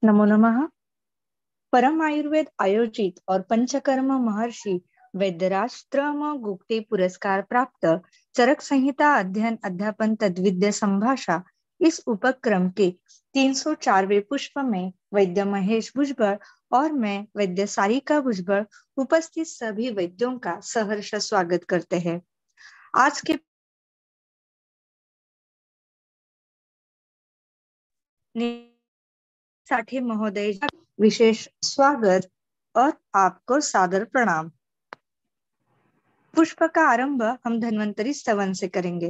नमो नमः। परम आयुर्वेद आयोजित और पंचकर्म महर्षि वैद्यराज गुप्ते पुरस्कार प्राप्त चरक संहिता अध्ययन अध्यापन तद्विद्या संभाषा इस उपक्रम के 304वें पुष्प में वैद्य महेश भुजबल और मैं वैद्य सारिका भुजबल उपस्थित सभी वैद्यों का सहर्ष स्वागत करते हैं। आज के साठे महोदय विशेष स्वागत और आपको सादर प्रणाम। पुष्प का आरंभ हम धन्वंतरी स्तवन से करेंगे।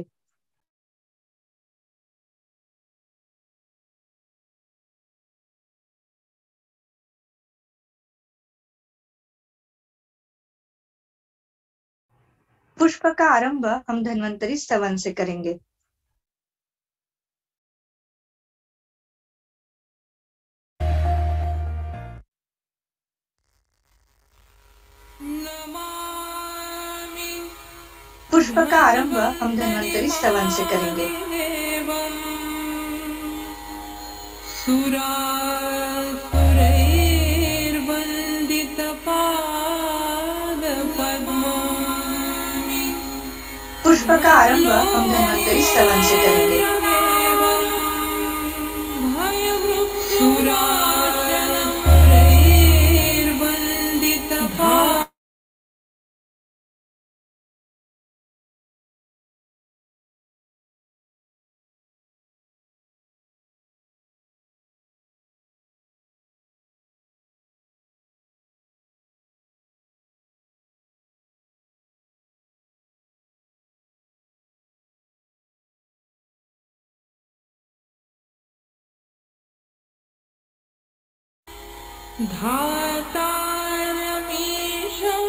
पुष्प का आरंभ हम धन्वंतरी स्तवन से करेंगे। पुष्प का आरंभ हम धन्वंतरी स्तवन से करेंगे। पुष्प का आरंभ हम धन्वंतरी स्तवन से करेंगे। धातारमीशं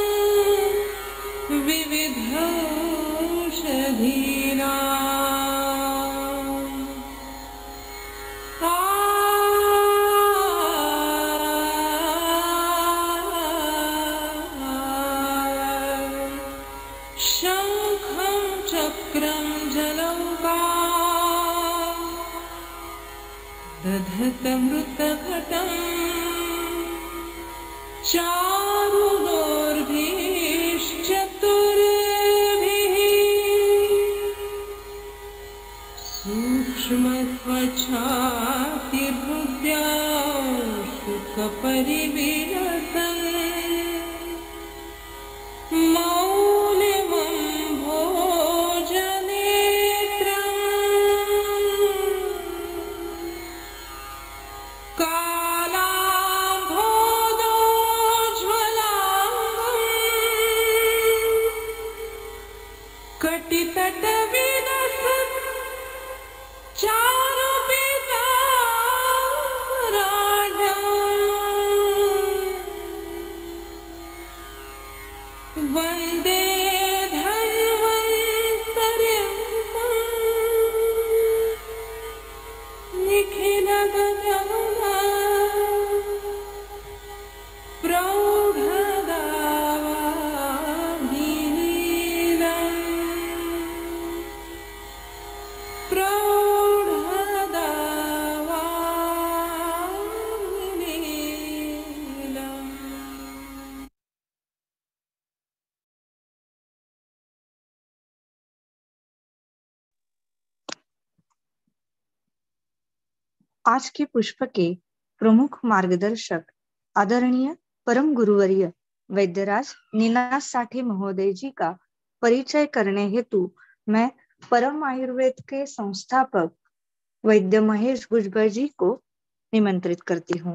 विविधौषधीनां शंखं चक्रं जलौकां दधतमृतघटम् चारुदोर्भिश्चतुर्भिः सूक्ष्मत्वच्छातिर्भुव्यां शुकपरिविलसन् मौलिमं भोजनेत्रम् कटितटविलसत् चारुपीताम्बराढ्यम् वन्दे धन्वन्तर्यम् निखिलगगनम् आज के पुष्प के प्रमुख मार्गदर्शक आदरणीय परम गुरुवर्य वैद्यराज नीनाथ साठे महोदय जी का परिचय करने हेतु मैं परम आयुर्वेद के संस्थापक वैद्य महेश भुजबल जी को निमंत्रित करती हूँ।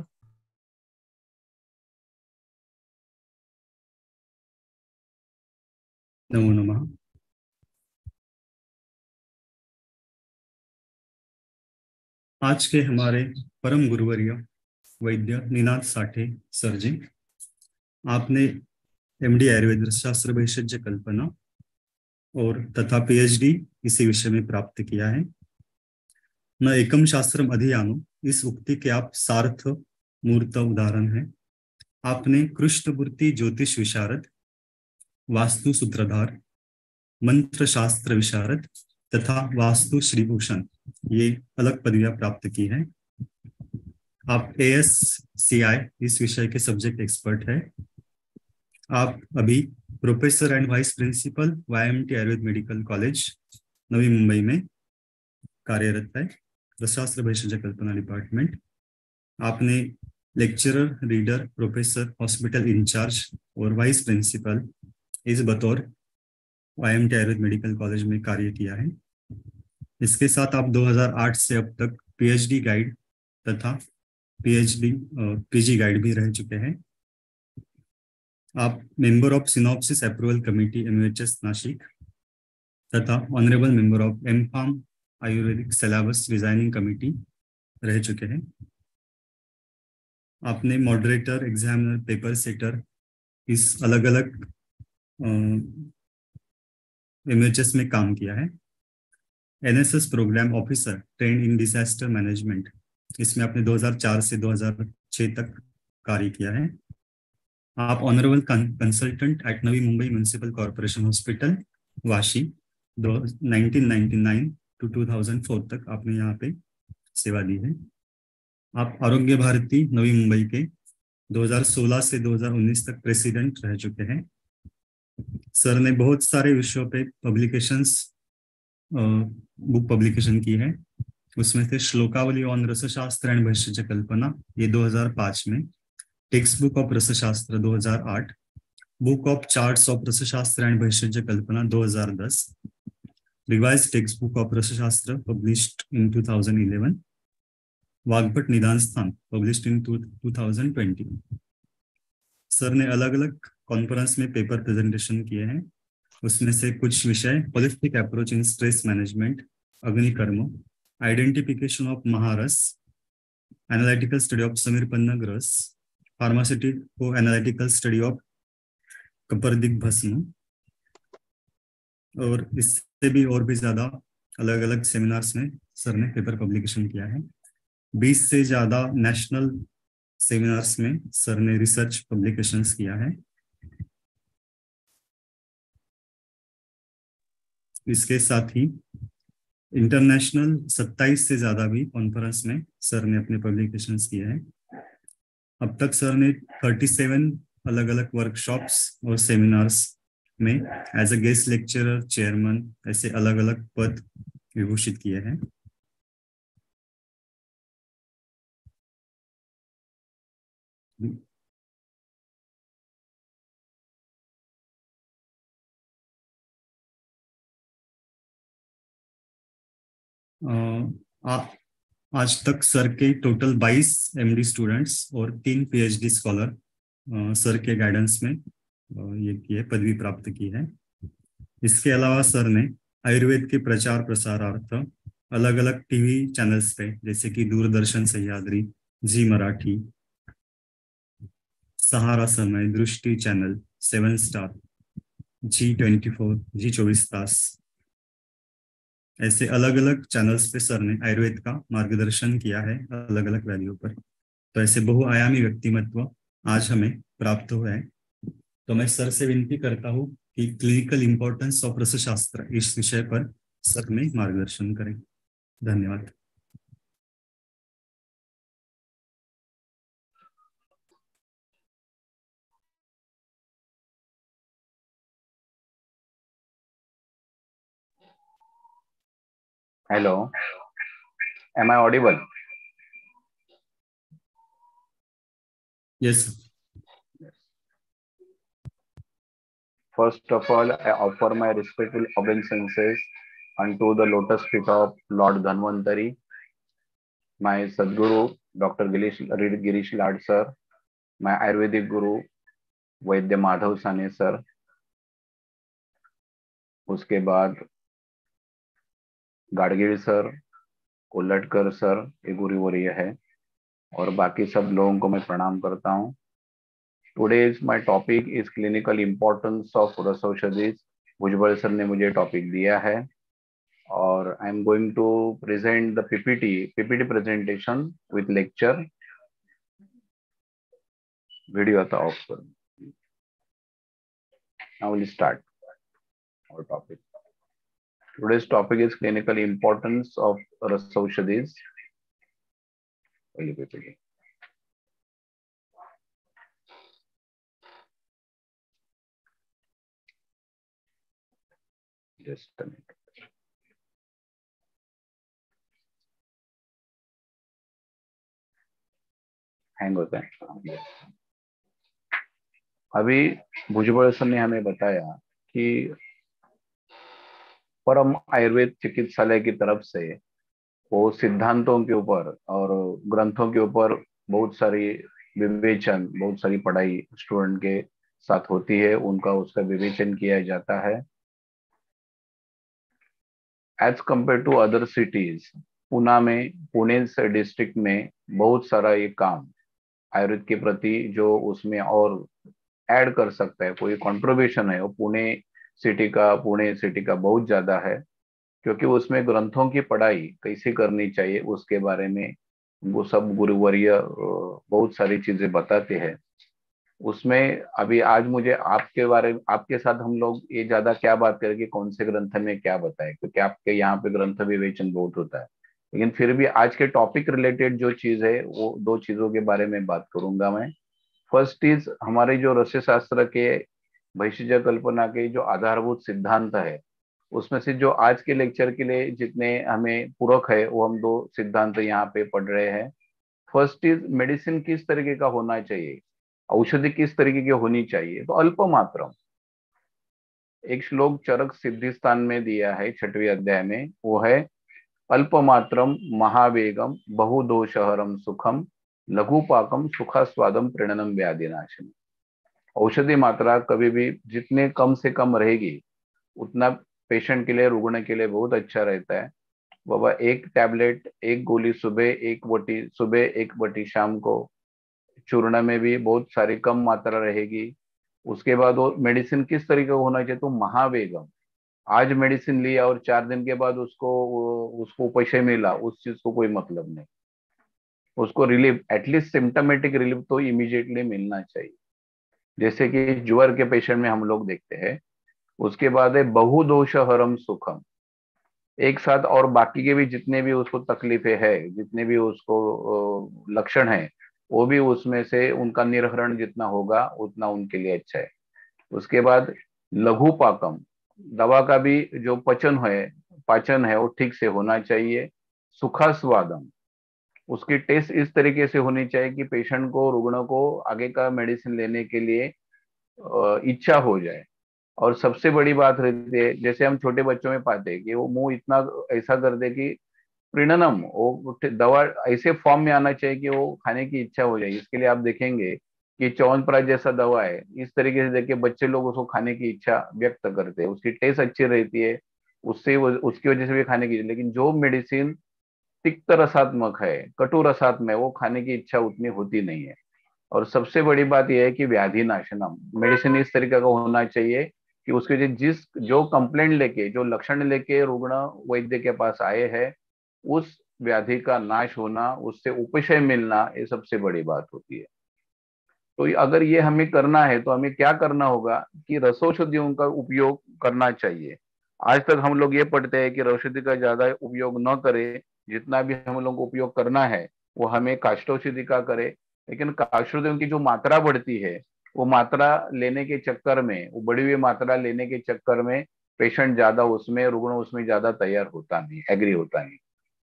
नमो नमः। आज के हमारे परम गुरुवर्य वैद्य नीनाथ साठे सर जी, आपने एमडी आयुर्वेद शास्त्र विशेषज्ञ कल्पना और तथा पीएचडी इसी विषय में प्राप्त किया है। न एकम शास्त्रम अधियानो, इस उक्ति के आप सार्थ मूर्त उदाहरण हैं। आपने कृष्णमूर्ति ज्योतिष विशारद, वास्तु सूत्रधार, मंत्र शास्त्र विशारद तथा वास्तु श्रीभूषण ये अलग पदवियां प्राप्त की हैं। आप ASCI इस विषय के सब्जेक्ट एक्सपर्ट है। आप अभी professor and vice principal YMT Ayurveda medical college Navi Mumbai में कार्यरत है, रसशास्त्र भेषज कल्पना डिपार्टमेंट। आपने lecturer, reader, professor, hospital in charge और वाइस प्रिंसिपल इस बतौर YMT आयुर्वेद मेडिकल कॉलेज में कार्य किया है। इसके साथ आप 2008 से अब तक PhD गाइड तथा PG गाइड भी रह चुके हैं। आप member of synopsis approval committee MUHS Nashik तथा honourable member of MPharm Ayurvedic syllabus designing committee रह चुके हैं। आपने मॉडरेटर, एग्जामिनर, पेपर सेटर इस अलग अलग MUHS में काम किया है। NSS programme officer trained in disaster management, इसमें आपने 2004 से 2006 तक कार्य किया है। आप honourable consultant at Navi Mumbai municipal corporation hospital Vashi 1999 to 2004 तक आपने यहाँ पे सेवा दी है। आप आरोग्य भारती नवी मुंबई के 2016 से 2019 तक प्रेसिडेंट रह चुके हैं। सर ने बहुत सारे विषयों पे पब्लिकेशंस, बुक पब्लिकेशन की है। उसमें से श्लोकावली ऑन रसशास्त्र एंड भेषज कल्पना ये 2005 में, टेक्स्ट बुक ऑफ रसशास्त्र 2008, बुक ऑफ चार्ट्स ऑफ रसशास्त्र एंड भेषज कल्पना 2010, रिवाइज टेक्स्ट बुक ऑफ रसशास्त्र पब्लिश्ड इन 2011, वाग्भट निदान स्थान पब्लिश्ड इन 2020। सर ने अलग अलग कॉन्फ्रेंस में पेपर प्रेजेंटेशन किए हैं। उसमें से कुछ विषय holistic approach in stress management, अग्निकर्म, आइडेंटिफिकेशन ऑफ महारस, एनालिटिकल स्टडी ऑफ समीर पन्नगरस, फार्मास्यूटिको एनालिटिकल स्टडी ऑफ कपर्दिक भस्म, और इससे भी और भी ज्यादा अलग अलग सेमिनार्स में सर ने पेपर पब्लिकेशन किया है। 20 से ज्यादा नेशनल सेमिनार्स में सर ने रिसर्च पब्लिकेशंस किया है। इसके साथ ही इंटरनेशनल 27 से ज्यादा भी कॉन्फ्रेंस में सर ने अपने पब्लिकेशंस किए हैं। अब तक सर ने 37 अलग अलग वर्कशॉप्स और सेमिनार्स में as a guest lecturer, chairman ऐसे अलग अलग पद विभूषित किए हैं। आज तक सर के टोटल 22 MD स्टूडेंट्स और 3 PhD स्कॉलर सर के गाइडेंस में ये पदवी प्राप्त की है। इसके अलावा सर ने आयुर्वेद के प्रचार प्रसारार्थ अलग अलग टीवी चैनल्स पे, जैसे कि दूरदर्शन सह्याद्री, जी मराठी, सहारा समय, दृष्टि चैनल, 7 स्टार, G24, G24 तास, ऐसे अलग अलग चैनल्स पे सर ने आयुर्वेद का मार्गदर्शन किया है अलग अलग वैल्यू पर। तो ऐसे बहुआयामी व्यक्तिमत्व आज हमें प्राप्त हुए हैं। तो मैं सर से विनती करता हूँ कि क्लिनिकल इंपॉर्टेंस ऑफ रसशास्त्र इस विषय पर सर में मार्गदर्शन करें। धन्यवाद। Hello, am I audible? Yes. First of all, I offer my respectful obeisances unto the lotus feet of Lord Dhanvantari, my Sadguru, Dr. Girish Lad sir, my Ayurvedic Guru, Vaidya Madhav Sane sir, उसके बाद Gadgil sir, Kolhatkar sir, ये गुरुवर्य है, और बाकी सब लोगों को मैं प्रणाम करता हूँ। Today's my topic is clinical importance of रसौषधि। भुजबल सर ने मुझे टॉपिक दिया है और I am going to present the PPT presentation with lecture। Video आता ऑफ कर। Now we'll start our topic. Today's topic is clinical importance of रसौषधि। PPT. जस्ट हैंग होता है। अभी भुजबल सर ने हमें बताया कि परम आयुर्वेद चिकित्सालय की तरफ से वो सिद्धांतों के ऊपर और ग्रंथों के ऊपर बहुत सारी विवेचन, बहुत सारी पढ़ाई स्टूडेंट के साथ होती है, उनका उसका विवेचन किया जाता है। As compare to other cities, Pune से डिस्ट्रिक्ट में बहुत सारा ये काम आयुर्वेद के प्रति जो उसमें और ऐड कर सकता है, कोई कंट्रीब्यूशन है, वो पुणे सिटी का बहुत ज्यादा है, क्योंकि उसमें ग्रंथों की पढ़ाई कैसे करनी चाहिए उसके बारे में वो सब गुरुवर्य बहुत सारी चीजें बताते हैं। उसमें अभी आज मुझे आपके साथ हम लोग ये ज्यादा क्या बात करें कि कौन से ग्रंथ में क्या बताए, क्योंकि आपके यहाँ पे ग्रंथ विवेचन बहुत होता है, लेकिन फिर भी आज के टॉपिक रिलेटेड जो चीज है वो दो चीजों के बारे में बात करूंगा मैं। फर्स्ट इज हमारे जो रस्य शास्त्र के भैषज कल्पना के जो आधारभूत सिद्धांत है, उसमें से जो आज के लेक्चर के लिए जितने हमें पूरक है वो हम दो सिद्धांत यहाँ पे पढ़ रहे हैं। फर्स्ट इज मेडिसिन किस तरीके का होना चाहिए, औषधि किस तरीके की होनी चाहिए। तो अल्प मात्रम, एक श्लोक चरक सिद्धि स्थान में दिया है 6वें अध्याय में, वो है अल्प मात्रम महावेगम बहुदोषहरम सुखम लघुपाकम सुखास्वादम प्रणनम व्याधिनाशनम। औषधि मात्रा कभी भी जितने कम से कम रहेगी उतना पेशेंट के लिए, रुग्ण के लिए बहुत अच्छा रहता है। बाबा एक टैबलेट, एक गोली सुबह, एक बटी शाम को, चूर्ण में भी बहुत सारी कम मात्रा रहेगी। उसके बाद वो मेडिसिन किस तरीके का होना चाहिए, तो महावेगम, आज मेडिसिन लिया और 4 दिन के बाद उसको उपशय मिला, उस चीज को कोई मतलब नहीं। उसको रिलीफ, एटलीस्ट सिम्टोमेटिक रिलीफ तो इमीडिएटली मिलना चाहिए, जैसे कि ज्वर के पेशेंट में हम लोग देखते हैं। उसके बाद है बहुदोष हरम सुखम, एक साथ और बाकी के भी जितने भी उसको तकलीफें है, जितने भी उसको लक्षण है, वो भी उसमें से उनका निर्हरण जितना होगा उतना उनके लिए अच्छा है। उसके बाद लघु पाकम, दवा का भी जो पाचन है वो ठीक से होना चाहिए। सुखास्वादम, उसकी टेस्ट इस तरीके से होनी चाहिए कि पेशेंट को, रुग्ण को आगे का मेडिसिन लेने के लिए इच्छा हो जाए। और सबसे बड़ी बात रहती है, जैसे हम छोटे बच्चों में पाते हैं कि वो मुंह इतना ऐसा कर दे कि प्रीणनम, वो दवा ऐसे फॉर्म में आना चाहिए कि वो खाने की इच्छा हो जाए। इसके लिए आप देखेंगे कि च्यवनप्राश जैसा दवा है, इस तरीके से देख के बच्चे लोग उसको खाने की इच्छा व्यक्त करते हैं, उसकी टेस्ट अच्छी रहती है, उसकी वजह से भी खाने की। लेकिन जो मेडिसिन तिक्त रसात्मक है, कटु रसात्मक है, वो खाने की इच्छा उतनी होती नहीं है। और सबसे बड़ी बात यह है कि व्याधि नाशनम, मेडिसिन इस तरीके का होना चाहिए कि उसके जो कंप्लेंट लेके, जो लक्षण लेके रुग्ण वैद्य के पास आए हैं, उस व्याधि का नाश होना, उससे उपशय मिलना, ये सबसे बड़ी बात होती है। तो अगर ये हमें करना है तो हमें क्या करना होगा कि रसौषधियों का उपयोग करना चाहिए। आज तक हम लोग ये पढ़ते हैं कि औषधि का ज्यादा उपयोग न करें, जितना भी हम लोग को उपयोग करना है वो हमें काष्ठौषधि का करे। लेकिन काष्ठौषधियों की जो मात्रा बढ़ती है, वो मात्रा लेने के चक्कर में, वो बढ़ी हुई मात्रा लेने के चक्कर में पेशेंट ज्यादा उसमें, रुग्ण उसमें ज्यादा तैयार होता नहीं, एग्री होता नहीं।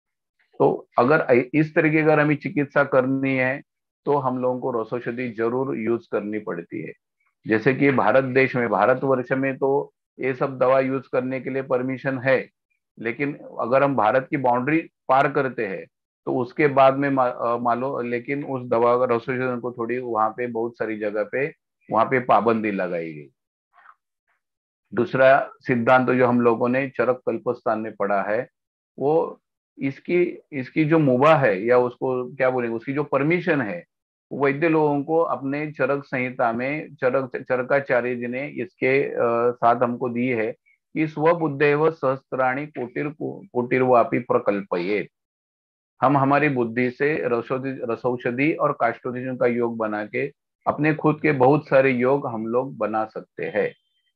तो अगर इस तरीके अगर हमें चिकित्सा करनी है तो हम लोगों को रसौषधि जरूर यूज करनी पड़ती है। जैसे कि भारतवर्ष में तो ये सब दवा यूज करने के लिए परमिशन है, लेकिन अगर हम भारत की बाउंड्री पार करते हैं तो उसके बाद में मानो, लेकिन उस दवा रसौषधि को थोड़ी वहां पे बहुत सारी जगह पे वहां पे पाबंदी लगाई गई। दूसरा सिद्धांत जो हम लोगों ने चरक कल्पस्थान में पढ़ा है, वो इसकी इसकी जो मुबा है, या उसको क्या बोलेंगे, उसकी जो परमिशन है, वैद्य लोगों को अपने चरक संहिता में चरकाचार्य जी ने इसके साथ हमको दी है कि स्वबुद्धेव सहस्त्राणी कोटिर्वापि प्रकल्पयेत। हम हमारी बुद्धि से रसौषधि और काष्ठौषधि का योग बना के अपने खुद के बहुत सारे योग हम लोग बना सकते हैं।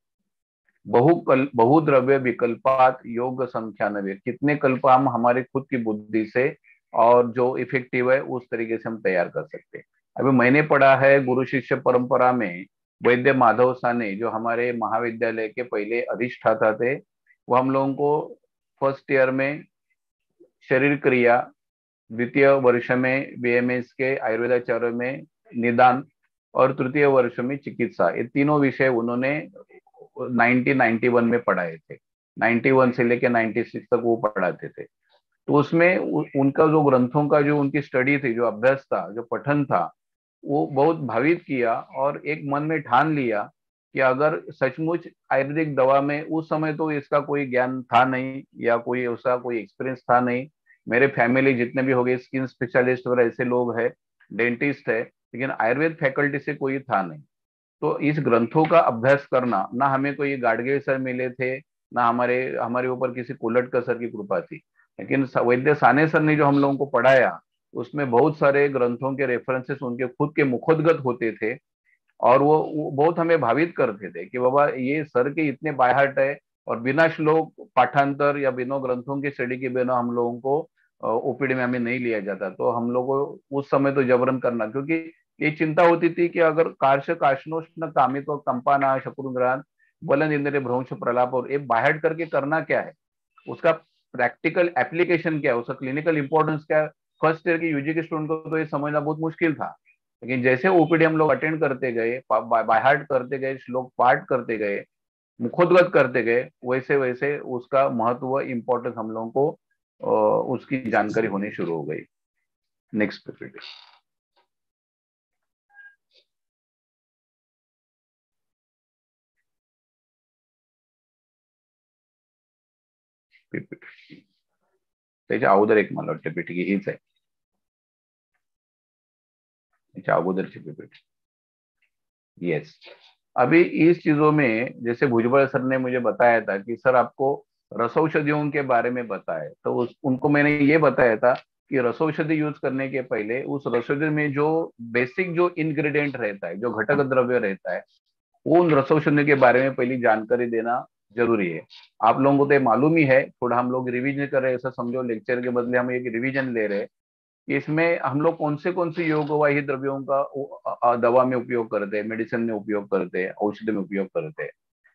बहुद्रव्य विकल्पात योग संख्या नवे, कितने कल्प हम हमारे खुद की बुद्धि से और जो इफेक्टिव है उस तरीके से हम तैयार कर सकते हैं। अभी मैंने पढ़ा है गुरु शिष्य परंपरा में, वैद्य माधव साने जो हमारे महाविद्यालय के पहले अधिष्ठाता थे, वो हम लोगों को फर्स्ट ईयर में शरीर क्रिया, द्वितीय वर्ष में बीएमएस के आयुर्वेदाचार्य में निदान और तृतीय वर्ष में चिकित्सा, ये तीनों विषय उन्होंने 1991 में पढ़ाए थे। 91 से लेके 96 तक वो पढ़ाते थे। तो उसमें उनका जो ग्रंथों का जो उनकी स्टडी थी, जो अभ्यास था, जो पठन था, वो बहुत भावित किया और एक मन में ठान लिया कि अगर सचमुच आयुर्वेदिक दवा में, उस समय तो इसका कोई ज्ञान था नहीं या कोई ऐसा कोई एक्सपीरियंस था नहीं। मेरे फैमिली जितने भी हो गए स्किन स्पेशलिस्ट वगैरह ऐसे लोग हैं, डेंटिस्ट है, लेकिन आयुर्वेद फैकल्टी से कोई था नहीं। तो इस ग्रंथों का अभ्यास करना, ना हमें कोई गाडगे सर मिले थे, ना हमारे हमारे ऊपर किसी कोलटकर सर की कृपा थी, लेकिन वैद्य साने सर ने जो हम लोगों को पढ़ाया, उसमें बहुत सारे ग्रंथों के रेफरेंसेस उनके खुद के मुखोद्गत होते थे और वो बहुत हमें भावित करते थे कि बाबा ये सर के इतने बायहार्ट है और बिना श्लोक पाठांतर या बिना ग्रंथों की स्टडी के बिना हम लोगों को ओपीडी में हमें नहीं लिया जाता। तो हम लोग को उस समय तो जबरन करना, क्योंकि ये चिंता होती थी कि अगर कार्श काष्णोष्ण कामित कंपाना शत्रुग्रहण बलन इंद्रिय भ्रंश प्रलाप, और ये बायहार्ट करके करना क्या है, उसका प्रैक्टिकल एप्लीकेशन क्या है, उसका क्लिनिकल इंपॉर्टेंस क्या है, फर्स्ट ईयर की यूजी के स्टूडेंट को तो ये समझना बहुत मुश्किल था। लेकिन जैसे ओपीडी हम लोग अटेंड करते गए, बाय हार्ट करते गए, श्लोक पाठ करते गए, मुखोद्गत करते गए, वैसे वैसे उसका महत्व, इंपॉर्टेंस हम लोगों को उसकी जानकारी होनी शुरू हो गई। Next PPT. त्याच्या अगोदर एक मला वाटतं पीपीटी हीच आहे, त्याच्या अगोदरची पीपीटी। यस, अभी इस चीजों में जैसे भुजबल सर ने मुझे बताया था कि सर आपको रसौषधियों के बारे में बताए, तो उनको मैंने ये बताया था कि रसौषधि यूज करने के पहले उस रसौषधि में जो बेसिक जो इंग्रेडिएंट रहता है, जो घटक द्रव्य रहता है, वो उन रसौषधि के बारे में पहली जानकारी देना जरूरी है। आप लोगों को तो मालूम ही है, थोड़ा हम लोग रिवीजन कर रहे हैं, ऐसा समझो लेक्चर के बदले हम एक रिवीजन ले रहे हैं। इसमें हम लोग कौन से योगवाही द्रव्यों का दवा में उपयोग करते हैं, मेडिसिन में उपयोग करते हैं, औषधि में उपयोग करते हैं।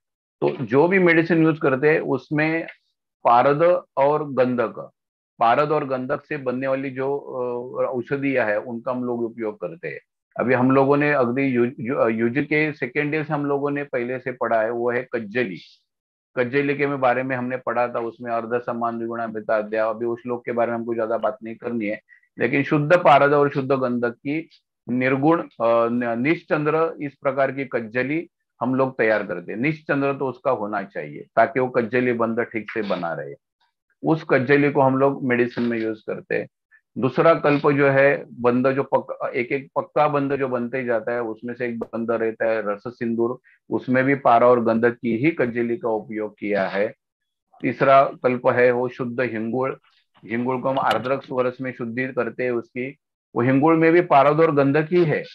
तो जो भी मेडिसिन यूज करते हैं उसमें पारद और गंधक, पारद और गंधक से बनने वाली जो औषधियां है उनका हम लोग उपयोग करते हैं। अभी हम लोगों ने अगली यूजी के सेकेंड ईयर से हम लोगों ने पहले से पढ़ा है, वो है कज्जली। कज्जली के बारे में हमने पढ़ा था, उसमें अर्ध सम्मान द्विगुणा बेताद्या। अभी उस श्लोक के बारे में हमको ज्यादा बात नहीं करनी है, लेकिन शुद्ध पारद और शुद्ध गंधक की निर्गुण निश्चंद्र, इस प्रकार की कज्जली हम लोग तैयार करते हैं। निश्चंद्र तो उसका होना चाहिए ताकि वो कज्जली बंद ठीक से बना रहे। उस कज्जली को हम लोग मेडिसिन में यूज करते हैं। दूसरा कल्प जो है बंद, जो एक एक पक्का बंद जो बनते जाता है, उसमें से एक बंद रहता है रस सिंदूर, उसमें भी पारा और गंधक की ही कज्जली का उपयोग किया है। तीसरा कल्प है वो शुद्ध हिंगुल। हिंगुल को हम आर्द्रक वर्ष में शुद्धि करते हैं उसकी, वो हिंगुल में भी पारद और गंधक ही है।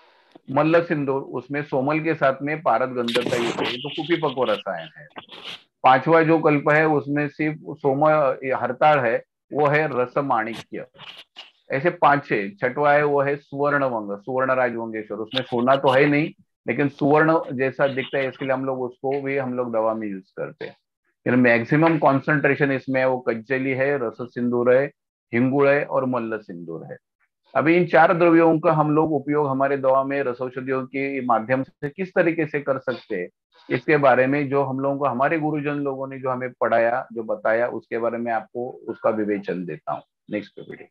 मल्ल सिंदूर, उसमें सोमल के साथ में पारद गंधक का यूज है, तो कुपीपक्व रसायन है। पांचवा जो कल्प है उसमें सिर्फ सोम हरताल है, वो है रस माणिक्य। ऐसे पांच छह। छठवा है वो है सुवर्ण वंग, सुवर्ण राजवंगेश्वर, उसमें सोना तो है नहीं लेकिन सुवर्ण जैसा दिखता है, इसके लिए हम लोग उसको भी हम लोग दवा में यूज करते हैं। मैक्सिमम कॉन्सेंट्रेशन इसमें वो कज्जली है, रस सिंदूर है, हिंगुल है और मल्ल सिंदूर है। अभी इन चार द्रव्यों का हम लोग उपयोग हमारे दवा में रसौषधियों के माध्यम से किस तरीके से कर सकते हैं, इसके बारे में जो हम लोगों को हमारे गुरुजन लोगों ने जो हमें पढ़ाया, जो बताया, उसके बारे में आपको उसका विवेचन देता हूँ। Next PPT.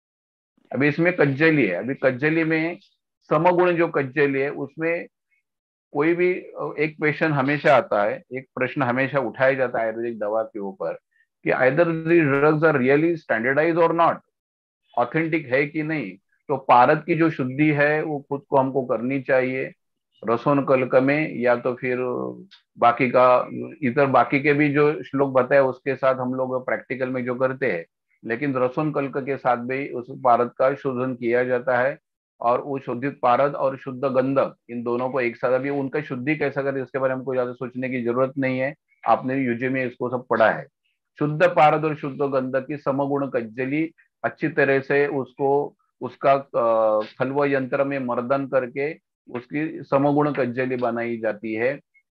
अभी इसमें कज्जली है। अभी कज्जली में समगुण जो कज्जली है, उसमें कोई भी एक क्वेश्चन हमेशा आता है, एक प्रश्न हमेशा उठाया जाता है आयुर्वेदिक दवा के ऊपर कि either the drugs are really standardise और नॉट, ऑथेंटिक है कि नहीं। तो पारद की जो शुद्धि है वो खुद को हमको करनी चाहिए रसोन कल्क में, या तो फिर बाकी का इधर बाकी के भी जो श्लोक बताए उसके साथ हम लोग प्रैक्टिकल में जो करते हैं, लेकिन रसोन कल्क के साथ भी उस पारद का शोधन किया जाता है। और वो शुद्धित पारद और शुद्ध गंधक, इन दोनों को एक साथ, अभी उनका शुद्धि कैसा करें इसके बारे में हमको ज्यादा सोचने की जरूरत नहीं है, आपने यूजी में इसको सब पढ़ा है। शुद्ध पारद और शुद्ध गंधक की समगुण कज्जली अच्छी तरह से उसको उसका खलव यंत्र में मर्दन करके उसकी समगुण कज्जली बनाई जाती है।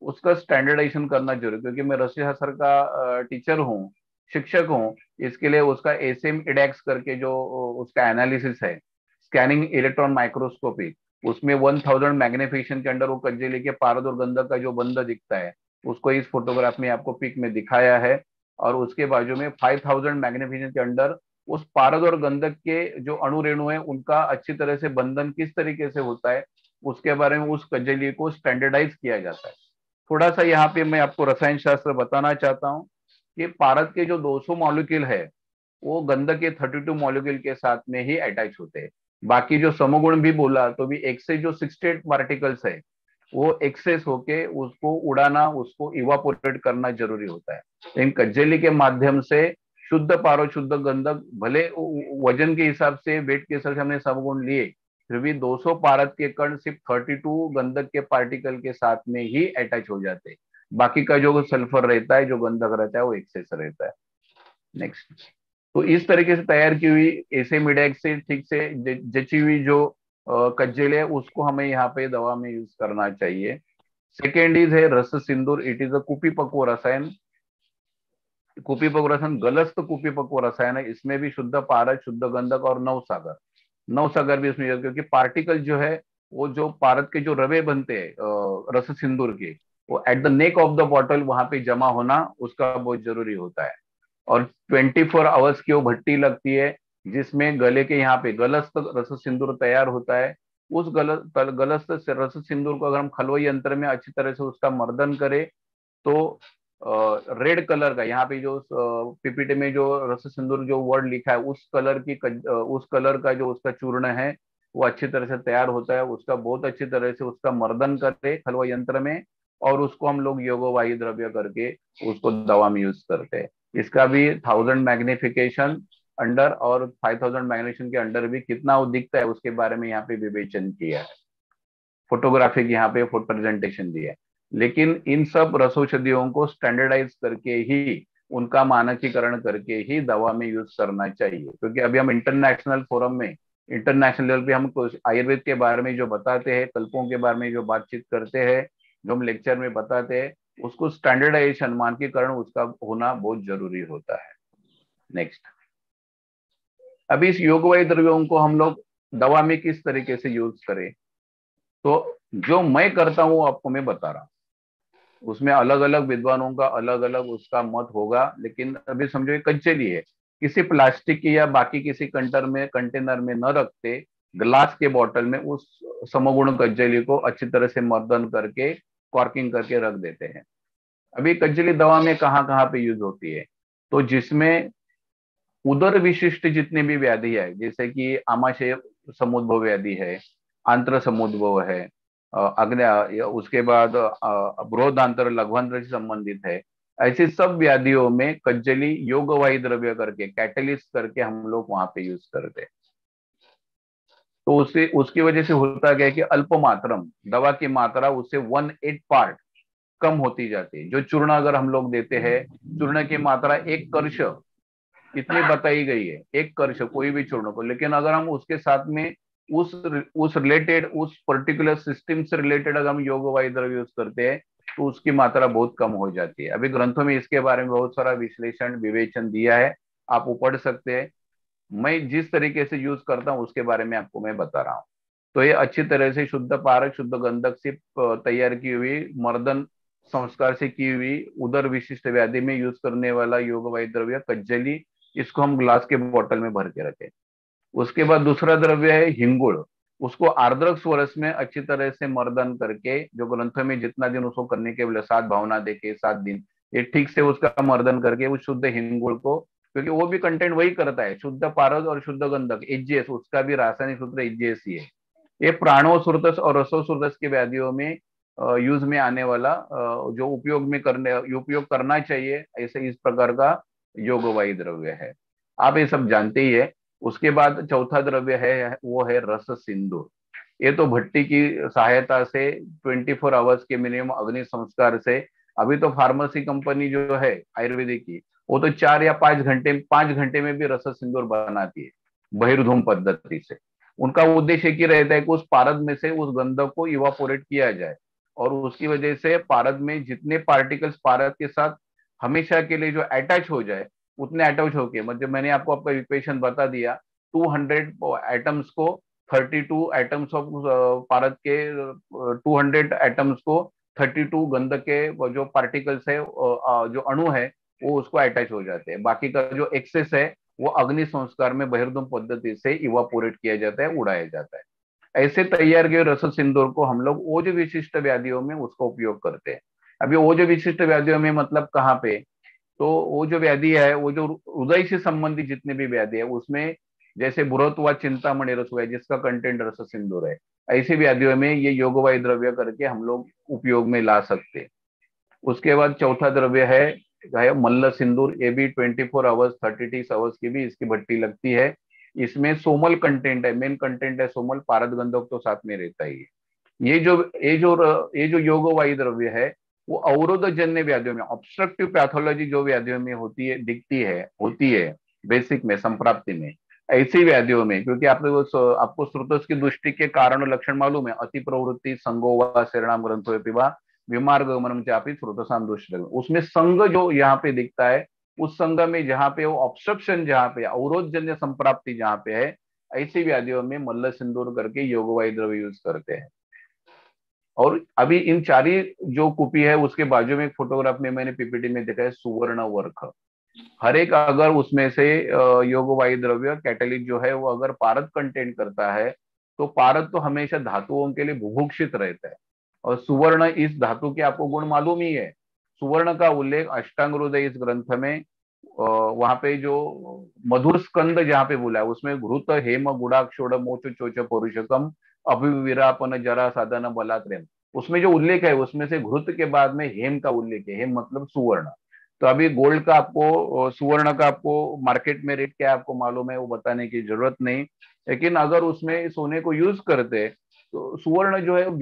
उसका स्टैंडर्डाइजेशन करना जरूरी, क्योंकि मैं रसायन शास्त्र का टीचर हूँ, शिक्षक हूँ। इसके लिए उसका एसएम इडेक्स करके जो उसका एनालिसिस है, स्कैनिंग इलेक्ट्रॉन माइक्रोस्कोपी, उसमें 1000 मैग्निफिकेशन के अंदर वो कज्जेली के पारद और गंधक का जो बंध दिखता है, उसको इस फोटोग्राफ में आपको पिक में दिखाया है। और उसके बाजू में 5000 मैग्निफिकेशन के अंदर उस पारद और गंधक के जो अणु रेणु है उनका अच्छी तरह से बंधन किस तरीके से होता है, उसके बारे में उस कज्जेली को स्टैंडर्डाइज किया जाता है। थोड़ा सा यहाँ पे मैं आपको रसायन शास्त्र बताना चाहता हूँ कि पारद के जो 200 मॉलिक्यूल है वो गंधक के 32 मॉलिक्यूल के साथ में ही अटैच होते हैं। बाकी जो समगुण भी बोला तो भी एक से जो 68 पार्टिकल्स है वो एक्सेस होके उसको उड़ाना, उसको इवापोरेट करना जरूरी होता है। लेकिन कज्जेली के माध्यम से शुद्ध पारो शुद्ध गंधक, भले वजन के हिसाब से, वेट के हिसाब से हमने समगुण लिए, फिर भी 200 पारद के कण सिर्फ 32 गंधक के पार्टिकल के साथ में ही अटैच हो जाते हैं। बाकी का जो सल्फर रहता है, जो गंधक रहता है, वो एक्सेस रहता है। नेक्स्ट, तो इस तरीके से तैयार की हुई एसे मिडेक्स से ठीक से जची हुई जो कज्जेल है उसको हमें यहाँ पे दवा में यूज करना चाहिए। सेकेंड इज है रस सिंदूर। इट इज अ कुपीपक्व रसायन। कुपीपक्व रसायन गलस्त कुपीपक्व रसायन है। इसमें भी शुद्ध पारद, शुद्ध गंधक और नवसागर, नवसागर भी इसमें, क्योंकि पार्टिकल जो है वो जो पारद के जो रवे बनते हैं रस सिंदूर के, वो at the neck of the bottle वहां पे जमा होना उसका बहुत जरूरी होता है। और 24 आवर्स की वो भट्टी लगती है जिसमें गले के यहाँ पे गलस्त रस सिंदूर तैयार होता है। उस गलस्त रस सिंदूर को अगर हम खलवई यंत्र में अच्छी तरह से उसका मर्दन करें तो रेड कलर का, यहाँ पे जो पीपीटी में जो रस सिंदूर जो वर्ड लिखा है उस कलर का जो उसका चूर्ण है वो अच्छी तरह से तैयार होता है। उसका बहुत अच्छी तरह से उसका मर्दन करते खलवा यंत्र में, और उसको हम लोग योगवाही द्रव्य करके उसको दवा में यूज करते हैं। इसका भी 1000 मैग्निफिकेशन अंडर और 5000 मैग्निफिकेशन के अंडर भी कितना वो दिखता है उसके बारे में यहाँ पे विवेचन किया है, फोटोग्राफिक यहाँ पे फोटो प्रेजेंटेशन दिया है। लेकिन इन सब रसौषधियों को स्टैंडर्डाइज करके ही, उनका मानकीकरण करके ही दवा में यूज करना चाहिए। क्योंकि अभी हम इंटरनेशनल फोरम में, इंटरनेशनल लेवल पे हम आयुर्वेद के बारे में जो बताते हैं, कल्पों के बारे में जो बातचीत करते हैं, जो हम लेक्चर में बताते हैं, उसको स्टैंडर्डाइजेशन, मानकीकरण उसका होना बहुत जरूरी होता है। नेक्स्ट, अभी इस योगवाही द्रव्यों को हम लोग दवा में किस तरीके से यूज करें, तो जो मैं करता हूं आपको मैं बता रहा हूं। उसमें अलग अलग विद्वानों का अलग अलग उसका मत होगा, लेकिन अभी समझो ये कज्जेली है, किसी प्लास्टिक की या बाकी किसी कंटेनर में न रखते, ग्लास के बॉटल में उस समगुण कज्जेली को अच्छी तरह से मर्दन करके कॉर्किंग करके रख देते हैं। अभी कज्जेली दवा में कहाँ कहाँ पे यूज होती है, तो जिसमें उदर विशिष्ट जितने भी व्याधि है, जैसे कि आमाशय समुद्भव व्याधि है, आंत्र समुद्भव है, अग्नि, उसके बाद बृहदांतर लघ्वांतर से संबंधित है, ऐसे सब व्याधियों में कज्जली योगवाही द्रव्य करके कैटेलिस्ट करके हम लोग वहां पे यूज करते हैं। तो उससे उसकी वजह से होता क्या है कि अल्प मात्रम, दवा की मात्रा उससे 1/8 पार्ट कम होती जाती है। जो चूर्ण अगर हम लोग देते हैं, चूर्ण की मात्रा 1 कर्श इतनी बताई गई है, 1 कर्श कोई भी चूर्ण को, लेकिन अगर हम उसके साथ में उस रिलेटेड, उस पर्टिकुलर सिस्टम से रिलेटेड अगर हम योगवाही द्रव्य यूज करते हैं तो उसकी मात्रा बहुत कम हो जाती है। अभी ग्रंथों में इसके बारे में बहुत सारा विश्लेषण विवेचन दिया है, आप वो पढ़ सकते हैं। मैं जिस तरीके से यूज करता हूँ उसके बारे में आपको मैं बता रहा हूँ। तो ये अच्छी तरह से शुद्ध पारक, शुद्ध गंधक से तैयार की हुई, मर्दन संस्कार से की हुई, उदर विशिष्ट व्याधि में यूज करने वाला योगवाही द्रव्य कज्जली, इसको हम ग्लास के बोतल में भर के रखें। उसके बाद दूसरा द्रव्य है हिंगुड़। उसको आर्द्रक स्वरस में अच्छी तरह से मर्दन करके, जो ग्रंथों में जितना दिन उसको करने के बोले 7 भावना देके 7 दिन, ये ठीक से उसका मर्दन करके उस शुद्ध हिंगुड़ को, क्योंकि वो भी कंटेंट वही करता है, शुद्ध पारद और शुद्ध गंधक, एचजीएस, उसका भी रासायनिक सूत्र एचजीएस ही है। ये प्राणोसुरतस और रसोसुरतस की व्याधियों में यूज में आने वाला, जो उपयोग करना चाहिए, ऐसे इस प्रकार का योगवाही द्रव्य है। आप ये सब जानते ही है। उसके बाद चौथा द्रव्य है वो है रस सिंदूर। ये तो भट्टी की सहायता से 24 आवर्स के मिनिमम अग्नि संस्कार से, अभी तो फार्मेसी कंपनी जो है आयुर्वेदिक की, वो तो 4 या 5 घंटे में भी रस सिंदूर बनाती है बहिर्धूम पद्धति से। उनका उद्देश्य एक ही रहता है कि उस पारद में से उस गंधक को इवापोरेट किया जाए। और उसकी वजह से पारद में जितने पार्टिकल्स पारद के साथ हमेशा के लिए जो अटैच हो जाए उतने अटैच होके, मतलब मैंने आपको आपका इक्वेशन बता दिया, 200 एटम्स को 32 एटम्स ऑफ पारद के 200 एटम्स को 32 गंधक के जो पार्टिकल्स है जो अणु है वो उसको अटैच हो जाते हैं। बाकी का जो एक्सेस है वो अग्नि संस्कार में बहिर्दम पद्धति से इवापोरेट किया जाता है, उड़ाया जाता है। ऐसे तैयार किए रस सिंदूर को हम लोग ओज विशिष्ट व्याधियों में उसका उपयोग करते हैं। अभी ओज विशिष्ट व्याधियों में मतलब कहाँ पे, तो वो जो व्याधि है वो जो हृदय से संबंधित जितने भी व्याधि है उसमें, जैसे बुरत व चिंतामणि रस हुआ है जिसका कंटेंट रस सिंदूर है, ऐसी व्याधियों में ये योगवाही द्रव्य करके हम लोग उपयोग में ला सकते हैं। उसके बाद चौथा द्रव्य है मल्ल सिंदूर। ये भी 24 आवर्स 36 आवर्स की भी इसकी भट्टी लगती है। इसमें सोमल कंटेंट है, मेन कंटेंट है सोमल, पारद गंधक तो साथ में रहता ही है। ये जो योगवाही द्रव्य है वो अवरोध जन्य व्याधियों में, ऑब्स्ट्रक्टिव पैथोलॉजी जो व्याधियों में होती है दिखती है होती है बेसिक में संप्राप्ति में, ऐसी व्याधियों में, क्योंकि आपको स्रोतस की दृष्टि के कारण और लक्षण मालूम है, अति प्रवृत्ति संगो व शरणाम ग्रंथो पिबा विमार्ग गमनम चापी स्रोतसाम दुष्ट, उसमें संग जो यहाँ पे दिखता है, उस संग में जहाँ पे वो ऑब्स्ट्रक्शन, जहाँ पे अवरोध जन्य संप्राप्ति जहाँ पे है, ऐसी व्याधियों में मल्ल सिंदूर करके योगवाही द्रव्य यूज करते हैं। और अभी इन चारी जो कुपी है उसके बाजू में एक फोटोग्राफ में मैंने पीपीटी में देखा है सुवर्ण वर्क। हर एक अगर उसमें से योगवाही द्रव्य कैटेलिक जो है वो अगर पारद कंटेंट करता है तो पारद तो हमेशा धातुओं के लिए बुभुक्षित रहता है। और सुवर्ण इस धातु के आपको गुण मालूम ही है। सुवर्ण का उल्लेख अष्टांग हृदय इस ग्रंथ में वहां पे जो मधुर स्कंद जहाँ पे बोला है उसमें घृत हेम गुड़ाक्षोड़ मोच चोच पौरुषकम अभिविरापन जरा साधन बलात्रेम, उसमें जो उल्लेख है उसमें से घृत के बाद में हेम का उल्लेख है। हेम मतलब सुवर्ण। तो अभी गोल्ड का आपको, सुवर्ण का आपको मार्केट में रेट क्या आपको मालूम है वो बताने की जरूरत नहीं, लेकिन अगर उसमें सोने को यूज करते तो सुवर्ण जो है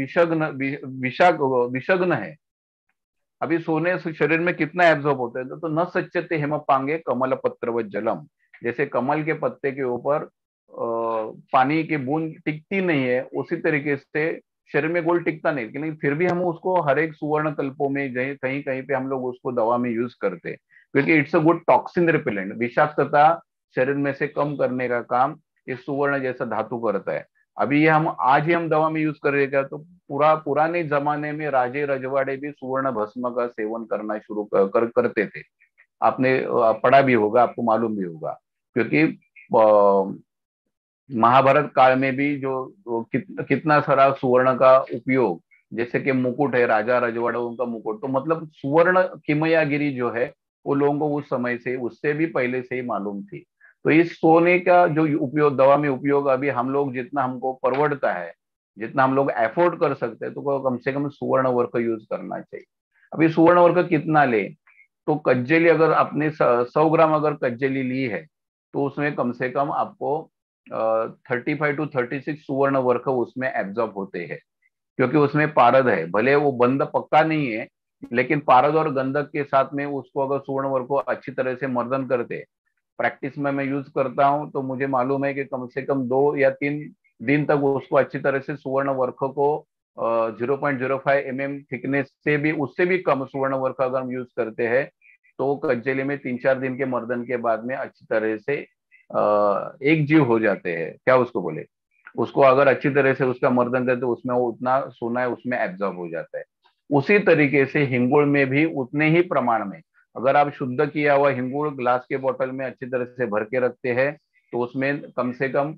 विषग्न है। अभी सोने से शरीर में कितना एब्जॉर्ब होता है, तो न सच्चते हेम पांगे कमल पत्र व जलम, जैसे कमल के पत्ते के ऊपर पानी की बूंद टिकती नहीं है उसी तरीके से शरीर में गोल्ड टिकता नहीं, लेकिन फिर भी हम उसको हर एक सुवर्ण कल्पों में कहीं कहीं पे हम लोग उसको दवा में यूज करते हैं, क्योंकि it's a good toxin repellent, विषाक्तता शरीर में से कम करने का काम इस सुवर्ण जैसा धातु करता है। अभी ये हम आज ही हम दवा में यूज कर रहे क्या, तो पुराने जमाने में राजे रजवाड़े भी सुवर्ण भस्म का सेवन करना शुरू करते थे। आपने पढ़ा भी होगा, आपको मालूम भी होगा, क्योंकि महाभारत काल में भी जो कितना सारा सुवर्ण का उपयोग, जैसे कि मुकुट है राजा रजवाड़ों का मुकुट, तो मतलब सुवर्ण किमयागिरी जो है वो लोगों को उस समय से, उससे भी पहले से ही मालूम थी। तो इस सोने का जो उपयोग दवा में उपयोग, अभी हम लोग जितना हमको परवड़ता है, जितना हम लोग एफोर्ड कर सकते हैं, तो कम से कम सुवर्ण वर्क यूज करना चाहिए। अभी सुवर्ण वर्क कितना ले, तो कज्जेली अगर आपने 100 ग्राम अगर कज्जेली ली है तो उसमें कम से कम आपको 35 to 36 सुवर्ण वर्क उसमें एब्जॉर्ब होते हैं, क्योंकि उसमें पारद है। भले वो बंद पक्का नहीं है, लेकिन पारद और गंधक के साथ में उसको अगर सुवर्ण वर्क को अच्छी तरह से मर्दन करते, प्रैक्टिस में मैं यूज करता हूं तो मुझे मालूम है कि कम से कम 2 या 3 दिन तक उसको अच्छी तरह से सुवर्ण वर्क को 0.05 mm थिकनेस से भी, उससे भी कम सुवर्ण वर्क अगर हम यूज करते हैं तो कज्जेली में 3-4 दिन के मर्दन के बाद में अच्छी तरह से एक जीव हो जाते हैं, क्या उसको बोले, उसको अगर अच्छी तरह से उसका मर्दन करते तो उसमें वो उतना सोना है उसमें एब्जॉर्ब हो जाता है। उसी तरीके से हिंगुड़ में भी उतने ही प्रमाण में अगर आप शुद्ध किया हुआ हिंगुड़ ग्लास के बोतल में अच्छी तरह से भर के रखते हैं तो उसमें कम से कम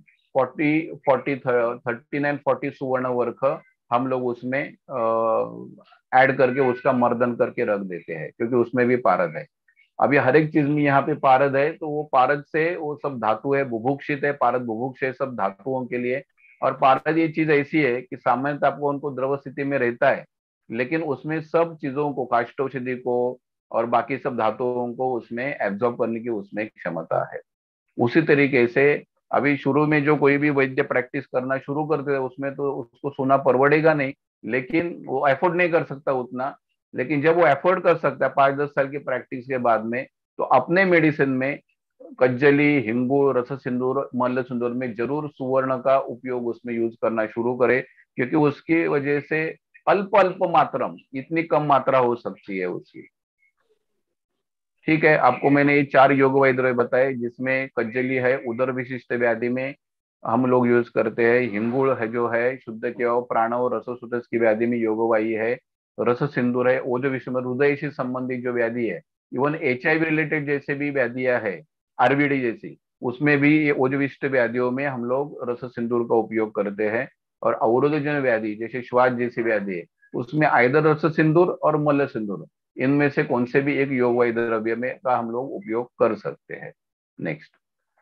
39-40 सुवर्ण वर्क हम लोग उसमें ऐड करके उसका मर्दन करके रख देते हैं, क्योंकि उसमें भी पारद है। अभी हर एक चीज में यहाँ पे पारद है, तो वो पारद से वो सब धातु है, बुभुक्षित है, पारद बुभुक्ष है सब धातुओं के लिए। और पारद ये चीज ऐसी है कि सामान्यतः आपको उनको द्रव स्थिति में रहता है, लेकिन उसमें सब चीजों को, काष्ठौषधि को और बाकी सब धातुओं को उसमें एब्जॉर्ब करने की उसमें क्षमता है। उसी तरीके से अभी शुरू में जो कोई भी वैद्य प्रैक्टिस करना शुरू करते हैं उसमें तो उसको सोना परवड़ेगा नहीं, लेकिन वो एफोर्ड नहीं कर सकता उतना। लेकिन जब वो एफोर्ड कर सकता है 5-10 साल की प्रैक्टिस के बाद में, तो अपने मेडिसिन में कज्जली, हिंगू, रस सिंदूर, मल्ल सिंदूर में जरूर सुवर्ण का उपयोग उसमें यूज करना शुरू करे, क्योंकि उसकी वजह से अल्प अल्प मात्रम, इतनी कम मात्रा हो सकती है उसकी। ठीक है, आपको मैंने ये 4 योग वाही द्रव्य बताए, जिसमें कज्जली है उदर विशिष्ट व्याधि में हम लोग यूज करते हैं, हिंगुड़ है जो है शुद्ध केव प्राण और रसोसुतस की व्याधि में योगवाही है, रस सिंदूर है ओज विषम हृदय से संबंधित जो व्याधि है, इवन HIV रिलेटेड जैसे भी व्याधियां है, RVD जैसी, उसमें भी ये ओजविष्ट व्याधियों में हम लोग रस सिंदूर का उपयोग करते हैं। और अवरोधजन व्याधि जैसे श्वास जैसी व्याधि है, उसमें आइदर रस सिंदूर और मल्ल सिंदूर, इनमें से कौन से भी एक योगवाही द्रव्य में का हम लोग उपयोग कर सकते हैं। नेक्स्ट,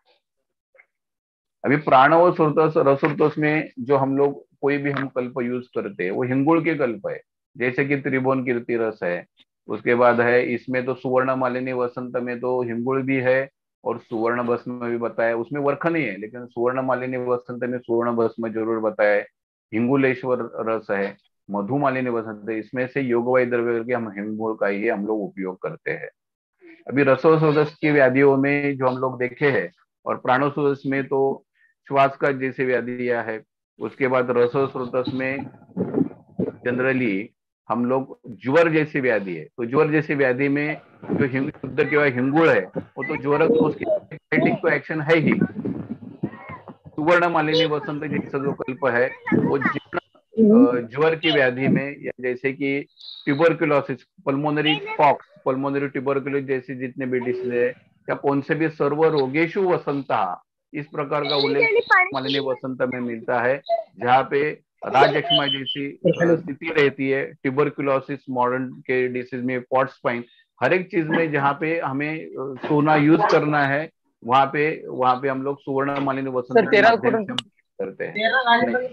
अभी प्राण और सुरतस रसुरतस में जो हम लोग कोई भी हम कल्प यूज करते हैं वो हिंगुड़ के कल्प है, जैसे कि त्रिभुवन कीर्ति रस है। उसके बाद है इसमें तो सुवर्ण मालिनी वसंत में तो हिंगुड़ भी है, और सुवर्ण भस्म में भी बताया, उसमें वर्ख नहीं है लेकिन सुवर्ण मालिनी वसंत में सुवर्ण भस्म जरूर बताया है। हिंगुलेश्वर रस है, मधुमालिनी वसंत है, इसमें से योगवाही द्रव्य करके हम हिंगुड़ का ही हम लोग उपयोग करते हैं। अभी रसोसोदस की व्याधियों में जो हम लोग देखे हैं, और प्राणोसोदस में तो श्वास का जैसे व्याधियां है। उसके बाद रसोस्रोतस में जनरली हम लोग ज्वर जैसी व्याधि है, तो ज्वर जैसी व्याधि में जो शुद्ध केवल हिंगुड़ है, वो तो ज्वर तो उसकी तो एक्शन है ही। सुवर्ण मालिनी वसंत जैसा जो कल्प है वो ज्वर की व्याधि में, या जैसे कि tuberculosis, pulmonary pox, pulmonary tuberculosis जैसी जितने भी डिसीज है, या कौन से भी सर्व रोगेशु वसंता, इस प्रकार का उल्लेख मालिनी वसंत में मिलता है, जहाँ पे राजयक्ष्मा जैसी स्थिति रहती है, ट्यूबरक्यूलोसिस मॉडर्न के डिसीज में, पॉट स्पाइन, हर एक चीज में जहाँ पे हमें सोना यूज करना है, वहां पे हम लोग सुवर्ण मालिनी वसंत के माध्यम से करते हैं।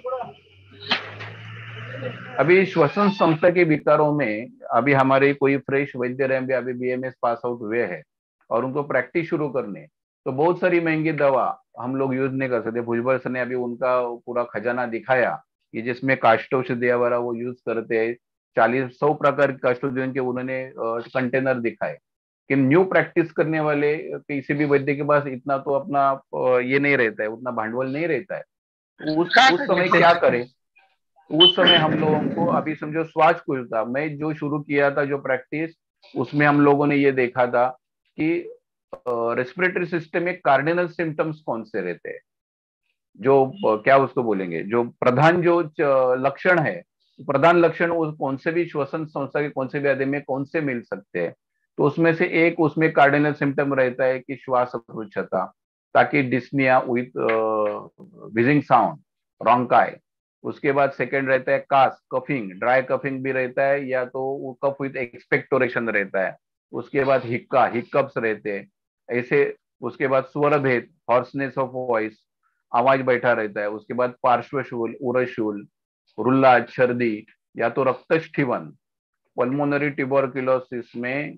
अभी श्वसन संस्था के विकारों में अभी हमारे कोई फ्रेश वैद्य रहे, अभी BMS पास आउट हुए हैं और उनको प्रैक्टिस शुरू करने, तो बहुत सारी महंगी दवा हम लोग यूज नहीं कर सकते। भुजबल सर ने अभी उनका पूरा खजाना दिखाया कि जिसमें काष्ठौषधिया वाला वो यूज करते हैं, 40-100 प्रकार के काष्ठौषधियों के उन्होंने कंटेनर दिखाए। कि न्यू प्रैक्टिस करने वाले किसी भी वैद्य के पास इतना तो अपना ये नहीं रहता है, उतना भांडवल नहीं रहता है, उस समय क्या करे। उस समय हम लोगों को अभी समझो श्वास खुलता, मैं जो शुरू किया था जो प्रैक्टिस, उसमें हम लोगों ने ये देखा था कि रेस्पिरेटरी सिस्टम में कार्डिनल सिम्टम्स कौन से रहते हैं, जो क्या उसको बोलेंगे, जो प्रधान जो लक्षण है, प्रधान लक्षण कौन से भी श्वसन संस्था के कौन से व्याधि में कौन से मिल सकते हैं। तो उसमें से एक उसमें कार्डिनल सिम्टम रहता है कि श्वास अपरुच्छता, ताकि dyspnoea with wheezing sound, bronchi. उसके बाद सेकंड रहता है कास, कफिंग, ड्राई कफिंग भी रहता है, या तो वो कफ विथ एक्सपेक्टोरेशन रहता है। उसके बाद हिक्कप्स रहते हैं ऐसे। उसके बाद स्वर भेद, हॉर्सनेस ऑफ वॉइस, आवाज बैठा रहता है। उसके बाद पार्श्वशूल, उरशूल, रुल्ला, छर्दी, या तो रक्तस्थिवन, पल्मोनरी ट्यूबरक्यूलोसिस में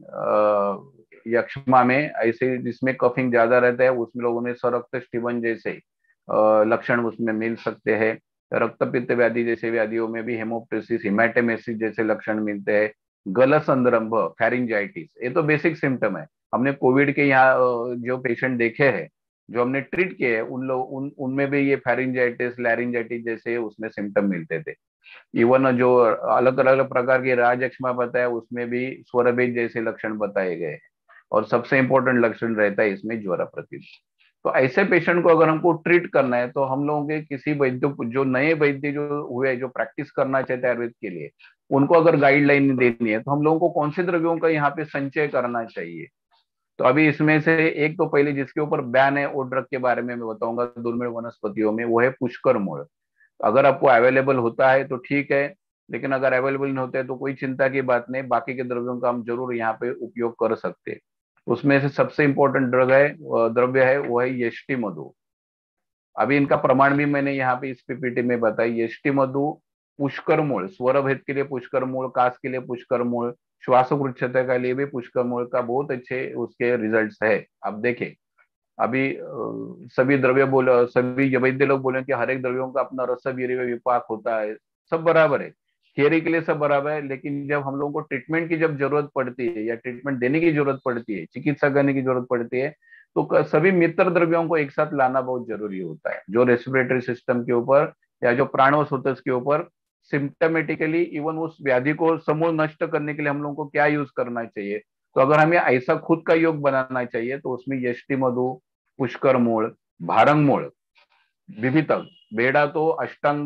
यक्ष्मा में ऐसे जिसमें कफिंग ज्यादा रहता है, उसमें लोगों ने सरक्त स्टीवन जैसे लक्षण उसमें मिल सकते हैं। रक्तपित्त व्याधि जैसे व्याधियों में भी हेमोप्टिसिस, हिमेटेमेसिस जैसे लक्षण मिलते हैं। गला संदर्भ, फैरिंजाइटिस, ये तो बेसिक सिम्टम है। हमने कोविड के यहाँ जो पेशेंट देखे हैं, जो हमने ट्रीट किए हैं, उनमें भी ये फैरिंजाइटिस, लैरिंजाइटिस जैसे उसमें सिम्टम मिलते थे। इवन जो अलग अलग प्रकार के राजयक्ष्मा बताया, उसमें भी स्वरभेद जैसे लक्षण बताए गए हैं। और सबसे इंपॉर्टेंट लक्षण रहता है इसमें ज्वर प्रतिदिन। तो ऐसे पेशेंट को अगर हमको ट्रीट करना है, तो हम लोगों के किसी वैद्य, जो नए वैद्य जो हुए, जो प्रैक्टिस करना चाहते हैं आयुर्वेद के लिए, उनको अगर गाइडलाइन देनी है, तो हम लोगों को कौन से द्रव्यों का यहाँ पे संचय करना चाहिए। तो अभी इसमें से एक तो पहले जिसके ऊपर बैन है वो ड्रग के बारे में मैं बताऊंगा दुर्मिल वनस्पतियों में, वो है पुष्कर मूल। अगर आपको अवेलेबल होता है तो ठीक है, लेकिन अगर अवेलेबल नहीं होता है तो कोई चिंता की बात नहीं, बाकी के द्रव्यों का हम जरूर यहाँ पे उपयोग कर सकते हैं। उसमें से सबसे इंपॉर्टेंट द्रव्य है वो है यष्टि मधु। अभी इनका प्रमाण भी मैंने यहाँ पे इस PPT में बताई। यष्टि मधु, पुष्कर मूल, स्वर भेद के लिए पुष्कर मूल, कास के लिए पुष्कर मूल, श्वासोच्छता के लिए भी पुष्कर मूल का बहुत अच्छे उसके रिजल्ट्स है। अब देखें, अभी सभी द्रव्य सभी वैद्य लोग बोले कि हर एक द्रव्यों का अपना रस वीर्य विपाक होता है, सब बराबर है, थियरी के लिए सब बराबर है। लेकिन जब हम लोगों को ट्रीटमेंट की जब जरूरत पड़ती है, या ट्रीटमेंट देने की जरूरत पड़ती है, चिकित्सा करने की जरूरत पड़ती है, तो सभी मित्र द्रव्यों को एक साथ लाना बहुत जरूरी होता है, जो रेस्पिरेटरी सिस्टम के ऊपर या जो प्राणोस्रोतस के ऊपर सिम्टमेटिकली इवन उस व्याधि को समूल नष्ट करने के लिए हम लोगों को क्या यूज करना चाहिए। तो अगर हमें ऐसा खुद का योग बनाना चाहिए तो उसमें यष्टि मधु, पुष्कर मूल, भारंग मूल, विभितक, बेड़ा तो अष्टांग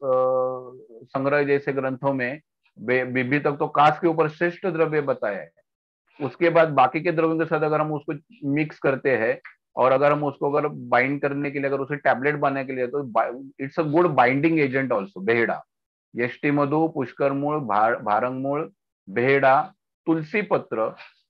संग्रह जैसे ग्रंथों में विभितक तो कांस के ऊपर श्रेष्ठ द्रव्य बताया है। उसके बाद बाकी के द्रव्यों के साथ अगर हम उसको मिक्स करते हैं और अगर हम उसको अगर बाइंड करने के लिए अगर उसे टैबलेट बनाने के लिए तो it's a good binding agent also. बेहड़ा, यष्टि मधु, पुष्कर मूल, भारंग मूल, बेहड़ा, तुलसी पत्र,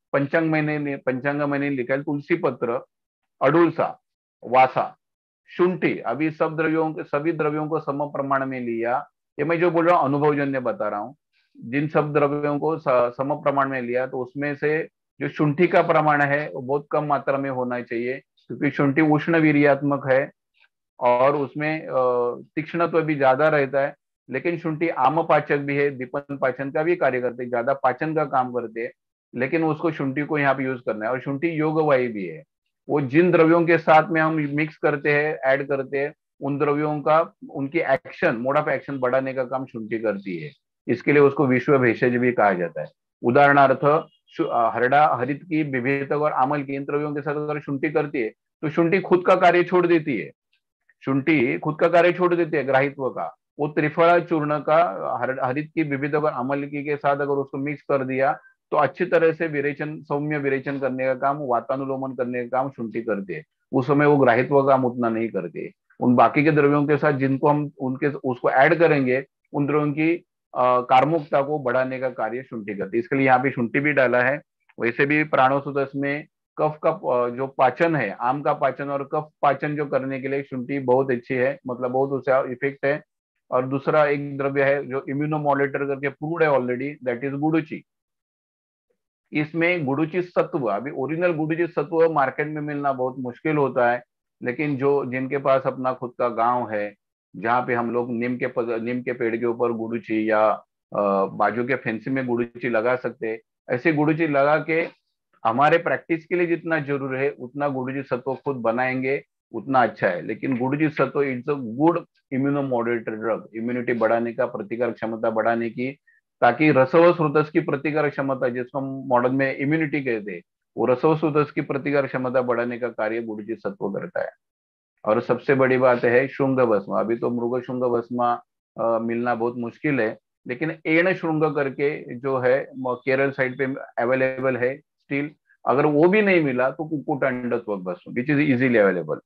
पंचांग महीने लिखा है तुलसी पत्र, अडुलसा, वासा, शुंठी। अभी सभी द्रव्यों को सम प्रमाण में लिया। ये मैं जो बोल रहा हूँ अनुभवजन्य बता रहा हूँ। जिन सब द्रव्यों को सम प्रमाण में लिया तो उसमें से जो शुंठी का प्रमाण है वो बहुत कम मात्रा में होना चाहिए, क्योंकि शुंठी उष्ण वीर्यात्मक है और उसमें तीक्ष्णत्व भी ज्यादा रहता है। लेकिन शुंठी आम पाचक भी है, दीपन पाचन का भी कार्य करते हैं, ज्यादा पाचन का काम करते हैं। लेकिन उसको शुंठी को यहाँ पे यूज करना है। और शुंठी योगवाही भी है। वो जिन द्रव्यों के साथ में हम मिक्स करते हैं, ऐड करते हैं, उन द्रव्यों का उनकी एक्शन, मोड ऑफ एक्शन बढ़ाने का काम शुंठी करती है। इसके लिए उसको विश्व भेषज भी कहा जाता है। उदाहरणार्थ हरड़ा, हरित की, विभेदक और आमल की, इन द्रव्यों के साथ अगर शुंठी करती है तो शुंठी खुद का कार्य छोड़ देती है। शुंठी खुद का कार्य छोड़ देती है ग्राहित्व का। वो त्रिफला चूर्ण का हरित की, विविध और अमल की के साथ अगर उसको मिक्स कर दिया तो अच्छी तरह से विरेचन, सौम्य विरेचन करने का काम, वातानुलोमन करने का काम शुंठी करती है। उस समय वो ग्राहित्व का काम उतना नहीं करती। उन बाकी के द्रव्यों के साथ जिनको हम उनके उसको ऐड करेंगे, उन द्रव्यों की कार्मुकता को बढ़ाने का कार्य शुंठी करती है। इसके लिए यहाँ पे शुंठी भी डाला है। वैसे भी प्राणोसुदस में कफ का जो पाचन है, आम का पाचन और कफ पाचन जो करने के लिए शुंठी बहुत अच्छी है, मतलब बहुत उसका इफेक्ट है। और दूसरा एक द्रव्य है जो इम्यूनोमोड्यूलेटर करके प्रूव्ड है ऑलरेडी, दैट इज गुडुचि। इसमें गुडुचि सत्व, अभी ओरिजिनल गुडुचि सत्व मार्केट में मिलना बहुत मुश्किल होता है। लेकिन जो जिनके पास अपना खुद का गांव है, जहाँ पे हम लोग नीम के पेड़ के ऊपर गुडुचि या बाजू के फेंसी में गुडुचि लगा सकते हैं। ऐसे गुडुचि लगा के हमारे प्रैक्टिस के लिए जितना जरूरी है उतना गुडुचि सत्व खुद बनाएंगे उतना अच्छा है। लेकिन गुडुचि सत्व it's a good immunomodulator drug, immunity बढ़ाने का, प्रतिकार क्षमता बढ़ाने की, ताकि रसव स्रोतस की प्रतिकार क्षमता, जिसको हम मॉडर्न में इम्यूनिटी कहते हैं, वो रसव स्रोतस की प्रतिकार क्षमता बढ़ाने का कार्य गुडुचि सत्व करता है। और सबसे बड़ी बात है शुंग भस्म। अभी तो मृग शुंग भस्म मिलना बहुत मुश्किल है, लेकिन एण श्रृंग करके जो है केरल साइड पे अवेलेबल है स्टील। अगर वो भी नहीं मिला तो कुक्कुट अंडत्वक भस्म विच इज इजीली अवेलेबल।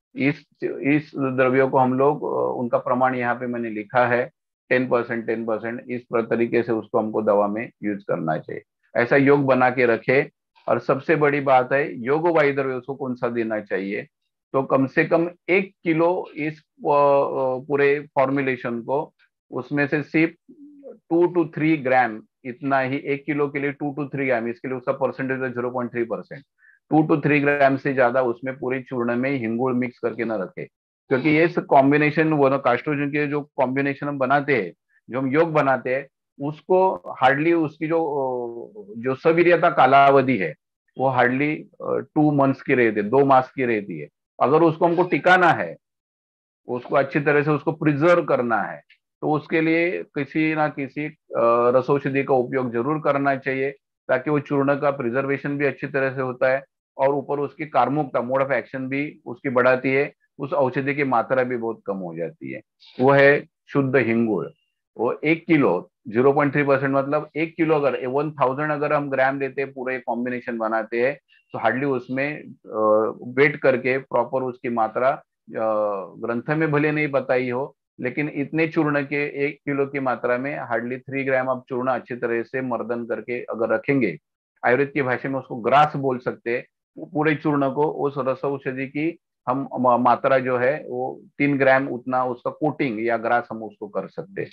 इस द्रव्यों को हम लोग उनका प्रमाण यहाँ पे मैंने लिखा है 10%, 10%। इस तरीके से उसको हमको दवा में यूज करना चाहिए। ऐसा योग बना के रखे। और सबसे बड़ी बात है योग वायु द्रव्य उसको कौन सा देना चाहिए, तो कम से कम 1 किलो इस पूरे फॉर्मुलेशन को, उसमें से सिर्फ 2 to 3 ग्राम, इतना ही 1 किलो के लिए 2 to 3 ग्राम, इसके लिए उसका परसेंटेज है 0.3%। 2 to 3 ग्राम से ज्यादा उसमें पूरी चूर्ण में हिंगुड़ मिक्स करके न रखे, क्योंकि ये कॉम्बिनेशन वो ना कास्ट्रोजन के जो कॉम्बिनेशन हम बनाते हैं, जो हम योग बनाते हैं, उसको हार्डली उसकी जो सवीर्यता कालावधि है वो हार्डली 2 मंथ्स की रहती है, 2 मास की रहती है। अगर उसको हमको टिकाना है, उसको अच्छी तरह से उसको प्रिजर्व करना है, तो उसके लिए किसी ना किसी रसौषधि का उपयोग जरूर करना चाहिए, ताकि वो चूर्ण का प्रिजर्वेशन भी अच्छी तरह से होता है और ऊपर उसकी कार्मुकता, मोड ऑफ एक्शन भी उसकी बढ़ाती है, उस औषधि की मात्रा भी बहुत कम हो जाती है। वो है शुद्ध हिंगुड़। वो 1 किलो 0.3% मतलब 1 किलो, अगर 1000 अगर हम ग्राम लेते हैं, पूरे कॉम्बिनेशन बनाते हैं, तो हार्डली उसमें वेट करके प्रॉपर उसकी मात्रा ग्रंथ में भले नहीं बताई हो, लेकिन इतने चूर्ण के 1 किलो की मात्रा में हार्डली 3 ग्राम आप चूर्ण अच्छी तरह से मर्दन करके अगर रखेंगे, आयुर्वेद की भाषा में उसको ग्रास बोल सकते हैं, पूरे चूर्ण को उस रस औषधि की हम मात्रा जो है वो 3 ग्राम उतना उसका कोटिंग या ग्रास हम उसको कर सकते हैं।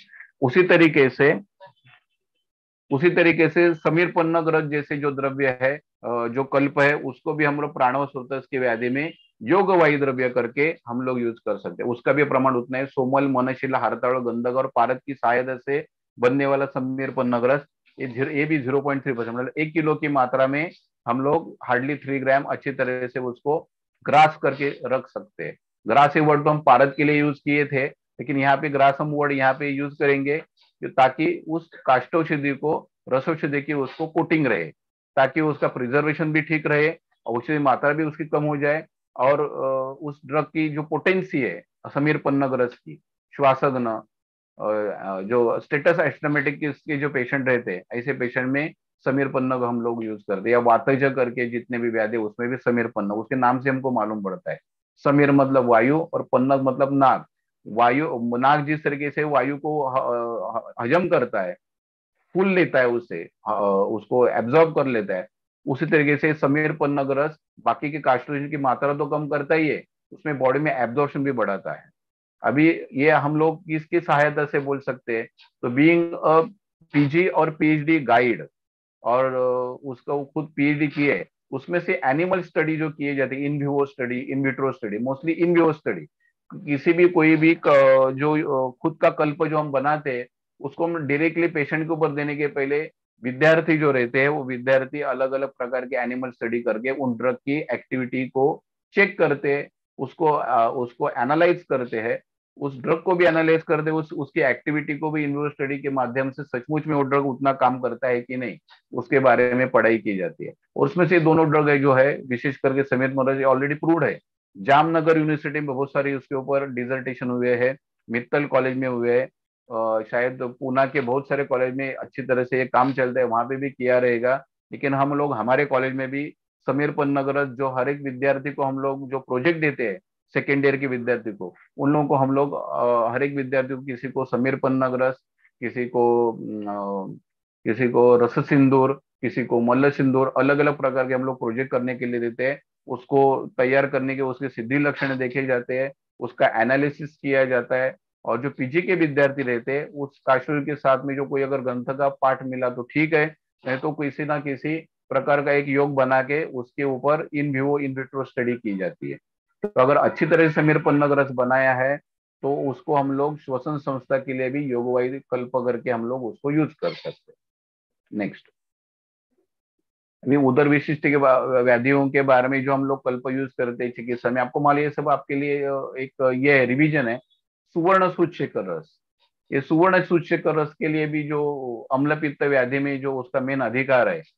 उसी तरीके से समीर पन्नग्रज जैसे जो द्रव्य है, जो कल्प है, उसको भी हम लोग प्राणव स्रोतस की व्याधि में योग वायु द्रव्य करके हम लोग यूज कर सकते हैं। उसका भी प्रमाण उतना है। सोमल, मनशिला, हरताड़, गंधक और पारद की सहायता से बनने वाला समीर पन्नग्रज, ये भी 0.3%, मतलब 1 किलो की मात्रा में हम लोग हार्डली 3 ग्राम अच्छी तरह से उसको ग्रास करके रख सकते हैं। ग्रास ये वर्ड तो हम पारद के लिए यूज किए थे, लेकिन यहाँ पे ग्रास हम वर्ड यहाँ पे यूज करेंगे ताकि उस काष्ठौषधि को रसौषधि की उसको कोटिंग रहे, ताकि उसका प्रिजर्वेशन भी ठीक रहे, औषधि मात्रा भी उसकी कम हो जाए, और उस ड्रग की जो पोटेंसी है समीर पन्नग की, श्वासघ्न, जो स्टेटस एस्टमेटिक के जो पेशेंट रहते हैं, ऐसे पेशेंट में समीर पन्नग हम लोग यूज करते हैं, या वातज करके जितने भी व्याधि उसमें भी समीर पन्नग, उसके नाम से हमको मालूम पड़ता है। समीर मतलब वायु और पन्नग मतलब नाग। वायु, नाग जिस तरीके से वायु को हजम करता है, फूल लेता है उससे, उसको एब्जॉर्ब कर लेता है, उसी तरीके से समीर पन्नग रस बाकी के कास्टोजन की मात्रा तो कम करता ही है, उसमें बॉडी में एब्जॉर्प्शन भी बढ़ाता है। अभी ये हम लोग किसकी सहायता से बोल सकते हैं, तो बीइंग अ पीजी और पीएचडी गाइड, और उसका वो खुद पीएचडी किए, उसमें से एनिमल स्टडी जो किए जाते हैं, in vivo study, in vitro study, mostly in vivo study, किसी भी कोई भी जो खुद का कल्प जो हम बनाते हैं, उसको हम डायरेक्टली पेशेंट के ऊपर देने के पहले विद्यार्थी जो रहते हैं, वो विद्यार्थी अलग अलग प्रकार के एनिमल स्टडी करके उन ड्रग की एक्टिविटी को चेक करते हैं, उसको एनालाइज करते हैं, उस ड्रग को भी एनालाइज करते हैं, उसकी एक्टिविटी को भी इन विवो स्टडी के माध्यम से सचमुच में वो ड्रग उतना काम करता है कि नहीं, उसके बारे में पढ़ाई की जाती है। और उसमें से दोनों ड्रग है जो है, विशेष करके समीर मनोज ऑलरेडी प्रूव्ड है, जामनगर यूनिवर्सिटी में बहुत सारी उसके ऊपर डिजर्टेशन हुए हैं, मित्तल कॉलेज में हुए हैं, शायद पूना के बहुत सारे कॉलेज में अच्छी तरह से ये काम चलता है, वहां पे भी किया रहेगा। लेकिन हम लोग हमारे कॉलेज में भी समीर पन्नग जो हर एक विद्यार्थी को हम लोग जो प्रोजेक्ट देते हैं, सेकेंड ईयर के विद्यार्थी को, उन लोगों को हम लोग हर एक विद्यार्थी को, किसी को समीर पन्नग रस, किसी को किसी को रस सिंदूर, किसी को मल्ल सिंदूर, अलग अलग प्रकार के हम लोग प्रोजेक्ट करने के लिए देते हैं। उसको तैयार करने के उसके सिद्धि लक्षण देखे जाते हैं, उसका एनालिसिस किया जाता है, और जो पीजी के विद्यार्थी रहते हैं, उस काशुर के साथ में जो कोई अगर ग्रंथ का पाठ मिला तो ठीक है, नहीं तो किसी ना किसी प्रकार का एक योग बना के उसके ऊपर in vivo in vitro study की जाती है। तो अगर अच्छी तरह से समीर पन्नग रस बनाया है, तो उसको हम लोग श्वसन संस्था के लिए भी योगवाई कल्प करके हम लोग उसको यूज कर सकते हैं। नेक्स्ट, अभी उदर विशिष्ट के व्याधियों के बारे में जो हम लोग कल्प यूज करते हैं चिकित्सा में, आपको मालूम, ये सब आपके लिए एक ये रिवीजन है। सुवर्ण सूच्यकर रस, ये सुवर्ण सूच्यकर रस के लिए भी जो अम्ल पित्त व्याधि में जो उसका मेन अधिकार है,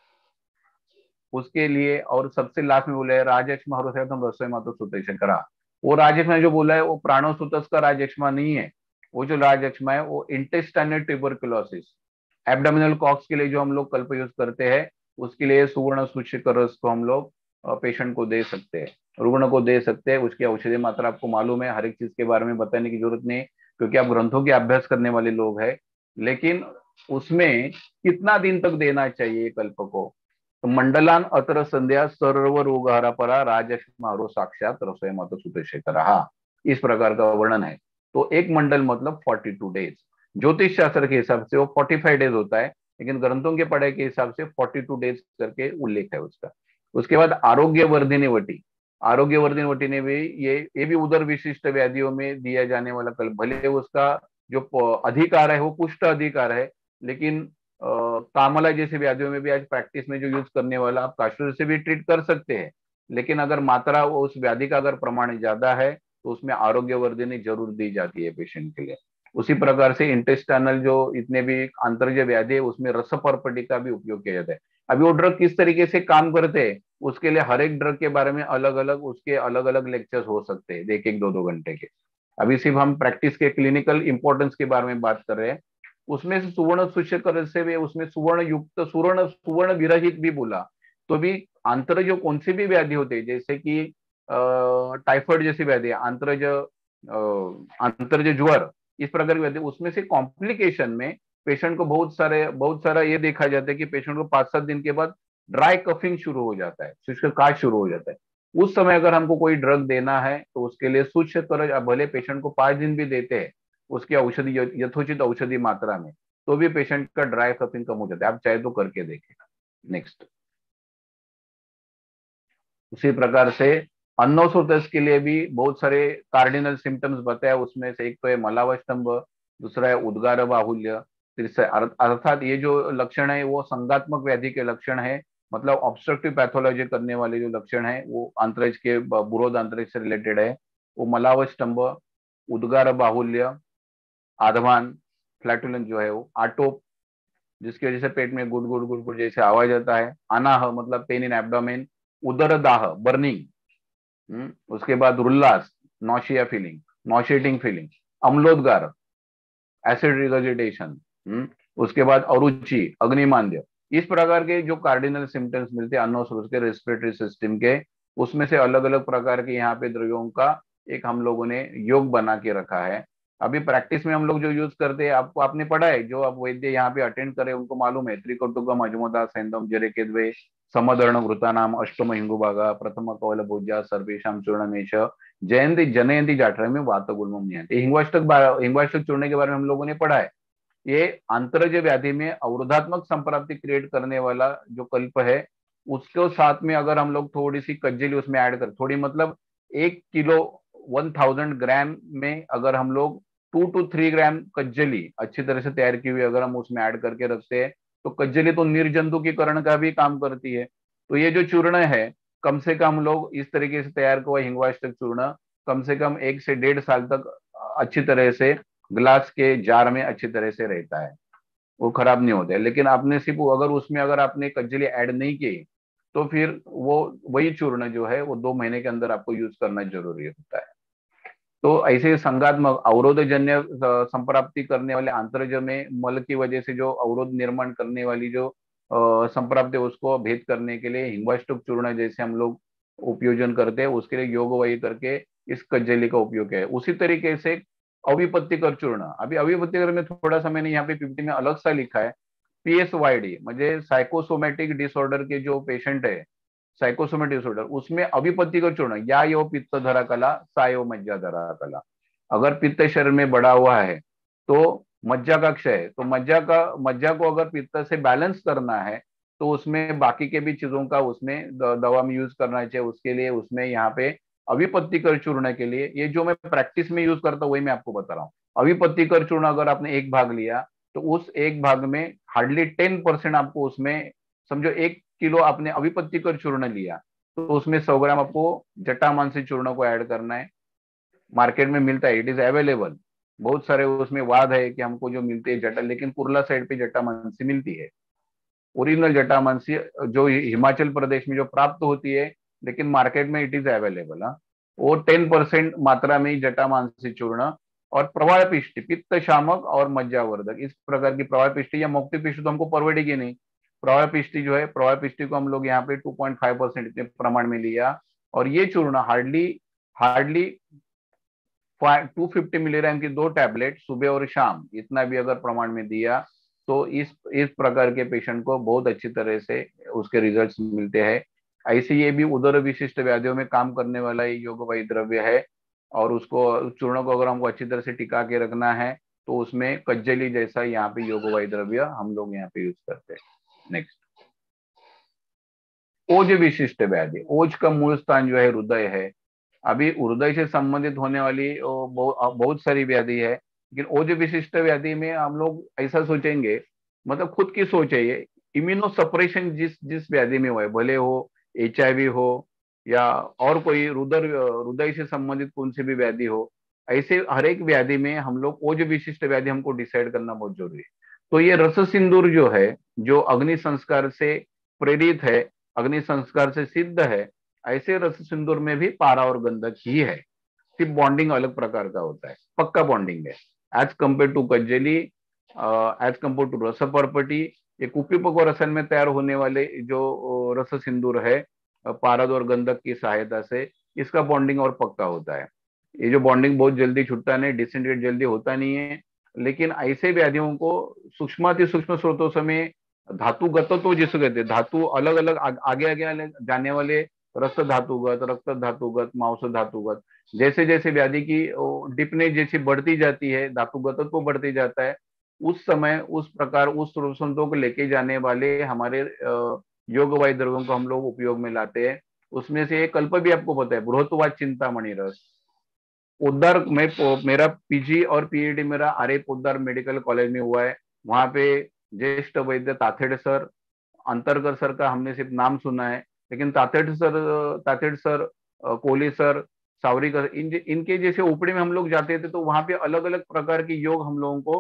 उसके लिए, और सबसे लास्ट में बोला है राजयक्ष्मा हरोसैतम रसोई मातो सुतेशंकरा, वो राजयक्ष्मा जो बोला है वो प्राणोसुतस का राजयक्ष्मा नहीं है, वो जो राजयक्ष्मा है वो इंटेस्टाइनल ट्यूबरकुलोसिस, एब्डोमिनल कॉक्स के लिए जो हम लोग कल्प यूज करते हैं, उसके लिए सुवर्ण सूच्यकर रस को हम लोग पेशेंट को दे सकते हैं, रुग्ण को दे सकते हैं। उसकी औषधि मात्रा आपको मालूम है, हर एक चीज के बारे में बताने की जरूरत नहीं, क्योंकि आप ग्रंथों के अभ्यास करने वाले लोग हैं। लेकिन उसमें कितना दिन तक देना चाहिए कल्प को, तो मंडलान अतर संध्या सर्व रोगहरा परा राजक्ष्मारो साक्षात रसोई मातो सुतेशेखर, इस प्रकार का वर्णन है। तो एक मंडल मतलब 42 डेज, ज्योतिष शास्त्र के हिसाब से वो 45 डेज होता है, लेकिन ग्रंथों के पढ़ाई के हिसाब से 42 डेज करके उल्लेख है उसका। उसके बाद आरोग्य वर्धिनी वटी, आरोग्य वर्धिनी वटी ने भी ये भी उदर विशिष्ट व्याधियों में दिया जाने वाला कल्प, भले उसका जो अधिकार है वो पुष्ट अधिकार है, लेकिन कामला जैसी व्याधियों में भी आज प्रैक्टिस में जो यूज करने वाला आप कास्टर से भी ट्रीट कर सकते हैं, लेकिन अगर मात्रा उस व्याधि का अगर प्रमाण ज्यादा है तो उसमें आरोग्य वर्धिनी जरूर दी जाती है पेशेंट के लिए। उसी प्रकार से इंटेस्टाइनल जो इतने भी अंतर्ज व्याधि है उसमें रसपर्पटी का भी उपयोग किया जाता है। अभी वो ड्रग किस तरीके से काम करते हैं, उसके लिए हर एक ड्रग के बारे में अलग अलग उसके अलग अलग लेक्चर्स हो सकते हैं, एक एक दो दो घंटे के। अभी सिर्फ हम प्रैक्टिस के क्लिनिकल इंपॉर्टेंस के बारे में बात कर रहे हैं। उसमें से सुवर्ण सूच्यकर से भी उसमें सुवर्ण युक्त, सुवर्ण सुवर्ण विरहित भी बोला, तो भी आंतर जो कौन सी भी व्याधि होते हैं, जैसे कि टाइफाइड जैसी व्याधि, आंतरज ज्वर, इस प्रकार की व्याधि, उसमें से कॉम्प्लिकेशन में पेशेंट को बहुत सारा ये देखा जाता है कि पेशेंट को 5-7 दिन के बाद ड्राई कफिंग शुरू हो जाता है, शुष्क काश शुरू हो जाता है। उस समय अगर हमको कोई ड्रग देना है तो उसके लिए सूच्यकर, भले पेशेंट को 5 दिन भी देते हैं उसकी औषधि यथोचित औषधि मात्रा में, तो भी पेशेंट का ड्राई कफिंग कम हो जाता है, आप चाहे तो करके देखेगा। नेक्स्ट, उसी प्रकार से अन्नोसोतस के लिए भी बहुत सारे कार्डिनल सिम्टम्स बताया, उसमें से एक तो है मलावस्तंभ, दूसरा है उद्गार बाहुल्य, तीसरा अर्थात ये जो लक्षण है वो संगात्मक व्याधि के लक्षण है, मतलब ऑब्स्ट्रक्टिव पैथोलॉजी करने वाले जो लक्षण है वो आंतरिक के बुरोध आंतरिक से रिलेटेड है। वो मलावस्तंभ, उद्गार बाहुल्य, आधमान, फ्लैटुलेंस जो है वो, आटोप जिसकी वजह से पेट में गुड़ गुड़ गुड़ गुड़ जैसे आवाज आता है, अनाह मतलब पेन इन एब्डोमेन, उदरदाह बर्निंग, उसके बाद रुल्लास नॉशिया फीलिंग, नॉशिएटिंग फीलिंग, अम्लोदगार एसिड रिगर्जिटेशन, उसके बाद अरुचि, अग्निमांद्य, इस प्रकार के जो कार्डिनल सिम्टम्स मिलते हैं अन्नोस्रोत के रेस्पिरेटरी सिस्टम के, उसमें से अलग अलग प्रकार के यहाँ पे द्रव्यों का एक हम लोगों ने योग बना के रखा है। अभी प्रैक्टिस में हम लोग जो यूज करते हैं, आपको आपने पढ़ा है, जो आप वैद्य यहाँ पे अटेंड करे उनको मालूम है, त्रिकटुकम अजमोदा सैंदम जरेकेद्वे समदर्ण वृतानाम अष्टम हिंगुभागा प्रथम कवल भोज्या सर्वेशम चूर्णमेश जयंती जनयंती जाठर में वात गुलमम नियंत्रण। हिंगवाष्टक चूर्ण के बारे में हम लोगों ने पढ़ा है। ये आंतरज व्याधि में अवरोधात्मक संप्राप्ति क्रिएट करने वाला जो कल्प है, उसके साथ में अगर हम लोग थोड़ी सी कज्जली उसमें ऐड कर, थोड़ी मतलब 1 किलो 1000 ग्राम में अगर हम लोग 2 to 3 ग्राम कज्जली अच्छी तरह से तैयार की हुई अगर हम उसमें ऐड करके रखते हैं, तो कज्जली तो निर्जंतुकीकरण का भी काम करती है। तो ये जो चूर्ण है, कम से कम लोग इस तरीके से तैयार हुआ हिंगवाष्टक चूर्ण कम से कम 1 से 1.5 साल तक अच्छी तरह से ग्लास के जार में अच्छी तरह से रहता है, वो खराब नहीं होता है। लेकिन आपने सिर्फ अगर उसमें अगर आपने कज्जली ऐड नहीं की, तो फिर वो वही चूर्ण जो है वो 2 महीने के अंदर आपको यूज करना जरूरी होता है। तो ऐसे संघात्मक अवरोधजन्य संप्राप्ति करने वाले आंतरज में मल की वजह से जो अवरोध निर्माण करने वाली जो संप्राप्ति, उसको भेद करने के लिए हिंगवाष्टक चूर्ण जैसे हम लोग उपयोजन करते हैं, उसके लिए योग वही करके इस कज्जली का उपयोग है। उसी तरीके से अविपत्तिकर चूर्ण, अभी अविपत्तिकर में थोड़ा सा मैंने यहाँ पे पीपीटी में अलग सा लिखा है, PSYD म्हणजे साइकोसोमेटिक डिसऑर्डर के जो पेशेंट है, साइकोसोमेटिक डिसऑर्डर, उसमें अविपत्तिकर चूर्ण या यो पित्त धरा कला सा यो मज्जा धरा कला, अगर पित्त शरीर में बढ़ा हुआ है तो मज्जा का क्षय है, तो मज्जा को अगर पित्त से बैलेंस करना है तो उसमें बाकी के भी चीजों का उसमें दवा में यूज करना चाहिए। उसके लिए उसमें यहाँ पे अविपत्तिकर चूर्ण के लिए, ये जो मैं प्रैक्टिस में यूज करता हूँ वही मैं आपको बता रहा हूँ। अविपत्तिकर चूर्ण अगर आपने एक भाग लिया तो उस एक भाग में हार्डली 10% आपको उसमें, समझो 1 किलो आपने अविपत्तिकर चूर्ण लिया तो उसमें 100 ग्राम आपको जटामांसी चूर्ण को ऐड करना है। मार्केट में मिलता है, इट इज अवेलेबल। बहुत सारे उसमें वाद है कि हमको जो मिलती है जटा, लेकिन कुर्ला साइड पे जटामांसी मिलती है, ओरिजिनल जटामांसी जो हिमाचल प्रदेश में जो प्राप्त होती है, लेकिन मार्केट में इट इज अवेलेबल। वो 10% मात्रा में जटामांसी चूर्ण और प्रवाह पिष्टि, पित्त शामक और मज्जावर्धक, इस प्रकार की प्रवाह पिष्टि या मुक्ति पिष्टि तो हमको परवड़ेगी नहीं। प्रवाह पिष्टि जो है, प्रवाह पिष्टि को हम लोग यहाँ पे 2.5% इतने प्रमाण में लिया, और ये चूर्ण हार्डली हार्डली 250 मिलीग्राम की 2 टैबलेट सुबह और शाम, इतना भी अगर प्रमाण में दिया तो इस प्रकार के पेशेंट को बहुत अच्छी तरह से उसके रिजल्ट्स मिलते हैं। ऐसे ये भी उदर विशिष्ट व्याधियों में काम करने वाला योगवाही द्रव्य है, और उसको चूर्ण को अगर हमको अच्छी तरह से टिका के रखना है तो उसमें कज्जली जैसा यहाँ पे योगवाही द्रव्य हम लोग यहाँ पे यूज करते हैं। नेक्स्ट, ओज विशिष्ट व्याधि। ओज का मूल स्थान जो है हृदय है। अभी हृदय से संबंधित होने वाली बहुत सारी व्याधि है, लेकिन ओज विशिष्ट व्याधि में हम लोग ऐसा सोचेंगे, मतलब खुद की सोच है ये, इम्यूनो सप्रेशन जिस जिस व्याधि में हुआ है, भले हो HIV हो या और कोई हृदय से संबंधित कौन सी भी व्याधि हो, ऐसे हर एक व्याधि में हम लोग ओज विशिष्ट व्याधि हमको डिसाइड करना बहुत जरूरी है। तो ये रस सिंदूर जो है, जो अग्नि संस्कार से प्रेरित है, अग्नि संस्कार से सिद्ध है, ऐसे रस सिंदूर में भी पारा और गंधक ही है, सिर्फ बॉन्डिंग अलग प्रकार का होता है, पक्का बॉन्डिंग है एज कंपेयर टू कज्जली, एज कंपेयर टू रस पर्पटी। ये कुपीपक और रसन में तैयार होने वाले जो रस सिंदूर है, पारद और गंधक की सहायता से, इसका बॉन्डिंग और पक्का होता है। ये जो बॉन्डिंग बहुत जल्दी छूटता नहीं, डिसइंटीग्रेट जल्दी होता नहीं है। लेकिन ऐसे व्याधियों को सूक्ष्माति सूक्ष्म स्रोतों से धातुगत तो जिसको कहते हैं, धातु अलग अलग आगे आगे जाने वाले, रक्त धातुगत, रक्त धातुगत, मांस धातुगत, जैसे जैसे व्याधि की डिपनेस जैसी बढ़ती जाती है, धातुगत को बढ़ती जाता है, उस समय उस प्रकार उस स्वरूपों को लेके जाने वाले हमारे योगवाही द्रव्यों को हम लोग उपयोग में लाते हैं। उसमें से एक कल्प भी आपको पता है, बृहत्वाद चिंतामणि रस। उद्धार में मेरा PG और PhD मेरा आर्य पोद्दार मेडिकल कॉलेज में हुआ है। वहां पे ज्येष्ठ वैद्य ताथेड़ सर, अंतरकर सर का हमने सिर्फ नाम सुना है, लेकिन ताथेड़ सर, कोहली सर, सावरीकर, इनके जैसे ओपीडी में हम लोग जाते थे तो वहां पे अलग अलग प्रकार के योग हम लोगों को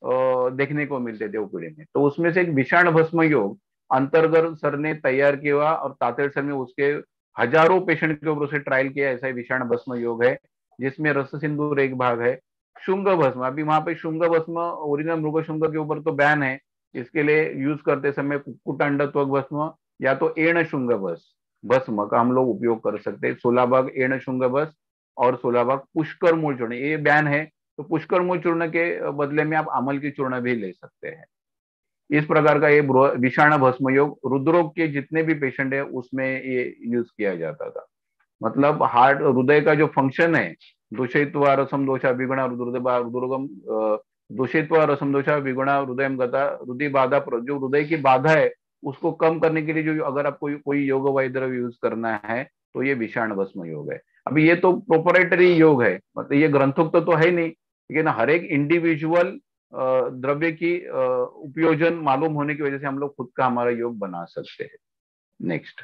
देखने को मिलते देवपीढ़ी में। तो उसमें से एक विषाण भस्म योग अंतर्गत सर ने तैयार किया और तातेड़ सर ने उसके हजारों पेशेंट के ऊपर उसे ट्रायल किया। ऐसा ही विषाण भस्म योग है जिसमें रस सिंदूर एक भाग है। शुंग भस्म, अभी वहां पे शुंग भस्म ओरिजिनल मृग शुंग के ऊपर तो बैन है, इसके लिए यूज करते समय कुकुटांड त्वक भस्म या तो एण शुंग भस्म का हम लोग उपयोग कर सकते हैं। 16 भाग एण शुंग भस्म और 16 भाग पुष्कर मूल चूर्ण, ये बैन है, तो पुष्कर मूल चूर्ण के बदले में आप अमल की चूर्ण भी ले सकते हैं। इस प्रकार का ये विषाण भस्म योग रुद्रोग के जितने भी पेशेंट है उसमें ये यूज किया जाता था। मतलब हार्ट हृदय का जो फंक्शन है, दूषित्वा रसम दोषा विगुणा रुद्रोगम दूषित्वा रसम दोषा विगुणा हृदय गता हृदय बाधा, जो हृदय की बाधा है उसको कम करने के लिए जो अगर आपको कोई योग वैद्य यूज करना है तो ये विषाण भस्म योग है। अभी ये तो प्रोपरेटरी योग है, मतलब ये ग्रंथोक्त तो है नहीं, लेकिन हर एक इंडिविजुअल द्रव्य की उपयोजन मालूम होने की वजह से हम लोग खुद का हमारा योग बना सकते हैं। नेक्स्ट,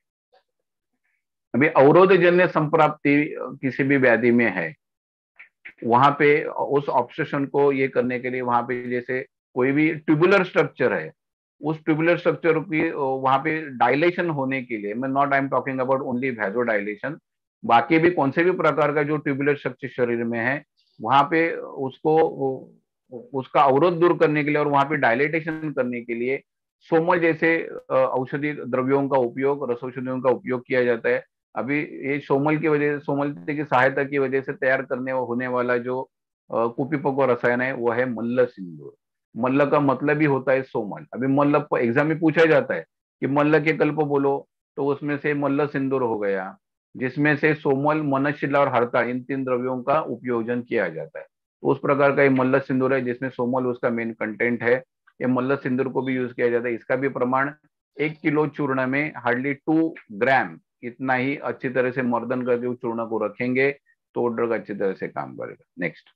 अभी अवरोधजन्य संप्राप्ति किसी भी व्याधि में है, वहां पे उस ऑब्सेशन को ये करने के लिए वहां पे जैसे कोई भी ट्यूबुलर स्ट्रक्चर है, उस ट्यूबुलर स्ट्रक्चर की वहां पे डायलेशन होने के लिए, मैं not I am talking about only vaso dilation, बाकी भी कौन से भी प्रकार का जो ट्यूबुलर स्ट्रक्चर शरीर में है वहां पे उसको उसका अवरोध दूर करने के लिए और वहां पे डायलेटेशन करने के लिए सोमल जैसे औषधि द्रव्यों का उपयोग, रसौषधियों का उपयोग किया जाता है। अभी ये सोमलते की सहायता की वजह से तैयार करने होने वाला जो कुपीपको रसायन है वो है मल्ल सिंदूर। मल्ल का मतलब ही होता है सोमल। अभी मल्ल एग्जाम में पूछा जाता है कि मल्ल के कल्प बोलो, तो उसमें से मल्ल सिंदूर हो गया, जिसमें से सोमल, मनशिला और हरता इन 3 द्रव्यों का उपयोजन किया जाता है। तो उस प्रकार का ये मल्ल सिंदूर है जिसमें सोमल उसका मेन कंटेंट है। ये मल्ल सिंदूर को भी यूज किया जाता है। इसका भी प्रमाण 1 किलो चूर्ण में हार्डली 2 ग्राम इतना ही अच्छी तरह से मर्दन करके उस चूर्ण को रखेंगे तो ड्रग अच्छी तरह से काम करेगा। नेक्स्ट,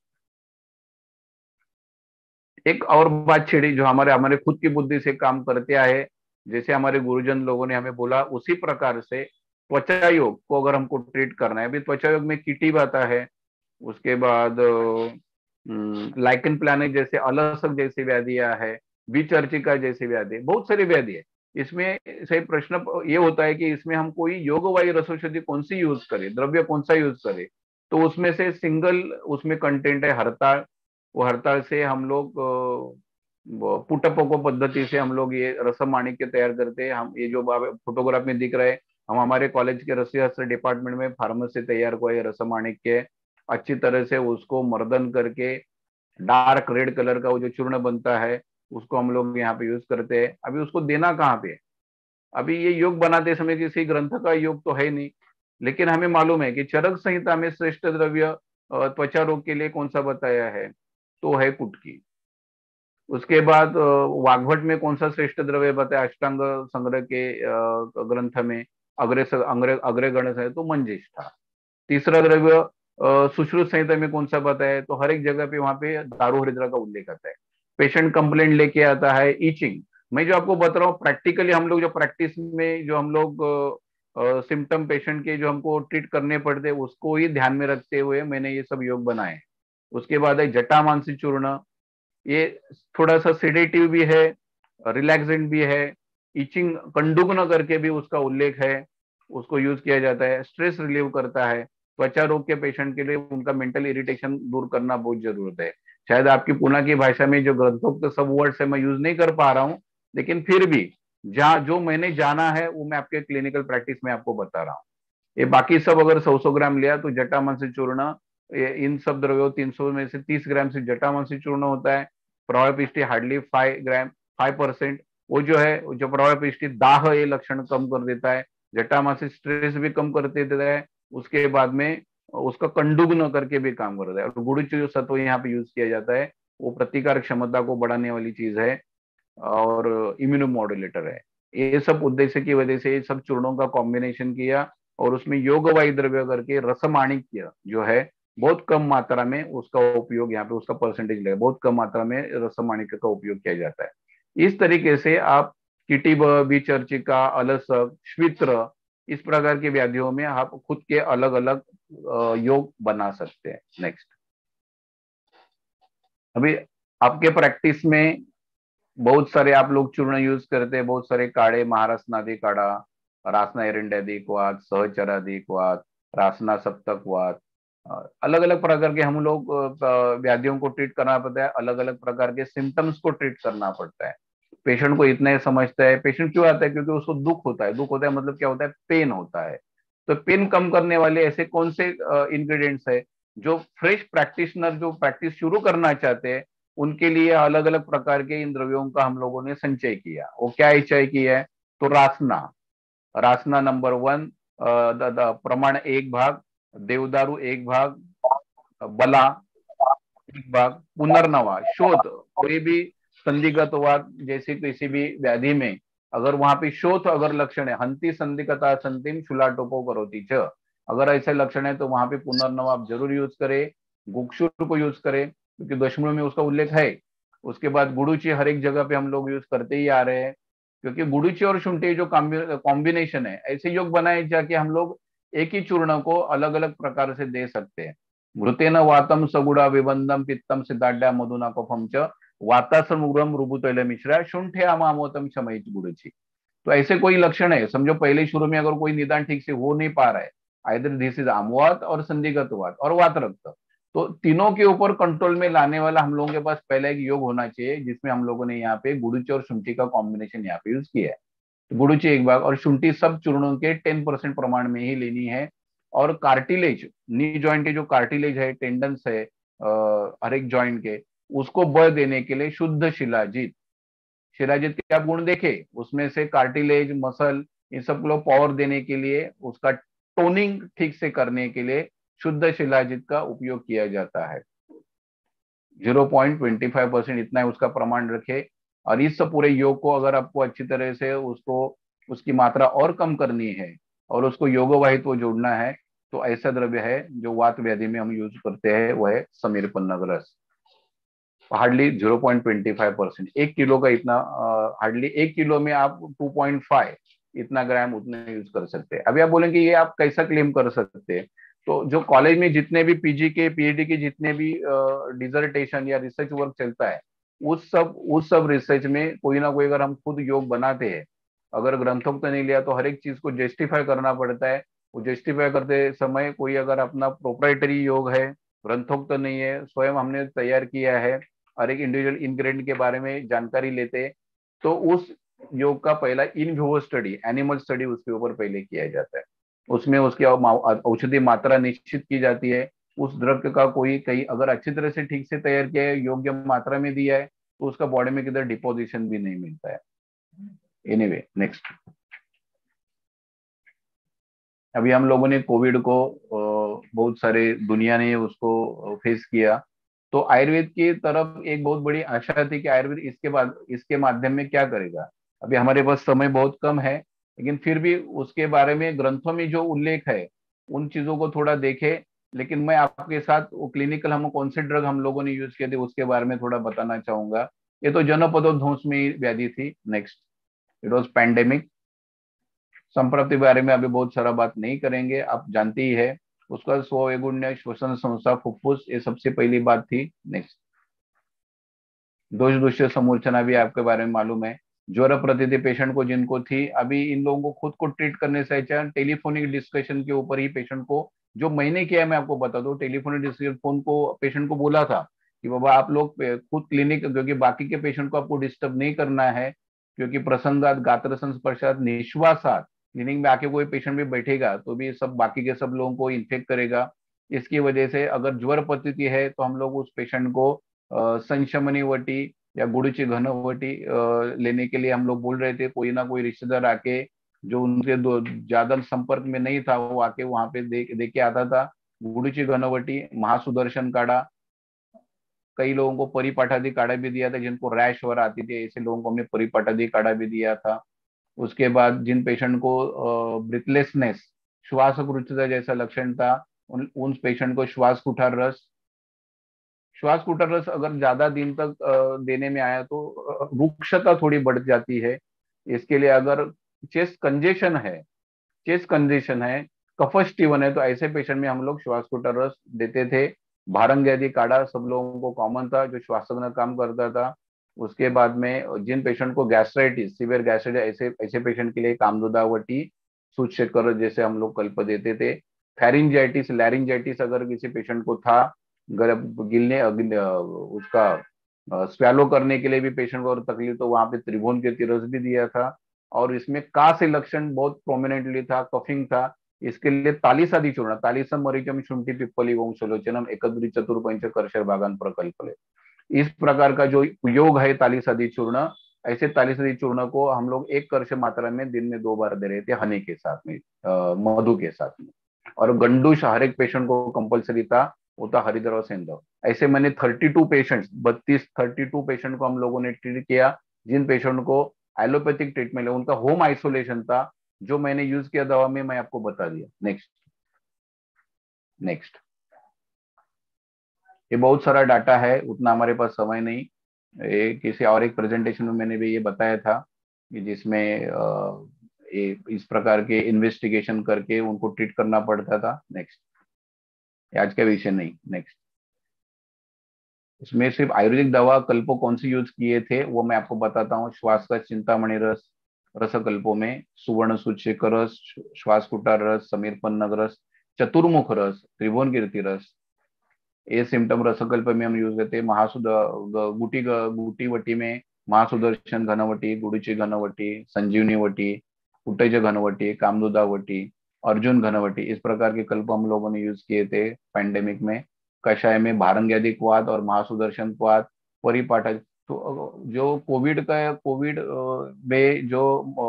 एक और बात छिड़ी जो हमारे हमारे खुद की बुद्धि से काम करते आए, जैसे हमारे गुरुजन लोगों ने हमें बोला उसी प्रकार से त्वचा योग को अगर हमको ट्रीट करना है, अभी त्वचा योग में कीटीब आता है, उसके बाद लाइकन प्लानिक जैसे अलसक जैसी व्याधियां है, विचर्चिका जैसी व्याधि, बहुत सारी व्याधि है। इसमें सही प्रश्न ये होता है कि इसमें हम कोई योगवायु रसौषधि कौन सी यूज करें, द्रव्य कौन सा यूज करें, तो उसमें से सिंगल उसमें कंटेंट है हड़ताल। वो हड़ताल से हम लोग पुटपोको पद्धति से हम लोग ये रसम माणिक्य तैयार करते हैं। हम ये जो फोटोग्राफ में दिख रहा है, हम हमारे कॉलेज के रसायन शास्त्र डिपार्टमेंट में फार्मेसी तैयार को ये रसम माणिक्य अच्छी तरह से उसको मर्दन करके डार्क रेड कलर का वो जो चूर्ण बनता है उसको हम लोग यहाँ पे यूज करते हैं। अभी उसको देना कहाँ पे, अभी ये योग बनाते समय किसी ग्रंथ का योग तो है नहीं, लेकिन हमें मालूम है कि चरक संहिता में श्रेष्ठ द्रव्य त्वचा रोग के लिए कौन सा बताया है, तो है कुटकी। उसके बाद वाग्भट में कौन सा श्रेष्ठ द्रव्य बताया अष्टांग संग्रह के ग्रंथ में, अग्रगण है तो मंजिष्ठा। तीसरा द्रव्य सुश्रुत संहिता में कौन सा बताया है, तो हर एक जगह पे वहां पे दारू हरिद्रा का उल्लेख आता है। पेशेंट कंप्लेंट लेके आता है ईचिंग, मैं जो आपको बता रहा हूँ प्रैक्टिकली हम लोग जो प्रैक्टिस में जो हम लोग सिम्टम पेशेंट के जो हमको ट्रीट करने पड़ते हैं उसको ही ध्यान में रखते हुए मैंने ये सब योग बनाए। उसके बाद है जटा मानसी चूर्ण, ये थोड़ा सा सेडेटिव भी है, रिलैक्सेंट भी है, इचिंग कंडुग्न करके भी उसका उल्लेख है, उसको यूज किया जाता है, स्ट्रेस रिलीव करता है। त्वचा रोग के पेशेंट के लिए उनका मेंटल इरिटेशन दूर करना बहुत जरूरत है। शायद आपकी पुणे की भाषा में जो ग्रंथोक्त सब वर्ड से मैं यूज नहीं कर पा रहा हूँ, लेकिन फिर भी जहाँ जो मैंने जाना है वो मैं आपके क्लिनिकल प्रैक्टिस में आपको बता रहा हूँ। ये बाकी सब अगर 100 ग्राम लिया तो जटामांसी चूर्ण, इन सब द्रव्यों 300 में से 30 ग्राम से जटामांसी चूर्ण होता है। प्रभावपिष्टि हार्डली 5 ग्राम 5%, वो जो है जो प्रभावपिष्टि दाह ये लक्षण कम कर देता है, जटामांसी स्ट्रेस भी कम कर देता है। उसके बाद में उसका कंडुग्न करके भी काम करता है। और गुड़ जो सत्व यहाँ पे यूज किया जाता है वो प्रतिकार क्षमता को बढ़ाने वाली चीज है और इम्यूनोमॉड्यूलेटर है। ये सब उद्देश्य की वजह से ये सब चूर्णों का कॉम्बिनेशन किया और उसमें योगवायु द्रव्य करके रसमाणिक्य जो है बहुत कम मात्रा में उसका उपयोग, यहाँ पे उसका परसेंटेज लगा, बहुत कम मात्रा में रसमाणिक्य का उपयोग किया जाता है। इस तरीके से आप किटिब, विचर्चिका, अलसक, श्वित्र इस प्रकार की व्याधियों में आप खुद के अलग अलग योग बना सकते हैं। नेक्स्ट, अभी आपके प्रैक्टिस में बहुत सारे आप लोग चूर्ण यूज करते हैं, बहुत सारे काढ़े, महारासनादि काढ़ा, रासना एरंडादिक वात, सहचरादिक वात, रासना सप्तक वात, अलग अलग प्रकार के हम लोग व्याधियों को ट्रीट करना पड़ता है, अलग अलग प्रकार के सिम्टम्स को ट्रीट करना पड़ता है। पेशेंट को इतना ही समझता है, पेशेंट क्यों आता है, क्योंकि उसको दुख होता है। दुख होता है मतलब क्या होता है, पेन होता है। तो पेन कम करने वाले ऐसे कौन से इंग्रेडिएंट्स है जो फ्रेश प्रैक्टिशनर जो प्रैक्टिस शुरू करना चाहते हैं उनके लिए अलग अलग प्रकार के इन द्रव्यों का हम लोगों ने संचय किया। वो क्या संचय किया है, तो रासना, रासना नंबर 1, प्रमाण 1 भाग, देवदारू 1 भाग, बला 1 भाग, पुनर्नवा, शोथ, कोई भी संदिग्धवाद जैसे किसी भी व्याधि में अगर वहां पे शोथ अगर लक्षण है, हंति संदिग्धता संतिम शुलाटोपो करोति च, अगर ऐसे लक्षण है तो वहां पे पुनर्नवा आप जरूर यूज करें। गुक्षुर को यूज करें क्योंकि दशमलव में उसका उल्लेख है। उसके बाद गुड़ुची हर एक जगह पे हम लोग यूज करते ही आ रहे हैं, क्योंकि गुड़ुची और शुंठी जो कॉम्बिनेशन है, ऐसे योग बनाए जाके हम लोग एक ही चूर्ण को अलग अलग प्रकार से दे सकते हैं। घृतेन वातम सगुड़ा विबंधम पित्तम सिद्धाड्या मधुना कफम च वातासमुग्रम रुबुतैल मिश्रा शुंठे अमामोतम शमयित गुड़ुची। तो ऐसे कोई लक्षण है, समझो पहले शुरू में अगर कोई निदान ठीक से हो नहीं पा रहा है, आइदर दिस इज आमवात और संदिग्धवात और वात रक्त, तो तीनों के ऊपर कंट्रोल में लाने वाला हम लोगों के पास पहला एक योग होना चाहिए, जिसमें हम लोगों ने यहाँ पे गुड़ुची और शुंठी का कॉम्बिनेशन यहाँ पे यूज किया है। तो गुड़ुची 1 भाग और शुंठी सब चूर्णों के 10% प्रमाण में ही लेनी है। और कार्टिलेज, नी जॉइंट के जो कार्टिलेज है, टेंडन्स है हर एक जॉइंट के, उसको बल देने के लिए शुद्ध शिलाजीत, शिलाजीत के आप गुण देखे, उसमें से कार्टिलेज, मसल, इन सब को पावर देने के लिए, उसका टोनिंग ठीक से करने के लिए शुद्ध शिलाजीत का उपयोग किया जाता है। 0.25% इतना है उसका प्रमाण रखे। और इस पूरे योग को अगर आपको अच्छी तरह से उसको उसकी मात्रा और कम करनी है और उसको योगवाहित्व जोड़ना है, तो ऐसा द्रव्य है जो वात व्याधि में हम यूज करते हैं, वह है समीर पन्नग रस। हार्डली 0.25%, 1 किलो का इतना, हार्डली 1 किलो में आप 2.5 इतना ग्राम उतना यूज कर सकते हैं। अभी आप बोलेंगे ये आप कैसा क्लेम कर सकते हैं, तो जो कॉलेज में जितने भी पीजी के पीएचडी के जितने भी डिजर्टेशन या रिसर्च वर्क चलता है, उस सब रिसर्च में कोई ना कोई अगर हम खुद योग बनाते हैं, अगर ग्रंथोक्त नहीं लिया तो हर एक चीज को जस्टिफाई करना पड़ता है। वो जस्टिफाई करते समय कोई अगर अपना प्रोप्राइटरी योग है, ग्रंथोक्त नहीं है, स्वयं हमने तैयार किया है, हर एक इंडिविजुअल इंग्रेडिएंट के बारे में जानकारी लेते, तो उस योग का पहला in vivo study, animal study उसके ऊपर पहले किया जाता है। उसमें उसकी औषधि मात्रा निश्चित की जाती है। उस द्रव्य का कोई कहीं अगर अच्छी तरह से ठीक से तैयार किया है, योग्य मात्रा में दिया है, तो उसका बॉडी में किधर डिपोजिशन भी नहीं मिलता है। Anyway, next. अभी हम लोगों ने कोविड को बहुत सारे दुनिया ने उसको फेस किया, तो आयुर्वेद की तरफ एक बहुत बड़ी आशा थी कि आयुर्वेद इसके बाद इसके माध्यम में क्या करेगा। अभी हमारे पास समय बहुत कम है, लेकिन फिर भी उसके बारे में ग्रंथों में जो उल्लेख है उन चीजों को थोड़ा देखे। लेकिन मैं आपके साथ वो क्लिनिकल हम कौन से ड्रग हम लोगों ने यूज किए थे उसके बारे में थोड़ा बताना चाहूंगा। ये तो जनपदोध्वंस में व्याधि थी। Next, it was pandemic. संप्रति बारे में अभी बहुत सारा बात नहीं करेंगे, आप जानते ही है। उसका स्वयगुण्य, श्वसन संस्था, फुफ्फुस, ये सबसे पहली बात थी। नेक्स्ट, दोष दूष्य समूर्छना भी आपके बारे में मालूम है। ज्वर प्रतीति पेशेंट को जिनको थी, अभी इन लोगों को खुद को ट्रीट करने से अच्छा टेलीफोनिक डिस्कशन के ऊपर ही पेशेंट को, जो मैंने किया मैं आपको बता दूं, टेलीफोनिक डिस्कशन फोन को पेशेंट को बोला था कि बाबा आप लोग खुद क्लिनिक, क्योंकि बाकी के पेशेंट को आपको डिस्टर्ब नहीं करना है, क्योंकि प्रसंगात, गात्र संस्पर्शात, निश्वासात, क्लिनिक में आके कोई पेशेंट भी बैठेगा तो भी सब बाकी के सब लोगों को इन्फेक्ट करेगा। इसकी वजह से अगर ज्वर प्रतीति है तो हम लोग उस पेशेंट को संशमनी वटी या गुड़ची घनवटी लेने के लिए हम लोग बोल रहे थे। कोई ना कोई रिश्तेदार आके जो उनके ज्यादा संपर्क में नहीं था, वो आके वहां पे दे के आता था। गुड़ची घनवटी, महासुदर्शन काढ़ा, कई लोगों को परिपाठादि काढ़ा भी दिया था, जिनको रैश वगैरह आती थी, ऐसे लोगों को हमने परिपाठादि काढ़ा भी दिया था। उसके बाद जिन पेशेंट को ब्रिथलेसनेस, श्वास रुचिता जैसा लक्षण था, उन पेशेंट को श्वास कुठार रस, श्वास कुठार रस अगर ज्यादा दिन तक देने में आया तो रुक्षता थोड़ी बढ़ जाती है। इसके लिए अगर चेस्ट कंजेशन है, कफ स्टीवन है, तो ऐसे पेशेंट में हम लोग श्वास कुठार रस देते थे। भारंगी काढ़ा सब लोगों को कॉमन था, जो श्वासक में काम करता था। उसके बाद में जिन पेशेंट को गैस्ट्राइटिस, सीवियर गैस्ट्राइटिस, ऐसे ऐसे पेशेंट के लिए कामदुदावटी, सूचशेखर जैसे हम लोग कल्प देते थे। फेरिंजाइटिस, लैरिंजाइटिस अगर किसी पेशेंट को था, उसका स्वेलो करने के लिए भी पेशेंट को अगर तकलीफ, तो वहां पे त्रिभुवन के तिरस भी दिया था। और इसमें कास लक्षण बहुत प्रोमिनेंटली था, कफिंग था। इसके लिए तालिसादी चूर्ण, तालिसम मरीचम शुंठी पिप्पली वंशलोचनम एकदुरी चतुर्पंच कर्षर भागान प्रकल्प, इस प्रकार का जो योग है तालिसादी चूर्ण, ऐसे तालिसादी चूर्ण को हम लोग 1 कर्ष मात्रा में दिन में 2 बार दे रहे थे, हनी के साथ में, मधु के साथ में। और गंडूश हर एक पेशेंट को कंपलसरी था, वो था हरिद्र और सेंधव। ऐसे मैंने 32 पेशेंट्स, 32 पेशेंट को हम लोगों ने ट्रीट किया। जिन पेशेंट को एलोपैथिक ट्रीटमेंट है, उनका होम आइसोलेशन था। जो मैंने यूज किया दवा में, मैं आपको बता दिया। Next next. ये बहुत सारा डाटा है, उतना हमारे पास समय नहीं। ये किसी और एक प्रेजेंटेशन में मैंने भी ये बताया था कि जिसमें ये इस प्रकार के इन्वेस्टिगेशन करके उनको ट्रीट करना पड़ता था। नेक्स्ट। आज का विषय नहीं। नेक्स्ट। इसमें सिर्फ आयुर्वेदिक दवा कल्पों कौन सी यूज किए थे वो मैं आपको बताता हूँ। श्वास का चिंतामणि रस, रसकल्पों में सुवर्ण सूचेकर रस, श्वास कुटार रस, समीर पन्नग रस, चतुर्मुख रस, त्रिभुवन कीर्ति रस। ए सिम्टम रसकल्प में हम यूज करते हैं। गुटी वटी में महासुदर्शन घनवटी, गुड़ीची घनवटी, संजीवनी वटी, कुटेज घनवटी, कामदुदावटी, अर्जुन घनवटी, इस प्रकार के कल्प हम लोगों ने यूज किए थे पैंडेमिक में। कषाय में भारंगी क्वाथ और महासुदर्शन क्वाथ, परिपाठक। तो जो कोविड में जो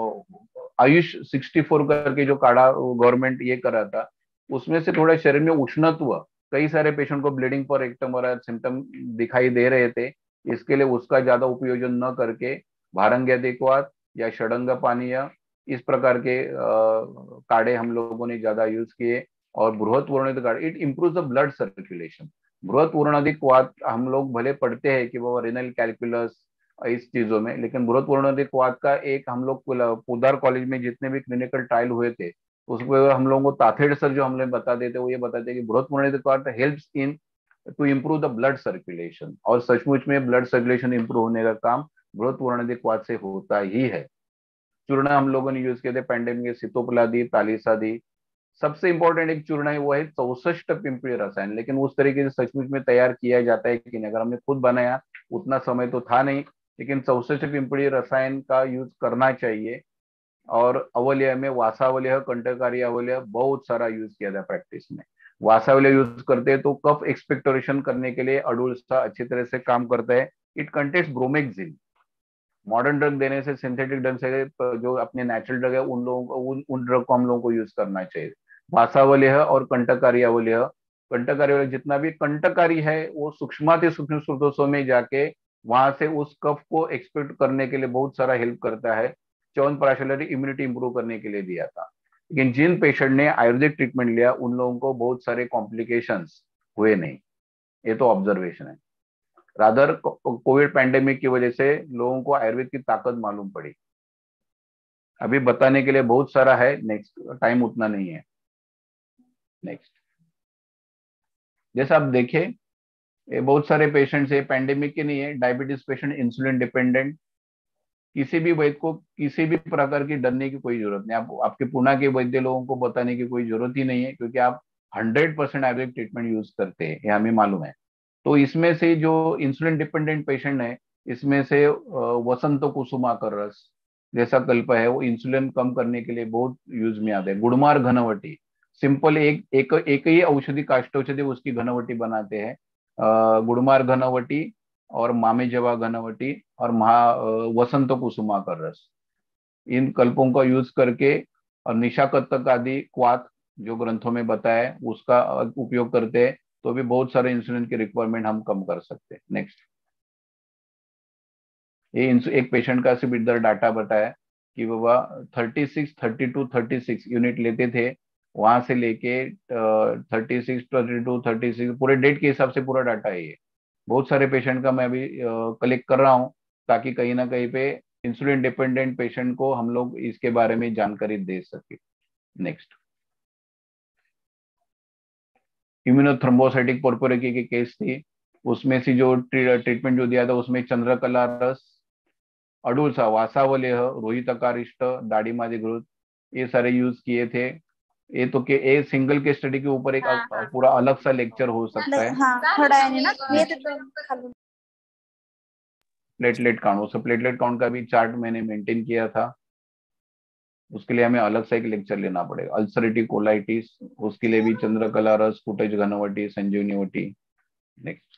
आयुष 64 करके जो काढ़ा गवर्नमेंट ये कर रहा था, उसमें से थोड़ा शरीर में उष्णत्व, कई सारे पेशेंट को ब्लीडिंग पर एक्टम और सिम्टम दिखाई दे रहे थे। इसके लिए उसका ज्यादा उपयोजन न करके भारंगी क्वाथ या षडंग पानीय, इस प्रकार के काढ़े हम लोगों ने ज्यादा यूज किए। और बृहत वर्णोदित काढ़ा, it improve the blood circulation. बृहत वर्णोदित क्वाथ हम लोग भले पढ़ते हैं कि वो रेनल कैलकुलस इस चीजों में, लेकिन बृहत वर्णोदित क्वाथ का एक हम लोग पोदार कॉलेज में जितने भी क्लिनिकल ट्रायल हुए थे, उसमें हम लोगों को ताथेड़ सर जो हमने बता देते, वो ये बताते कि बृहत वर्णोदित क्वाथ helps in to improve the blood circulation. और सचमुच में ब्लड सर्कुलेशन इंप्रूव होने का काम बृहत वर्णोदित क्वाथ से होता ही है। चूर्ण हम लोगों ने यूज किए थे पैंडेमिक के, सितोपलादी, तालिसादी। सबसे इंपॉर्टेंट एक चूर्ण है, वो है 64 पिंपली रसायन। लेकिन उस तरीके से सचमुच में तैयार किया जाता है कि नहीं, अगर हमने खुद बनाया, उतना समय तो था नहीं, लेकिन 64 पिंपली रसायन का यूज करना चाहिए। और अवल्य में वासावल्य, कंटकारी अवल्य बहुत सारा यूज किया था प्रैक्टिस में। वासावल्य यूज करते हैं तो कफ एक्सपेक्टोरेशन करने के लिए अडुल्सा अच्छी तरह से काम करता है। It contains bromhexine. Modern drug देने से, सिंथेटिक ड्रग से, जो अपने नेचुरल ड्रग है उन लोगों को, उन ड्रग को हम लोगों को यूज करना चाहिए। वासावल्य और कंटकारी अवल्य, कंटकारी अवल्य जितना भी कंटकारी है वो सूक्ष्माति सूक्ष्म स्रोतों में जाके वहां से उस कफ को एक्सपेक्ट करने के लिए बहुत सारा हेल्प करता है। च्यवनप्राश इम्यूनिटी इंप्रूव करने के लिए दिया था। लेकिन जिन पेशेंट ने आयुर्वेदिक ट्रीटमेंट लिया, उन लोगों को बहुत सारे कॉम्प्लिकेशंस हुए नहीं। ये तो ऑब्जर्वेशन है। रादर कोविड पैंडेमिक की वजह से लोगों को आयुर्वेद की ताकत मालूम पड़ी। अभी बताने के लिए बहुत सारा है, नेक्स्ट टाइम उतना नहीं है। नेक्स्ट। जैसा आप देखें, ये बहुत सारे पेशेंट्स है, पैंडेमिक के नहीं है, डायबिटीज पेशेंट, इंसुलिन डिपेंडेंट। किसी भी वैद्य को किसी भी प्रकार की डरने की कोई जरूरत नहीं। आप आपके पुणे के वैद्य लोगों को बताने की कोई जरूरत ही नहीं है, क्योंकि आप 100% आयुर्वेदिक ट्रीटमेंट यूज करते हैं, ये हमें मालूम है। तो इसमें से जो इंसुलिन डिपेंडेंट पेशेंट है, इसमें से वसंत कुसुमाकर रस जैसा कल्प है, वो इंसुलिन कम करने के लिए बहुत यूज में आता है। गुड़मार घनवटी, सिंपल एक ही औषधि, काष्ठौषधि, उसकी घनवटी बनाते हैं। गुड़मार घनवटी और मामे जवा घनवटी और वसंत कुसुमाकर रस, इन कल्पों का यूज करके, और निशाकतक आदि क्वाथ जो ग्रंथों में बताया है उसका उपयोग करते हैं, तो भी बहुत सारे इंसुलिन की रिक्वायरमेंट हम कम कर सकते हैं। नेक्स्ट। ये एक पेशेंट का सिर्फ इधर डाटा बताया कि बाबा 36, 32, 36 यूनिट लेते थे, वहां से लेके 36, 22, 36 पूरे डेट के हिसाब से पूरा डाटा है ये। बहुत सारे पेशेंट का मैं अभी कलेक्ट कर रहा हूँ, ताकि कहीं ना कहीं पे इंसुलिन डिपेंडेंट पेशेंट को हम लोग इसके बारे में जानकारी दे सके। नेक्स्ट। इम्यूनोथ्रोम्बोसाइटिक पर्पोरिकी की केस थी, उसमें से जो ट्रीटमेंट जो दिया था उसमें चंद्रकला रस, अडुळसा, वासावलेह, रोहितकारिष्ट, दाढ़ी माझी ग्रोथ, ये सारे यूज किए थे। ये तो के एक सिंगल के स्टडी के ऊपर एक पूरा अलग सा लेक्चर हो सकता है। प्लेटलेट काउंट, उससे प्लेटलेट काउंट का भी चार्ट मैंने मेंटेन किया था, उसके लिए हमें अलग से एक लेक्चर लेना पड़ेगा। अल्सरेटिव कोलाइटिस, उसके लिए भी चंद्रकला रस, फुटेज घनवटी, संजीवनीवटी। नेक्स्ट,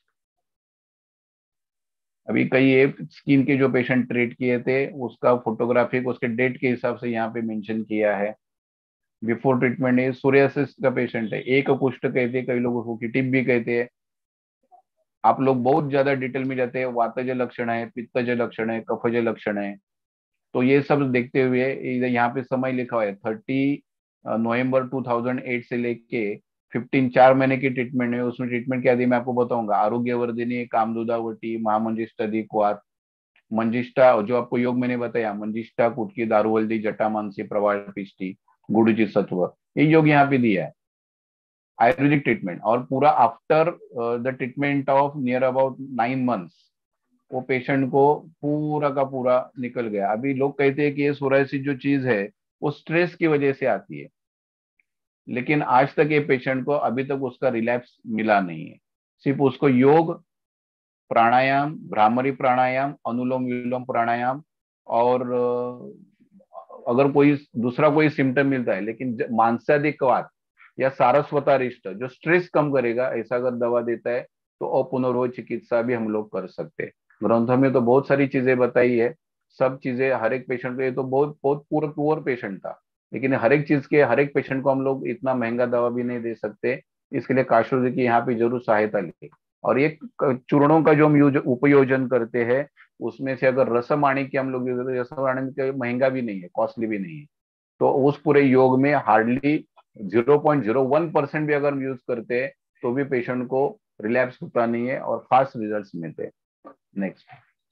अभी कई एक स्किन के जो पेशेंट ट्रीट किए थे उसका फोटोग्राफिक उसके डेट के हिसाब से यहाँ पे मेंशन किया है। बिफोर ट्रीटमेंट है, सोरियासिस का पेशेंट है, एक कुष्ठ कहते हैं, कई लोग उसको टिप भी कहते हैं। आप लोग बहुत ज्यादा डिटेल में जाते हैं, वातज लक्षण है, पित्तज लक्षण है, कफज लक्षण है, तो ये सब देखते हुए यहाँ पे समय लिखा हुआ है 30 नवंबर 2008 से लेके 15 4 महीने की ट्रीटमेंट है। उसमें ट्रीटमेंट क्या दी मैं आपको बताऊंगा। आरोग्यवर्धिनी, कामदुदावटी, महामंजिष्टादि, क्वाथ, मंजिष्ठा जो आपको योग मैंने बताया, मंजिष्ठा, कुटकी, दारूहल्दी, जटामांसी, प्रवाल पिष्टी, गुड़जी सत्व, ये योग यहाँ पे दिया है आयुर्वेदिक ट्रीटमेंट। और पूरा after the treatment of near about 9 months वो पेशेंट को पूरा का पूरा निकल गया। अभी लोग कहते हैं कि ये सोरायसिस जो चीज है वो स्ट्रेस की वजह से आती है, लेकिन आज तक ये पेशेंट को अभी तक उसका रिलैप्स मिला नहीं है। सिर्फ उसको योग, प्राणायाम, भ्रामरी प्राणायाम, अनुलोम विलोम प्राणायाम और अगर कोई दूसरा कोई सिम्टम मिलता है, लेकिन मांसादिक्वात या सारस्वतारिष्ट जो स्ट्रेस कम करेगा ऐसा अगर दवा देता है तो अपुनर्व चिकित्सा भी हम लोग कर सकते हैं। ग्रंथों में तो बहुत सारी चीजें बताई है, सब चीजें हर एक पेशेंट को, ये तो बहुत बहुत पूरा पुअर पेशेंट था, लेकिन हर एक चीज के हर एक पेशेंट को हम लोग इतना महंगा दवा भी नहीं दे सकते। इसके लिए काशों की यहाँ पे जरूर सहायता ली। और ये चूर्णों का जो हम उपयोजन करते हैं उसमें से अगर रसमाणी की हम लोग यूज करते हैं, रसमाणी महंगा भी नहीं है, कॉस्टली भी नहीं है, तो उस पूरे योग में हार्डली 0.01% भी अगर हम यूज करते हैं तो भी पेशेंट को रिलैप्स होता नहीं है और फास्ट रिजल्ट्स मिलते हैं। Next,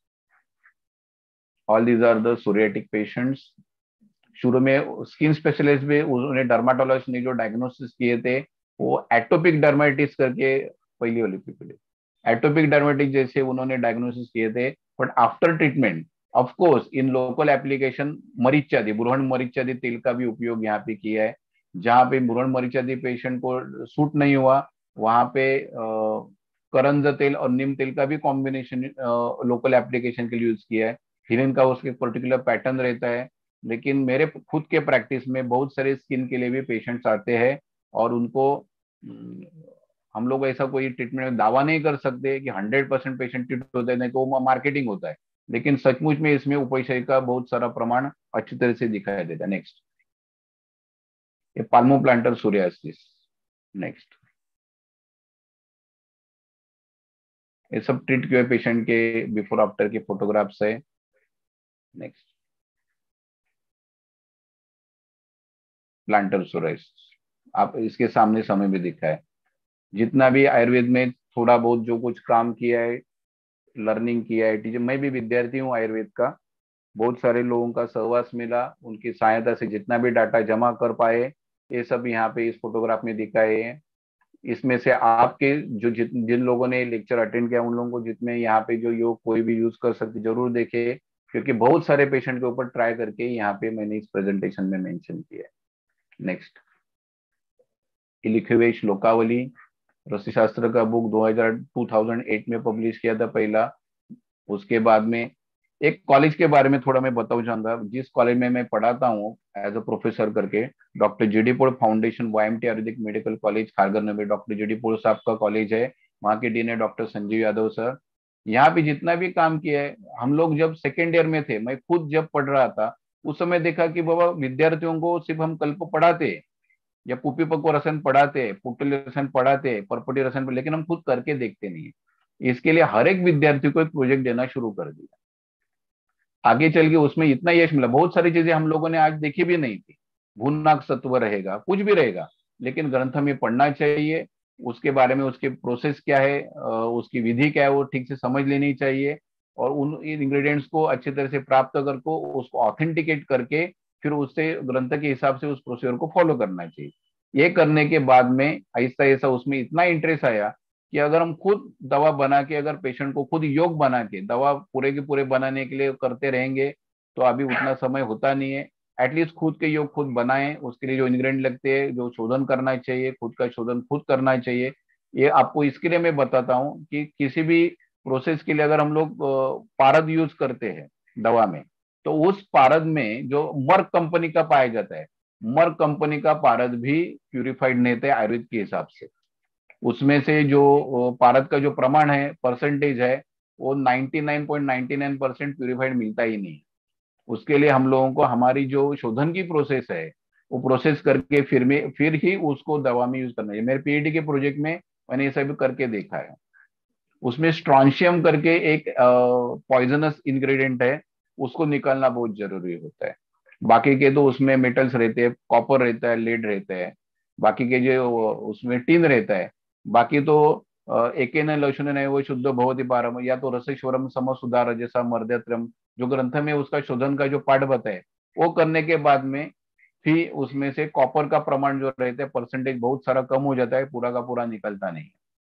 all these are the psoriatic patients. शुरू में स्किन स्पेशलिस्ट भी उन्होंने डर्माटोलॉजिस्ट ने जो डायग्नोसिस किए थे वो एटोपिक डर्माइटिस करके, पहली वाली पीपल एटोपिक डर्माइटिस जैसे उन्होंने डायग्नोसिस किए थे। But after treatment of course in local application मरीचादि, बुरहन मरीचादि तेल का भी उपयोग यहाँ पे किया है। जहाँ पे बुरहन मरीचादि पेशेंट को सूट नहीं हुआ वहां पे करंज तेल और नीम तेल का भी कॉम्बिनेशन लोकल एप्लीकेशन के लिए यूज किया है। हिरन का उसके पर्टिकुलर पैटर्न रहता है, लेकिन मेरे खुद के प्रैक्टिस में बहुत सारे स्किन के लिए भी पेशेंट्स आते हैं और उनको हम लोग ऐसा कोई ट्रीटमेंट में दावा नहीं कर सकते कि 100% पेशेंट ट्रीट होते हैं, नहीं तो मार्केटिंग होता है, लेकिन सचमुच में इसमें उपशय का बहुत सारा प्रमाण अच्छी तरह से दिखाई देता है। नेक्स्ट, ये पाल्मोप्लांटर सोरियासिस। नेक्स्ट, ये सब ट्रीट किए पेशेंट के बिफोर आफ्टर के फोटोग्राफ्स है। नेक्स्ट, प्लांटर सोरियासिस आप इसके सामने समय भी दिखा है। जितना भी आयुर्वेद में थोड़ा बहुत जो कुछ काम किया है, लर्निंग किया है, टीचर, मैं भी विद्यार्थी हूँ आयुर्वेद का, बहुत सारे लोगों का सहवास मिला, उनकी सहायता से जितना भी डाटा जमा कर पाए ये सब यहाँ पे इस फोटोग्राफ में दिखाए हैं। इसमें से आपके जो जिन लोगों ने लेक्चर अटेंड किया उन लोगों को जितने यहाँ पे जो योग कोई भी यूज कर सकते जरूर देखे, क्योंकि बहुत सारे पेशेंट के ऊपर ट्राई करके यहाँ पे मैंने इस प्रेजेंटेशन में मेंशन किया है। नेक्स्ट, लिखे हुए श्लोकावली रसिशास्त्र का बुक 2008 में पब्लिश किया था पहला। उसके बाद में एक कॉलेज के बारे में थोड़ा मैं बताऊं चाहूंगा, जिस कॉलेज में मैं पढ़ाता हूँ एज अ प्रोफेसर करके, doctor GD Pol foundation YMT Ayurvedic medical college Kharghar Nagar, doctor GD Pol साहब का कॉलेज है। वहाँ के डीन है डॉक्टर संजीव यादव सर। यहाँ पे जितना भी काम किया है, हम लोग जब सेकेंड ईयर में थे, मैं खुद जब पढ़ रहा था उस समय देखा कि बाबा विद्यार्थियों को सिर्फ हम कल्प पढ़ाते या पुपी पक्व रसन पढ़ाते, पुटली रसन पढ़ाते, परपटी रसन, लेकिन हम खुद करके देखते नहीं है। इसके लिए हर एक विद्यार्थी को एक प्रोजेक्ट देना शुरू कर दिया। आगे चल के उसमें इतना यश मिला, बहुत सारी चीजें हम लोगों ने आज देखी भी नहीं थी। भूनाक सत्व रहेगा, कुछ भी रहेगा, लेकिन ग्रंथ में पढ़ना चाहिए, उसके बारे में उसके प्रोसेस क्या है, उसकी विधि क्या है वो ठीक से समझ लेनी चाहिए, और उन इंग्रेडिएंट्स को अच्छी तरह से प्राप्त करके उसको ऑथेंटिकेट करके फिर उससे ग्रंथ के हिसाब से उस प्रोसीजर को फॉलो करना चाहिए। ये करने के बाद में ऐसा ऐसा उसमें इतना इंटरेस्ट आया कि अगर हम खुद दवा बना के, अगर पेशेंट को खुद योग बना के दवा पूरे के पूरे बनाने के लिए करते रहेंगे तो अभी उतना समय होता नहीं है। एटलीस्ट खुद के योग खुद बनाएं, उसके लिए जो इंग्रेडिएंट लगते हैं, जो शोधन करना चाहिए, खुद का शोधन खुद करना चाहिए। ये आपको इसके लिए मैं बताता हूँ कि किसी भी प्रोसेस के लिए अगर हम लोग पारद यूज करते हैं दवा में, तो उस पारद में जो मर्क कंपनी का पाया जाता है, मर्क कंपनी का पारद भी प्यूरिफाइड नहीं था आयुर्वेद के हिसाब से। उसमें से जो पारद का जो प्रमाण है, परसेंटेज है, वो 99.99% प्यूरिफाइड मिलता ही नहीं। उसके लिए हम लोगों को हमारी जो शोधन की प्रोसेस है वो प्रोसेस करके फिर ही उसको दवा में यूज करना है। मेरे पीएचडी के प्रोजेक्ट में मैंने ये सब करके देखा है। उसमें स्ट्रॉन्शियम करके एक पॉइजनस इंग्रेडिएंट है, उसको निकालना बहुत जरूरी होता है। बाकी के तो उसमें मेटल्स रहते हैं, कॉपर रहता है, लेड रहता है, बाकी के जो उसमें टिन रहता है। बाकी तो एकेन लक्षण है वो शुद्ध भवति पारम, या तो रसेश्वरम सम सुधार जैसा मर्दत्रम, जो ग्रंथ में उसका शोधन का जो पाठ बताए वो करने के बाद में भी उसमें से कॉपर का प्रमाण जो रहता है, परसेंटेज बहुत सारा कम हो जाता है, पूरा का पूरा निकलता नहीं।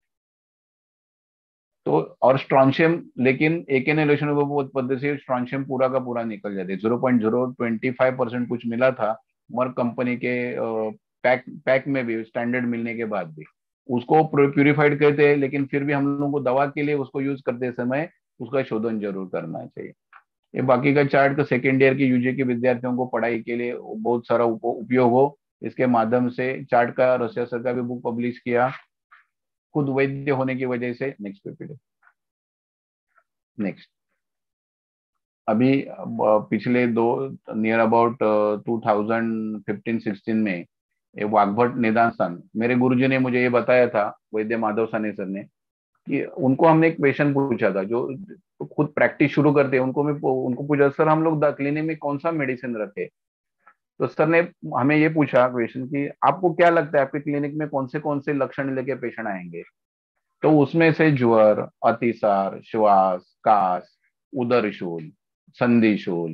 तो और स्ट्रॉन्शियम, लेकिन एक पद्धति से स्ट्रॉन्शियम पूरा का पूरा निकल जाते, 0.025% कुछ मिला था मर्क कंपनी के पैक पैक में भी, स्टैंडर्ड मिलने के बाद भी उसको प्यूरिफाइड करते हैं। लेकिन फिर भी हम लोगों को दवा के लिए उसको यूज करते समय उसका शोधन जरूर करना चाहिए। ये बाकी का चार्ट का सेकेंड ईयर के यूजी के विद्यार्थियों को पढ़ाई के लिए बहुत सारा उपयोग हो, इसके माध्यम से चार्ट का रसिया सर का भी बुक पब्लिश किया खुद वैद्य होने की वजह से। Next PPT. नेक्स्ट, अभी पिछले दो नियर अबाउट 2015-16 में ये वाग्भट निदान स्थान, मेरे गुरुजी ने मुझे ये बताया था, वैद्य माधव साने सर ने, कि उनको हमने एक पेशेंट पूछा था जो खुद प्रैक्टिस शुरू करते हैं, उनको पूछा सर हम लोग क्लिनिक में कौन सा मेडिसिन रखे। तो सर ने हमें ये पूछा क्वेश्चन कि आपको क्या लगता है आपके क्लिनिक में कौन से लक्षण लेके पेशेंट आएंगे। तो उसमें से ज्वर, अतिसार, श्वास, कास, उदर शूल, संधि शूल,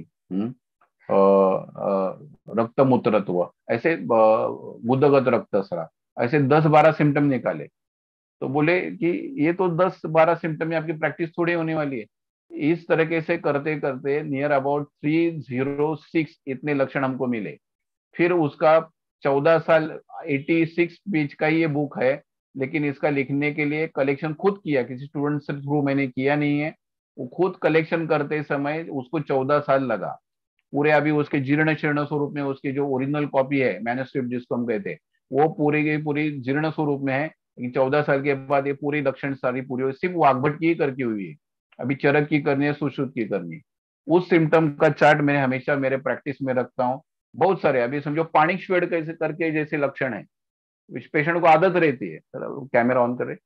रक्त मूत्रत्व, ऐसे गुदगत रक्तस्राव, ऐसे 10-12 सिम्टम निकाले। तो बोले कि ये तो 10-12 सिम्टम में आपकी प्रैक्टिस थोड़ी होने वाली है। इस तरीके से करते करते नियर अबाउट 306 इतने लक्षण हमको मिले। फिर उसका 14 साल, 86 पेज का ये बुक है, लेकिन इसका लिखने के लिए कलेक्शन खुद किया, किसी स्टूडेंट से थ्रू मैंने किया नहीं है। वो खुद कलेक्शन करते समय उसको 14 साल लगा पूरे। अभी उसके जीर्ण शीर्ण स्वरूप में उसकी जो ओरिजिनल कॉपी है, मैन्युस्क्रिप्ट जिसको हम कहते हैं, वो पूरी की पूरी जीर्ण स्वरूप में है। लेकिन 14 साल के बाद ये पूरी लक्षण सारी पूरी हुई, सिर्फ वाग्भट की करके हुई है। अभी चरक की करनी है, सुश्रुत की करनी है। उस सिम्टम का चार्ट मैं हमेशा मेरे प्रैक्टिस में रखता हूँ। बहुत सारे, अभी समझो पाणिक श्वेड कैसे करके जैसे लक्षण है, इस पेशेंट को आदत रहती है। कैमरा ऑन करे।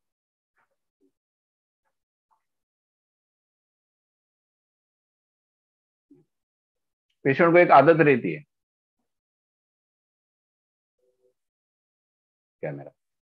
पेशेंट को एक आदत रहती है, कैमरा,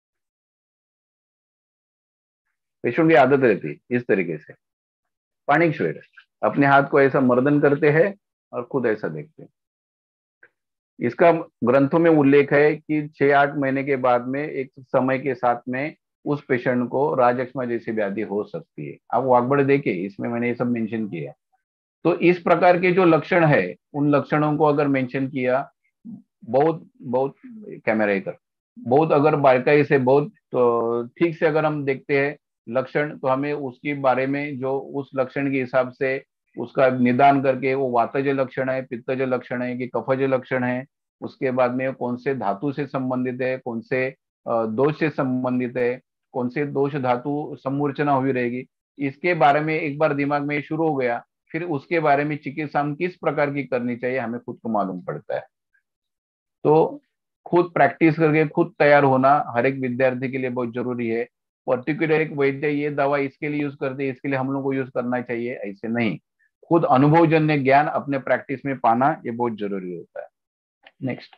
पेशेंट की आदत रहती है इस तरीके से। पाणिक श्वेड अपने हाथ को ऐसा मर्दन करते हैं और खुद ऐसा देखते हैं। इसका ग्रंथों में उल्लेख है कि 6-8 महीने के बाद में एक समय के साथ में उस पेशेंट को राजक्षमा जैसी व्याधि हो सकती है। आप वाग्भट देखिए, इसमें मैंने ये सब मेंशन किया। तो इस प्रकार के जो लक्षण है, उन लक्षणों को अगर मेंशन किया, बहुत बहुत कैमरा कर, बहुत अगर बारीकाई से, बहुत तो ठीक से अगर हम देखते हैं लक्षण, तो हमें उसके बारे में जो उस लक्षण के हिसाब से उसका निदान करके, वो वातज लक्षण है, पित्तज लक्षण है कि कफज लक्षण है, उसके बाद में कौन से धातु से संबंधित है, कौन से दोष से संबंधित है, कौन से दोष धातु सम्मूर्छना हुई रहेगी, इसके बारे में एक बार दिमाग में शुरू हो गया, फिर उसके बारे में चिकित्सा हम किस प्रकार की करनी चाहिए हमें खुद को मालूम पड़ता है। तो खुद प्रैक्टिस करके खुद तैयार होना हर एक विद्यार्थी के लिए बहुत जरूरी है। पर्टिकुलर एक वैद्य ये दवा इसके लिए यूज करते हैं, इसके लिए हम लोग को यूज करना चाहिए, ऐसे नहीं। खुद अनुभवजन्य ज्ञान अपने प्रैक्टिस में पाना ये बहुत जरूरी होता है। नेक्स्ट,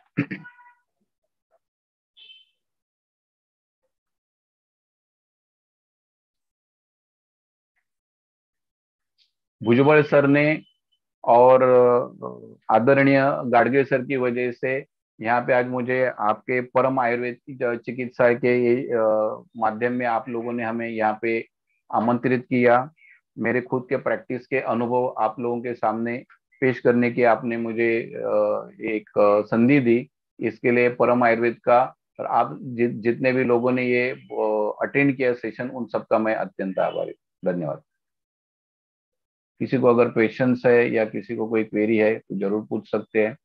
भुजबल सर ने और आदरणीय गाडगे सर की वजह से यहाँ पे आज मुझे आपके परम आयुर्वेद चिकित्सा के माध्यम में आप लोगों ने हमें यहाँ पे आमंत्रित किया। मेरे खुद के प्रैक्टिस के अनुभव आप लोगों के सामने पेश करने की आपने मुझे एक संधि दी, इसके लिए परम आयुर्वेद का और आप जितने भी लोगों ने ये अटेंड किया सेशन, उन सबका मैं अत्यंत आभारी। धन्यवाद। किसी को अगर क्वेश्चंस है या किसी को कोई क्वेरी है तो जरूर पूछ सकते हैं।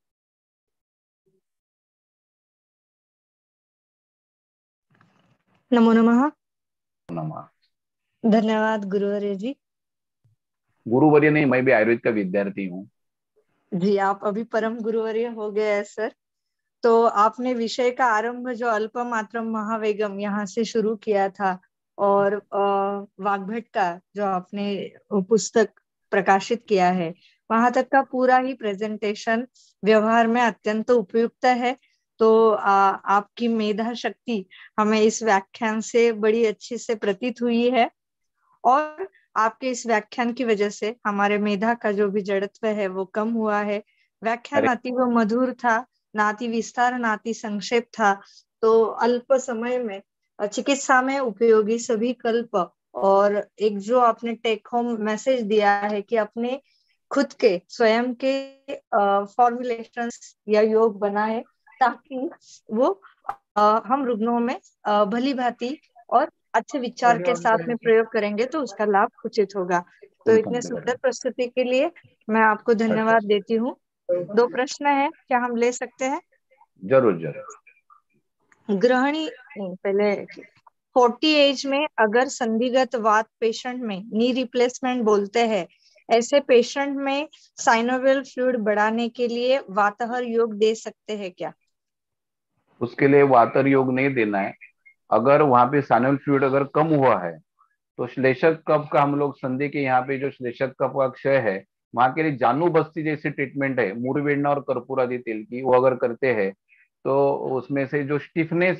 नमो नमः। नमः। धन्यवाद गुरुवर्य जी। गुरुवर्य नहीं, मैं भी आयुर्वेद का विद्यार्थी हूँ। जी, आप अभी परम गुरुवर्य हो गए हैं सर। तो आपने विषय का आरंभ जो अल्पमात्रम महावेगम यहाँ से शुरू किया था, और वाग्भट का जो आपने पुस्तक प्रकाशित किया है, वहां तक का पूरा ही प्रेजेंटेशन व्यवहार में अत्यंत उपयुक्त है। तो आपकी मेधा शक्ति हमें इस व्याख्यान से बड़ी अच्छी से प्रतीत हुई है, और आपके इस व्याख्यान की वजह से हमारे मेधा का जो भी जड़त्व है वो कम हुआ है। व्याख्यान अतीव मधुर था, नाति विस्तार नाति संक्षेप था। तो अल्प समय में चिकित्सा में उपयोगी सभी कल्प, और एक जो आपने टेक होम मैसेज दिया है कि अपने खुद के स्वयं के फॉर्मुलेशंस या योग बनाए, ताकि वो हम रुग्णों में भली भांति और अच्छे विचार के साथ में प्रयोग करेंगे तो उसका लाभ उचित होगा। तो इतने सुंदर प्रस्तुति के लिए मैं आपको धन्यवाद देती हूँ। 2 प्रश्न है, क्या हम ले सकते हैं? जरूर जरूर। गृहिणी पहले 40 एज में अगर संधिगत वात पेशेंट में नी रिप्लेसमेंट बोलते हैं, ऐसे पेशेंट में साइनोवियल फ्लूइड बढ़ाने के लिए वातहर योग दे सकते हैं क्या? उसके लिए वातर योग नहीं देना है। अगर वहां पे साइनोवियल फ्लूइड अगर कम हुआ है तो श्लेषक कफ का हम लोग संधि के यहाँ पे जो श्लेषक कफ का क्षय है, वहां के लिए जानू बस्ती जैसी ट्रीटमेंट है, मुरवेणा और कर्पूर आदि तेल की, वो अगर करते हैं तो उसमें से जो स्टिफनेस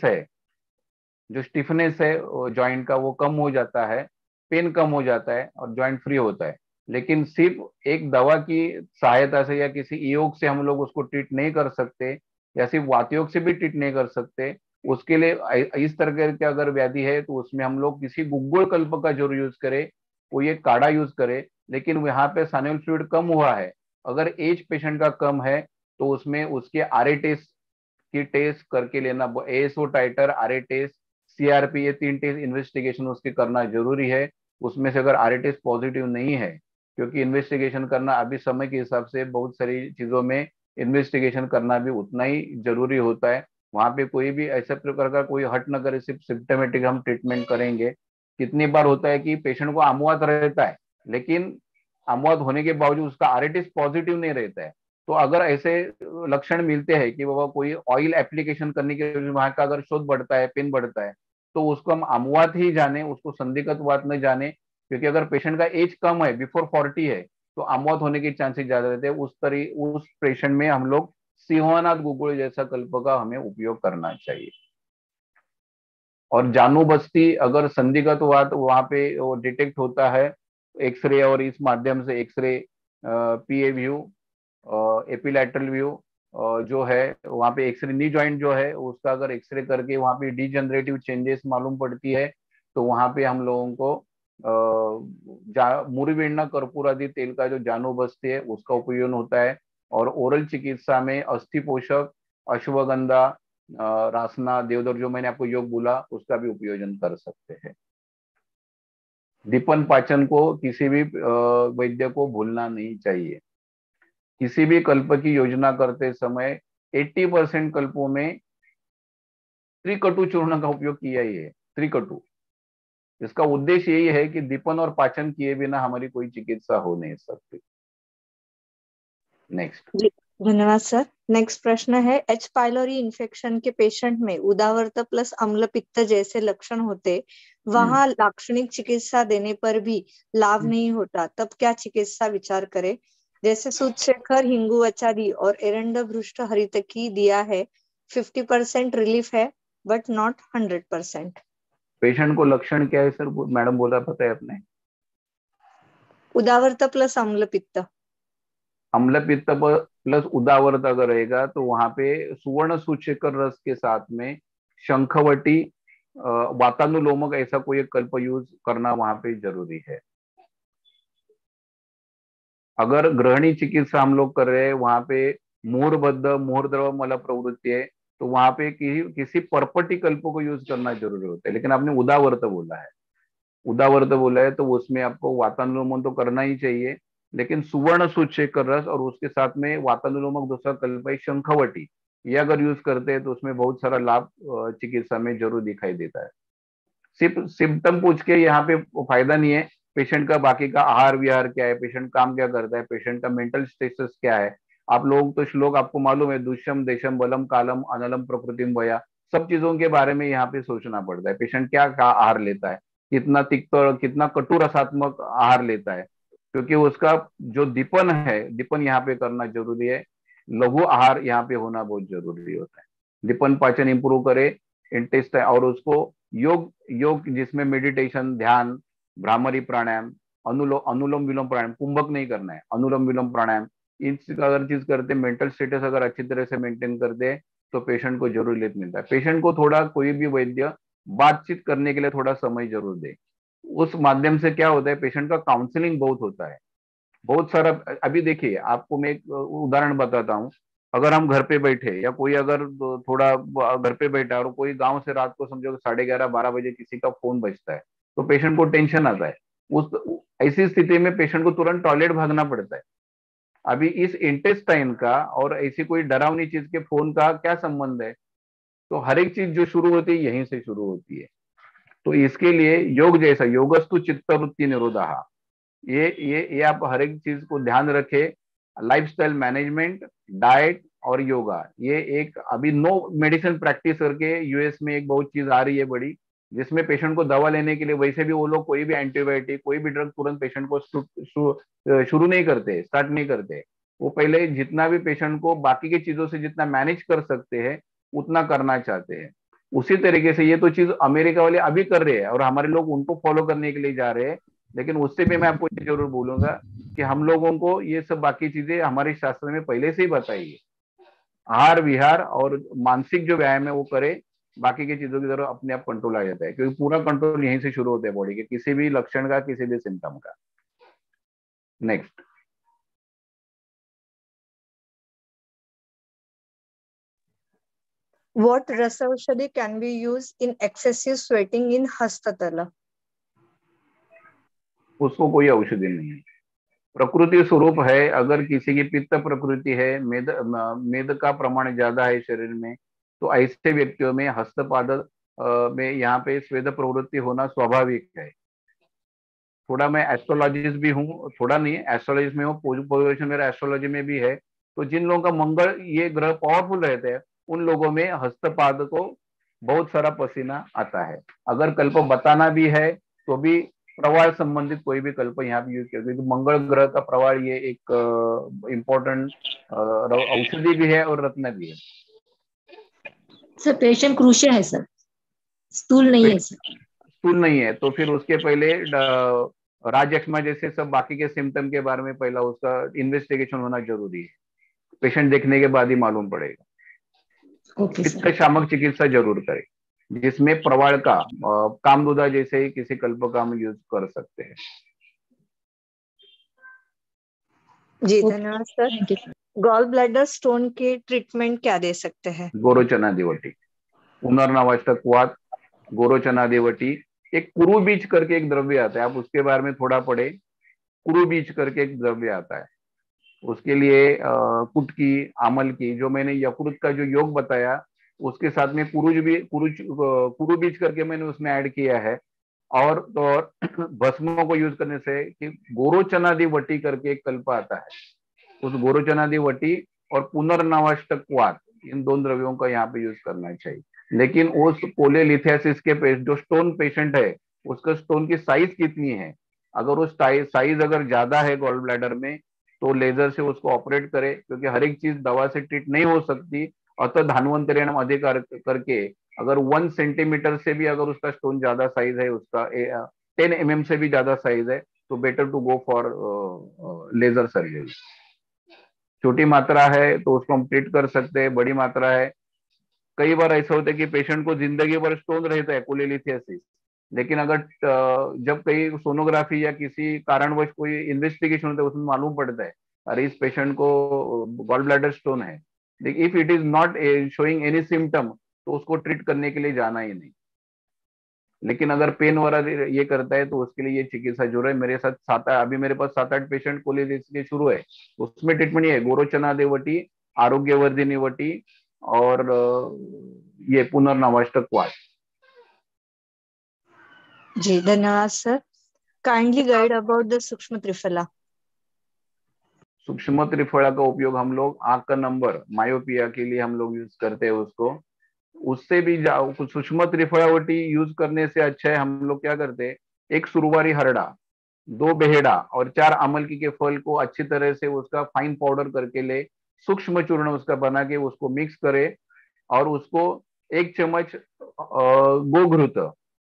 है जॉइंट का, वो कम हो जाता है, पेन कम हो जाता है और जॉइंट फ्री होता है। लेकिन सिर्फ एक दवा की सहायता से या किसी योग से हम लोग उसको ट्रीट नहीं कर सकते, या सिर्फ वातयोग से भी ट्रीट नहीं कर सकते। उसके लिए इस तरह की अगर व्याधि है तो उसमें हम लोग किसी गुग्गुल कल्प का जरूर यूज करें, वो ये काढ़ा यूज करे। लेकिन यहाँ पे साइनोवियल फ्लूइड कम हुआ है, अगर एज पेशेंट का कम है, तो उसमें उसके आरए टेस्ट की टेस्ट करके लेना, ASO titre, RA test, CRP, ये 3 टेस्ट इन्वेस्टिगेशन उसके करना जरूरी है। उसमें से अगर आरए टेस्ट पॉजिटिव नहीं है, क्योंकि इन्वेस्टिगेशन करना अभी समय के हिसाब से बहुत सारी चीजों में इन्वेस्टिगेशन करना भी उतना ही जरूरी होता है। वहां पे कोई भी ऐसा प्रकार का कोई हट न करे, सिर्फ सिम्टमेटिक हम ट्रीटमेंट करेंगे। कितनी बार होता है कि पेशेंट को अमवात रहता है, लेकिन अमवात होने के बावजूद उसका आरए टेस्ट पॉजिटिव नहीं रहता है। तो अगर ऐसे लक्षण मिलते हैं कि बाबा कोई ऑयल एप्लीकेशन करने के वजह से वहां का अगर शोथ बढ़ता है, पेन बढ़ता है, तो उसको हम अमवात ही जाने, उसको संदिग्ध वात न जाने। क्योंकि अगर पेशेंट का एज कम है, बिफोर 40 है, तो अमवात होने के चांसेस ज्यादा रहते हैं। उस पेशेंट में हम लोग सिंहनाथ गुगुल जैसा कल्प का हमें उपयोग करना चाहिए। और जानू बस्ती अगर संदिग्ध वात वहां पे वो डिटेक्ट होता है, एक्सरे और इस माध्यम से X ray, PA view, AP lateral view जो है, वहाँ पे एक्सरे नी जॉइंट जो है उसका अगर एक्सरे करके वहाँ पे डीजनरेटिव चेंजेस मालूम पड़ती है, तो वहाँ पे हम लोगों को मुरवेणा कर्पूर आदि तेल का जो जानू बस्ती है उसका उपयोग होता है। और ओरल चिकित्सा में अस्थि पोषक, अश्वगंधा, रासना, देवदार जो मैंने आपको योग बोला, उसका भी उपयोजन कर सकते हैं। दीपन पाचन को किसी भी वैद्य को भूलना नहीं चाहिए। किसी भी कल्प की योजना करते समय 80% कल्पों में त्रिकटु चूर्ण का उपयोग किया ही है। त्रिकटु, इसका उद्देश्य यही है कि दीपन और पाचन किए बिना हमारी कोई चिकित्सा हो नहीं सकती। नेक्स्ट। धन्यवाद सर। नेक्स्ट प्रश्न है, एच पाइलोरी इन्फेक्शन के पेशेंट में उदावर्त प्लस अम्ल पित्त जैसे लक्षण होते, वहां लाक्षणिक चिकित्सा देने पर भी लाभ नहीं होता, तब क्या चिकित्सा विचार करे? जैसे सूत्रशेखर, हिंगू आचारी और एरंड भ्रुष्ट हरितकी दिया है, 50% रिलीफ है बट नॉट 100%। पेशेंट को लक्षण क्या है सर, मैडम बोला, पता है आपने? उदावर्त प्लस अम्ल पित्त। अम्ल पित्त प्लस उदावर्त अगर रहेगा तो वहां पे सुवर्ण सूचेकर रस के साथ में शंखवटी वातानुलोमक ऐसा कोई एक कल्प यूज करना वहां पे जरूरी है। अगर ग्रहणी चिकित्सा हम लोग कर रहे हैं वहां पे मूर्बद्ध मूर्द्रव मल प्रवृत्ति है तो वहां पे किसी पर्पटी कल्प को यूज करना जरूरी होता है। लेकिन आपने उदावर्त बोला है, उदावर्त बोला है तो उसमें आपको वातानुलोमन तो करना ही चाहिए, लेकिन सुवर्ण सूचेकर रस और उसके साथ में वातानुलोमक दूसरा कल्प है शंखवटी, ये अगर यूज करते हैं तो उसमें बहुत सारा लाभ चिकित्सा में जरूर दिखाई देता है। सिर्फ सिम्टम पूछ के यहाँ पे फायदा नहीं है। पेशेंट का बाकी का आहार विहार क्या है, पेशेंट काम क्या करता है, पेशेंट का मेंटल स्टेटस क्या है। आप लोग तो श्लोक आपको मालूम है, दुष्यम देशम बलम कालम अनलम प्रकृतिम वया, सब चीजों के बारे में यहाँ पे सोचना पड़ता है। पेशेंट क्या आहार लेता है, कितना तिक्त और कितना कटु रसात्मक आहार लेता है, क्योंकि उसका जो दीपन है, दीपन यहाँ पे करना जरूरी है। लघु आहार यहाँ पे होना बहुत जरूरी होता है। दीपन पाचन इंप्रूव करे इंटेस्ट और उसको योग योग जिसमें मेडिटेशन, ध्यान, भ्रामरी प्राणायाम, अनुलोम विलोम प्राणायाम, कुंभक नहीं करना है, अनुलोम विलोम प्राणायाम, इन अगर चीज करते, मेंटल स्टेटस अगर अच्छी तरह से मेंटेन करते तो पेशेंट को जरूर रिलीफ मिलता है। पेशेंट को थोड़ा कोई भी वैद्य बातचीत करने के लिए थोड़ा समय जरूर दे। उस माध्यम से क्या होता है, पेशेंट का काउंसलिंग बहुत होता है, बहुत सारा। अभी देखिए आपको मैं एक उदाहरण बताता हूँ। अगर हम घर पे बैठे या कोई अगर थोड़ा घर पे बैठा और कोई गांव से रात को समझो 11:30-12 बजे किसी का फोन बजता है तो पेशेंट को टेंशन आता है। उस ऐसी स्थिति में पेशेंट को तुरंत टॉयलेट भागना पड़ता है। अभी इस इंटेस्टाइन का और ऐसी कोई डरावनी चीज के फोन का क्या संबंध है? तो हर एक चीज जो शुरू होती है यहीं से शुरू होती है। तो इसके लिए योग जैसा योगस्तु चित्तवृत्ति निरोधा, ये आप हर एक चीज को ध्यान रखे। लाइफस्टाइल मैनेजमेंट, डाइट और योगा, ये एक अभी नो मेडिसिन प्रैक्टिस करके यूएस में एक बहुत चीज आ रही है बड़ी, जिसमें पेशेंट को दवा लेने के लिए वैसे भी वो लोग कोई भी एंटीबायोटिक कोई भी ड्रग तुरंत पेशेंट को शुरू नहीं करते, स्टार्ट नहीं करते। वो पहले जितना भी पेशेंट को बाकी की चीजों से जितना मैनेज कर सकते हैं उतना करना चाहते हैं। उसी तरीके से ये तो चीज अमेरिका वाले अभी कर रहे हैं और हमारे लोग उनको फॉलो करने के लिए जा रहे हैं। लेकिन उससे भी मैं आपको ये जरूर बोलूंगा कि हम लोगों को ये सब बाकी चीजें हमारे शास्त्र में पहले से ही बताई है। आहार विहार और मानसिक जो व्यायाम है वो करे, बाकी की चीजों की तरफ अपने आप कंट्रोल आ जाता है, क्योंकि पूरा कंट्रोल यहीं से शुरू होता है बॉडी के किसी भी लक्षण का, किसी भी सिम्टम का। Next. What Rasaushadhi can be used in excessive sweating in हस्ततल? उसको कोई औषधि नहीं है, प्रकृति स्वरूप है। अगर किसी की पित्त प्रकृति है, मेद का प्रमाण ज्यादा है शरीर में, तो ऐसे व्यक्तियों में हस्तपाद में यहाँ पे स्वेद प्रवृत्ति होना स्वाभाविक है। थोड़ा मैं एस्ट्रोलॉजिस्ट भी हूँ, थोड़ा नहीं एस्ट्रोलॉजिस्ट में हूँ, पोजिशन मेरा एस्ट्रोलॉजी में भी है। तो जिन लोगों का मंगल ये ग्रह पावरफुल रहते हैं उन लोगों में हस्तपाद को बहुत सारा पसीना आता है। अगर कल्प बताना भी है तो भी प्रवाह संबंधित कोई भी कल्प यहाँ पे यूज किया, क्योंकि मंगल ग्रह का प्रवाह ये एक इम्पोर्टेंट औषधि भी है और रत्न भी है। सर पेशेंट क्रूशिया है सर, स्थूल नहीं है सर। स्थूल नहीं है तो फिर उसके पहले राजयक्ष्मा जैसे सब बाकी के सिम्टम के बारे में पहला उसका इन्वेस्टिगेशन होना जरूरी है। पेशेंट देखने के बाद ही मालूम पड़ेगा। ओके पित्त सर। शामक चिकित्सा जरूर करें, जिसमें प्रवाल का कामदुदा जैसे ही किसी कल्प का हम यूज कर सकते हैं। जी धन्यवाद sir. Thank you sir. Gall bladder stone के ट्रीटमेंट क्या दे सकते हैं? गोरोचनादिवटी, पुनर्नवाष्टक वात, गोरोचनादिवटी, एक कुरु बीज करके एक द्रव्य आता है, आप उसके बारे में थोड़ा पढ़े। कुरु बीज करके एक द्रव्य आता है, उसके लिए कुटकी, आमल की, जो मैंने यकृत का जो योग बताया उसके साथ में कुरु बीज करके मैंने उसमें ऐड किया है। और तो भस्मों को यूज करने से कि गोरोचनादिवटी करके एक कल्प आता है, उस गोरोचनादिवटी और पुनर्नवाष्टक वात, इन दोनों द्रव्यों का यहाँ पे यूज करना चाहिए। लेकिन उस कोलेलिथियासिस के जो स्टोन पेशेंट है उसका स्टोन की साइज कितनी है, अगर उस साइज अगर ज्यादा है गॉल ब्लैडर में तो लेजर से उसको ऑपरेट करे, क्योंकि हर एक चीज दवा से ट्रीट नहीं हो सकती। अतः धान्वंतरिणम अधिकार करके अगर 1 सेंटीमीटर से भी अगर उसका स्टोन ज्यादा साइज है, उसका 10 mm से भी ज्यादा साइज है, तो better to go for laser surgery. छोटी मात्रा है तो उसको हम ट्रीट कर सकते हैं, बड़ी मात्रा है, कई बार ऐसा होता है कि पेशेंट को जिंदगी भर स्टोन रहता है कोलेलिथियासिस, लेकिन अगर जब कहीं सोनोग्राफी या किसी कारणवश कोई इन्वेस्टिगेशन होता है उसमें मालूम पड़ता है अरे इस पेशेंट को गॉल ब्लैडर स्टोन है, if it is not showing any symptom तो उसको ट्रीट करने के लिए जाना ही नहीं। लेकिन अगर पेन वगैरह ये करता है तो उसके लिए ये चिकित्सा जरूर है। मेरे साथ अभी मेरे पास 7-8 पेशेंट कोलेलिथिस के शुरू है, उसमें ट्रीटमेंट ये है गोरोचनादेवटी, आरोग्यवर्धिनी वटी और ये पुनर्नवाष्टक क्वाथ। जी धन्यवाद sir. Kindly guide about the सूक्ष्म त्रिफला। सूक्ष्म त्रिफला का उपयोग हम लोग आंख का नंबर मायोपिया के लिए हम लोग यूज करते हैं उसको। उससे भी सूक्ष्म त्रिफलावटी यूज करने से अच्छा है, हम लोग क्या करते हैं, एक सुरवारी हरड़ा, 2 बेहड़ा और 4 अमलकी के फल को अच्छी तरह से उसका फाइन पाउडर करके ले, सूक्ष्म चूर्ण उसका बना के उसको मिक्स करे और उसको 1 चम्मच गोघृत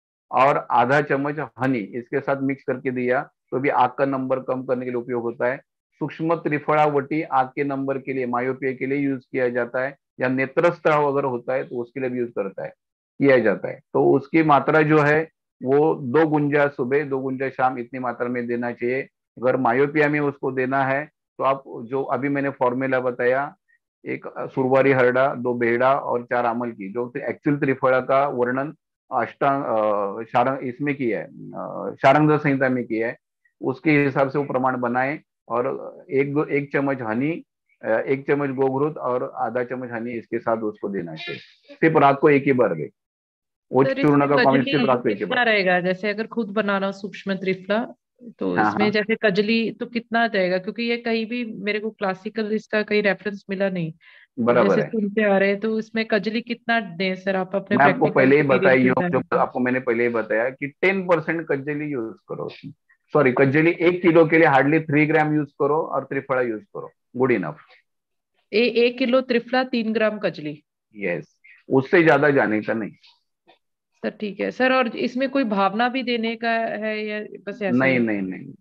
और आधा चम्मच हनी इसके साथ मिक्स करके दिया तो भी आग का नंबर कम करने के लिए उपयोग होता है। सूक्ष्म त्रिफलावटी आग के नंबर के लिए मायोपिया के लिए यूज किया जाता है, या नेत्रस्त्राव अगर होता है तो उसके लिए भी यूज किया जाता है। तो उसकी मात्रा जो है वो 2 गुंजा सुबह 2 गुंजा शाम इतनी मात्रा में देना चाहिए। अगर मायोपिया में उसको देना है तो आप जो अभी मैंने फॉर्मूला बताया, एक सुरवारी हरड़ा, 2 बेहड़ा और 4 आमल की, जो एक्चुअल त्रिफला का वर्णन अष्टांग शारंग इसमें किया है, शारंग संहिता में किया है, उसके हिसाब से वो प्रमाण बनाए और एक चम्मच हनी, 1 चम्मच गोघृत और आधा चम्मच हनी इसके साथ उसको देना चाहिए। सिर्फ रात को एक ही बार दे, वो सर चूर्ण इसमें का कॉमेंट कजली सिर्फ रात को एक ही कितना बार। रहेगा, जैसे अगर खुद बनाना हो सूक्ष्म त्रिफला तो हाँ इसमें हाँ जैसे कजली तो कितना जाएगा, क्योंकि ये कहीं भी मेरे को क्लासिकल इसका कहीं रेफरेंस मिला नहीं, तो बराबर जैसे है। सुनते आ रहे हैं तो इसमें कजली कितना दें सर, आप अपने मैं आपको प्रैक्टिकल पहले ही एक्सपीरियंस बताई से हूँ, जो बताएं। आपको मैंने पहले ही बताया कि 10% कज्जली यूज करो, सॉरी कज्जली 1 किलो के लिए हार्डली 3 ग्राम यूज करो और त्रिफला यूज करो, गुड इनफ। 1 किलो त्रिफला 3 ग्राम कजली। यस, उससे ज्यादा जाने का नहीं। सर ठीक है सर, और इसमें कोई भावना भी देने का है या बस ऐसे नहीं ही? नहीं नहीं,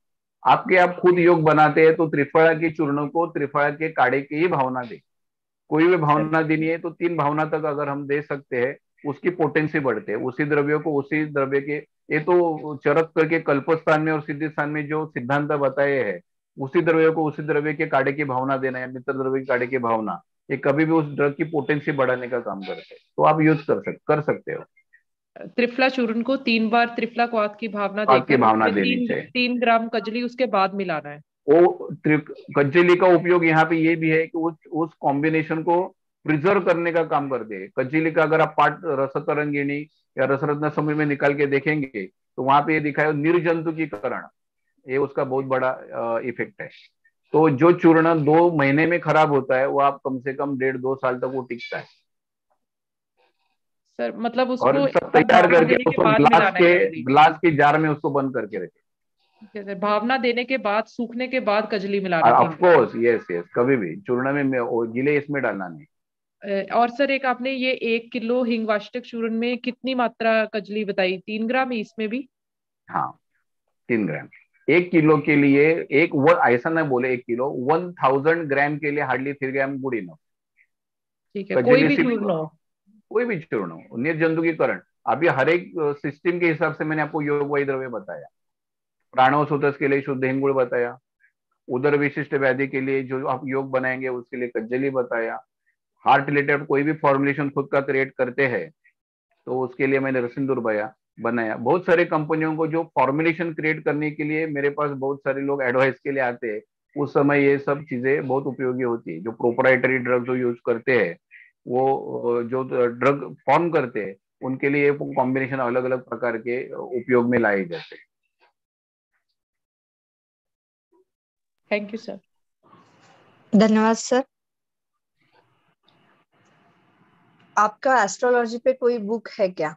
आप खुद योग बनाते हैं तो त्रिफला के चूर्ण को त्रिफला के काढ़े की ही भावना दे, कोई भी सर भावना देनी है तो 3 भावना तक अगर हम दे सकते हैं उसकी पोटेंसी बढ़ते है, उसी द्रव्य को उसी द्रव्य के, ये तो चरक करके कल्पस्थान में और सिद्धि स्थान में जो सिद्धांत बताए हैं, उसी द्रव्य को उसी द्रव्य के काढ़े की भावना देना है, मित्र द्रव्य के काढ़े की भावना, ये कभी भी उस ड्रग की पोटेंसी बढ़ाने का काम करते हैं, तो आप यूज कर सकते हो। त्रिफला चूर्ण को 3 बार त्रिफला क्वाथ की भावना आपकी देकर भावना उसमें देनी तीन चाहिए। 3 ग्राम कजली उसके बाद मिलाना है। वो कज्जली का उपयोग यहाँ पे ये भी है कि उस कॉम्बिनेशन को प्रिजर्व करने का काम करते हैं। कज्जली का अगर आप पाठ रसतरंगिणी या रसरत्न समूह में निकाल के देखेंगे तो वहां पे ये दिखा है निर्जंतुकीकरण, ये उसका बहुत बड़ा इफेक्ट है। तो जो चूर्ण 2 महीने में खराब होता है वो आप कम से कम 1.5-2 साल तक वो टिकता है। सर मतलब और उसको सब तब तैयार भावना करके देने के उसको बाद मिलाना है कजली? ग्लास के जार में उसको बंद करके रखें। ठीक है सर, भावना देने के बाद सूखने के बाद कजली मिलाना of 3 gram. Course, yes yes, कभी भी चूर्ण में वो गीले इसमें डालना नहीं। और सर एक आपने ये 1 किलो हिंगवाष्टक चूर्ण में कितनी मात्रा कजली बताई, 3 ग्राम ही इसमें भी? हाँ, 3 ग्राम 1 किलो के लिए। एक वो ऐसा ना बोले 1 किलो, 1000 ग्राम के लिए हार्डली 3 ग्राम गुड इनफ। ठीक है, कोई कजली भी सिर्फ चूर्ण हो? कोई भी चूर्ण हो, निर्जंतुकीकरण। अभी हर एक सिस्टम के हिसाब से मैंने आपको योग वही द्रव्य बताया, प्राणोसुतस के लिए शुद्ध हिंगुड़ बताया, उदर विशिष्ट व्याधि के लिए जो आप योग बनाएंगे उसके लिए कज्जली बताया, हार्ट रिलेटेड कोई भी फॉर्मुलेशन खुद का क्रिएट करते हैं तो उसके लिए मैंने रसिंदूर बनाया। बहुत सारे कंपनियों को जो फॉर्मुलेशन क्रिएट करने के लिए मेरे पास बहुत सारे लोग एडवाइस के लिए आते हैं, उस समय ये सब चीजें बहुत उपयोगी होती है। जो प्रोपराइटरी ड्रग जो यूज करते हैं वो जो ड्रग फॉर्म करते हैं उनके लिए कॉम्बिनेशन अलग अलग प्रकार के उपयोग में लाए जाते हैं। Thank you sir. धन्यवाद सर। आपका एस्ट्रोलॉजी पे कोई बुक है क्या?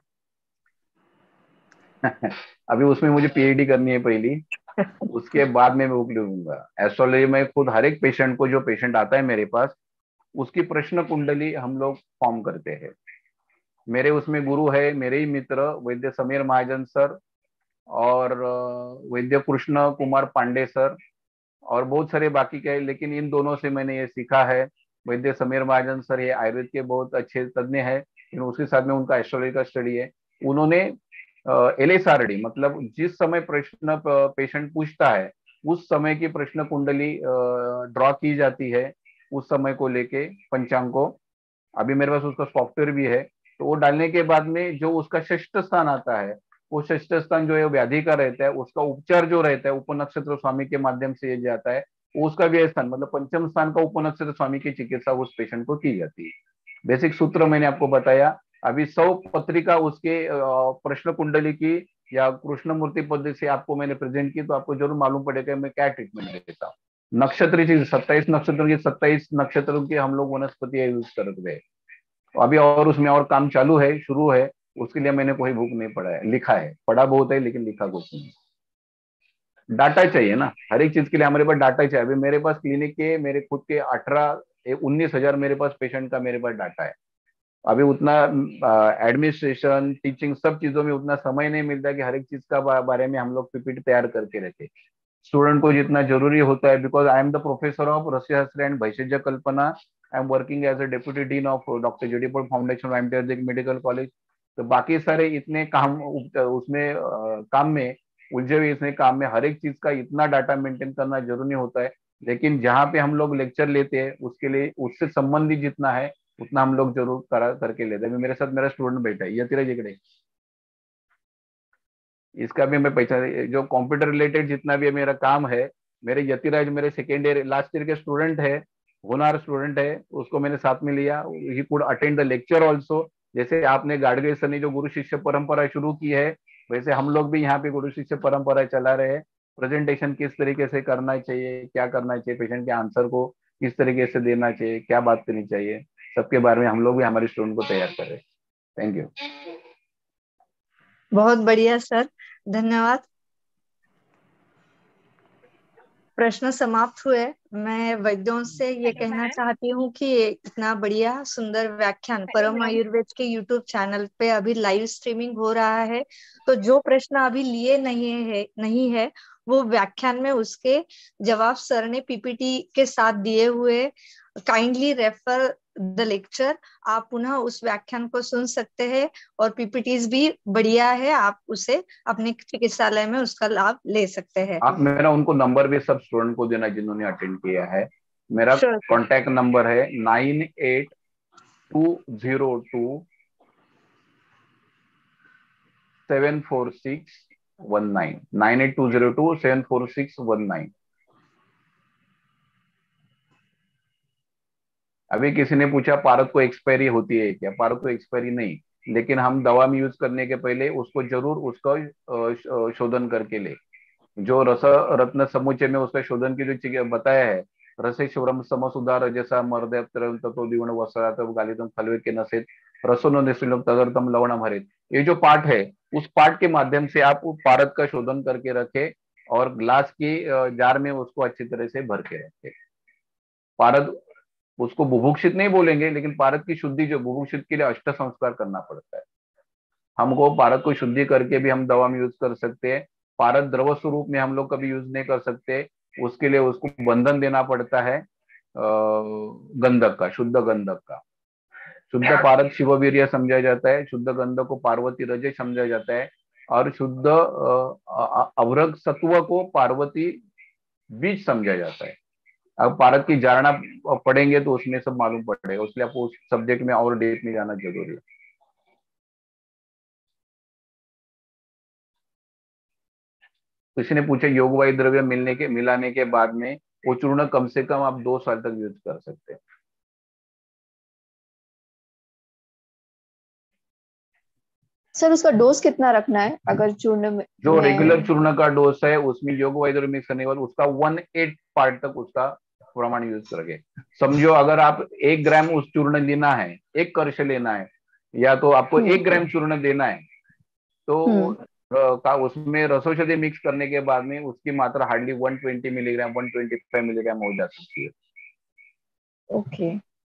अभी उसमें मुझे पीएचडी करनी है पहली, उसके बाद में मैं बुक लूंगा। एस्ट्रोलॉजी में खुद हर एक पेशेंट को, जो पेशेंट आता है मेरे पास, उसकी प्रश्न कुंडली हम लोग फॉर्म करते हैं। मेरे उसमें गुरु है, मेरे ही मित्र वैद्य समीर महाजन सर और वैद्य कृष्ण कुमार पांडे सर और बहुत सारे बाकी के, लेकिन इन दोनों से मैंने ये सीखा है। वैद्य समीर महाजन सर ये आयुर्वेद के बहुत अच्छे तज्ञ है, लेकिन उसके साथ में उनका एस्ट्रोलॉजी का स्टडी है। उन्होंने LSRD मतलब जिस समय प्रश्न पेशेंट पूछता है उस समय की प्रश्न कुंडली ड्रॉ की जाती है, उस समय को लेके पंचांग को। अभी मेरे पास उसका सॉफ्टवेयर भी है। तो वो डालने के बाद में जो उसका षष्ठ स्थान आता है, वो षष्ठ स्थान जो है व्याधि का रहता है, उसका उपचार जो रहता है उपनक्षत्र स्वामी के माध्यम से ये जाता है, उसका व्यय स्थान मतलब पंचम स्थान का उपनक्षत्र स्वामी की चिकित्सा उस पेशेंट को की जाती है। बेसिक सूत्र मैंने आपको बताया। अभी 100 पत्रिका उसके प्रश्न कुंडली की या कृष्णमूर्ति पद्धति से आपको मैंने प्रेजेंट की, तो आपको जरूर मालूम पड़ेगा मैं क्या ट्रीटमेंट देता हूँ। नक्षत्र चीज 27 नक्षत्रों की 27 नक्षत्रों की हम लोग वनस्पति यूज करते हैं। अभी और उसमें और काम चालू है, शुरू है, उसके लिए मैंने कोई बुक नहीं पढ़ा है, लिखा है, पढ़ा बहुत है लेकिन लिखा कुछ नहीं। डाटा चाहिए ना, हर एक चीज के लिए हमारे पास डाटा चाहिए। अभी मेरे पास क्लिनिक के मेरे खुद के 19,000 मेरे पास पेशेंट का मेरे पास डाटा है। अभी उतना एडमिनिस्ट्रेशन टीचिंग सब चीजों में उतना समय नहीं मिलता कि हर एक चीज का बारे में हम लोग पीपीटी तैयार करके रखे। स्टूडेंट को जितना जरूरी होता है, because I am the professor of रस्यशास्त्र एंड भैषज कल्पना, I am working as a deputy dean of doctor JD Pol foundation Ayurvedic medical college. तो बाकी सारे इतने काम उसमें काम में उलझे हुए, इसमें काम में हर एक चीज का इतना डाटा मेंटेन करना जरूरी होता है। लेकिन जहाँ पे हम लोग लेक्चर लेते हैं उसके लिए उससे संबंधित जितना है उतना हम लोग जरूर करके लेते हैं। मेरे साथ मेरा स्टूडेंट बैठा है यतिराज जिगड़े, इसका भी मैं पहचान, जो कंप्यूटर रिलेटेड जितना भी मेरा काम है, मेरे यतिराज मेरे सेकेंड ईयर लास्ट ईयर के स्टूडेंट है, होनार स्टूडेंट है, उसको मैंने साथ में लिया। ही could attend the lecture also. जैसे आपने गाडगे सर ने जो गुरु शिष्य परंपरा शुरू की है, वैसे हम लोग भी यहाँ पे गुरु शिष्य परंपरा चला रहे हैं। प्रेजेंटेशन किस तरीके से करना चाहिए, क्या करना चाहिए, पेशेंट के आंसर को किस तरीके से देना चाहिए, क्या बात करनी चाहिए, सबके बारे में हम लोग भी हमारे स्टूडेंट को तैयार कर रहे हैं। Thank you. बहुत बढ़िया सर, धन्यवाद। प्रश्न समाप्त हुए। मैं वैद्यों से ये कहना चाहती हूँ कि इतना बढ़िया सुंदर व्याख्यान परम आयुर्वेद के YouTube चैनल पे अभी लाइव स्ट्रीमिंग हो रहा है। तो जो प्रश्न अभी लिए नहीं है वो व्याख्यान में उसके जवाब सर ने PPT के साथ दिए हुए। Kindly refer the lecture. आप पुनः उस व्याख्यान को सुन सकते हैं और PPTs भी बढ़िया है, आप उसे अपने चिकित्सालय में उसका लाभ ले सकते हैं। आप मेरा उनको नंबर भी सब स्टूडेंट को देना जिन्होंने अटेंड किया है। मेरा कॉन्टैक्ट नंबर है 9820274619 9820274619। अभी किसी ने पूछा पारद को एक्सपायरी होती है क्या? पारद को एक्सपायरी नहीं, लेकिन हम दवा में यूज करने के पहले उसको जरूर उसका शोधन करके ले। जो रस रत्न समुच्चय में उसका शोधन की जो बताया है, रसेश्वरम समसुधार जैसा मर्दय तत्व द्विगुण वस्त्रात गालितम फलवे के नसेत रसोनो निश्चिलम तदर्थम लवणम हरित, ये जो पाठ है उस पाठ के माध्यम से आप पारद का शोधन करके रखे और ग्लास की जार में उसको अच्छी तरह से भर के रखे। पारद उसको बुभुक्षित नहीं बोलेंगे, लेकिन पारद की शुद्धि जो बुभुक्षित के लिए अष्ट संस्कार करना पड़ता है। हमको पारद को शुद्धि करके भी हम दवा में यूज कर सकते हैं। पारद द्रव स्वरूप में हम लोग कभी यूज नहीं कर सकते, उसके लिए उसको बंधन देना पड़ता है गंधक का, शुद्ध गंधक का। शुद्ध पारद शिववीर्य समझा जाता है, शुद्ध गंधक को पार्वती रज समझा जाता है, और शुद्ध अवरक सत्व को पार्वती बीज समझा जाता है। अब पारद की जारणा पढ़ेंगे तो उसमें सब मालूम पड़ेगा, उसलिए आपको उस सब्जेक्ट में और डीप में जाना जरूरी है। किसी ने पूछा योगवायु द्रव्य मिलाने के बाद में वो चूर्ण कम से कम आप 2 साल तक यूज कर सकते हैं। सर उसका डोज कितना रखना है? अगर चूर्ण में जो रेगुलर चूर्ण का डोज है उसमें योगवायु द्रव्य मिक्स करने के बाद उसका 1/8 पार्ट तक उसका प्रमाण यूज करके समझो। अगर आप 1 ग्राम उस चूर्ण लेना है, 1 कर्श लेना है, या तो आपको 1 ग्राम चूर्ण देना है, तो उसमें रसौषधि मिक्स करने के बाद में उसकी मात्रा हार्डली 120 मिलीग्राम 125 मिलीग्राम हो जा सकती है। ओके।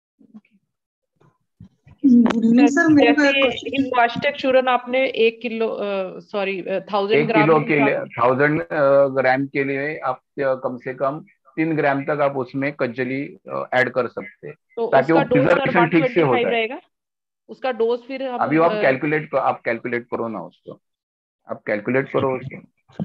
सर जैसे हिंगवाष्टक चूर्ण आपने 1 किलो 1000 ग्राम के लिए 1000 ग्राम के लिए आप कम से कम 3 ग्राम तक आप उसमें कज्जली ऐड कर सकते हैं, तो ताकि वो उसका डोज सर प्रिजर्वेशन ठीक से 125 होता है। रहेगा, उसका डोज फिर हम अभी आप कैलकुलेट करो ना उसको, आप कैलकुलेट करो उसको।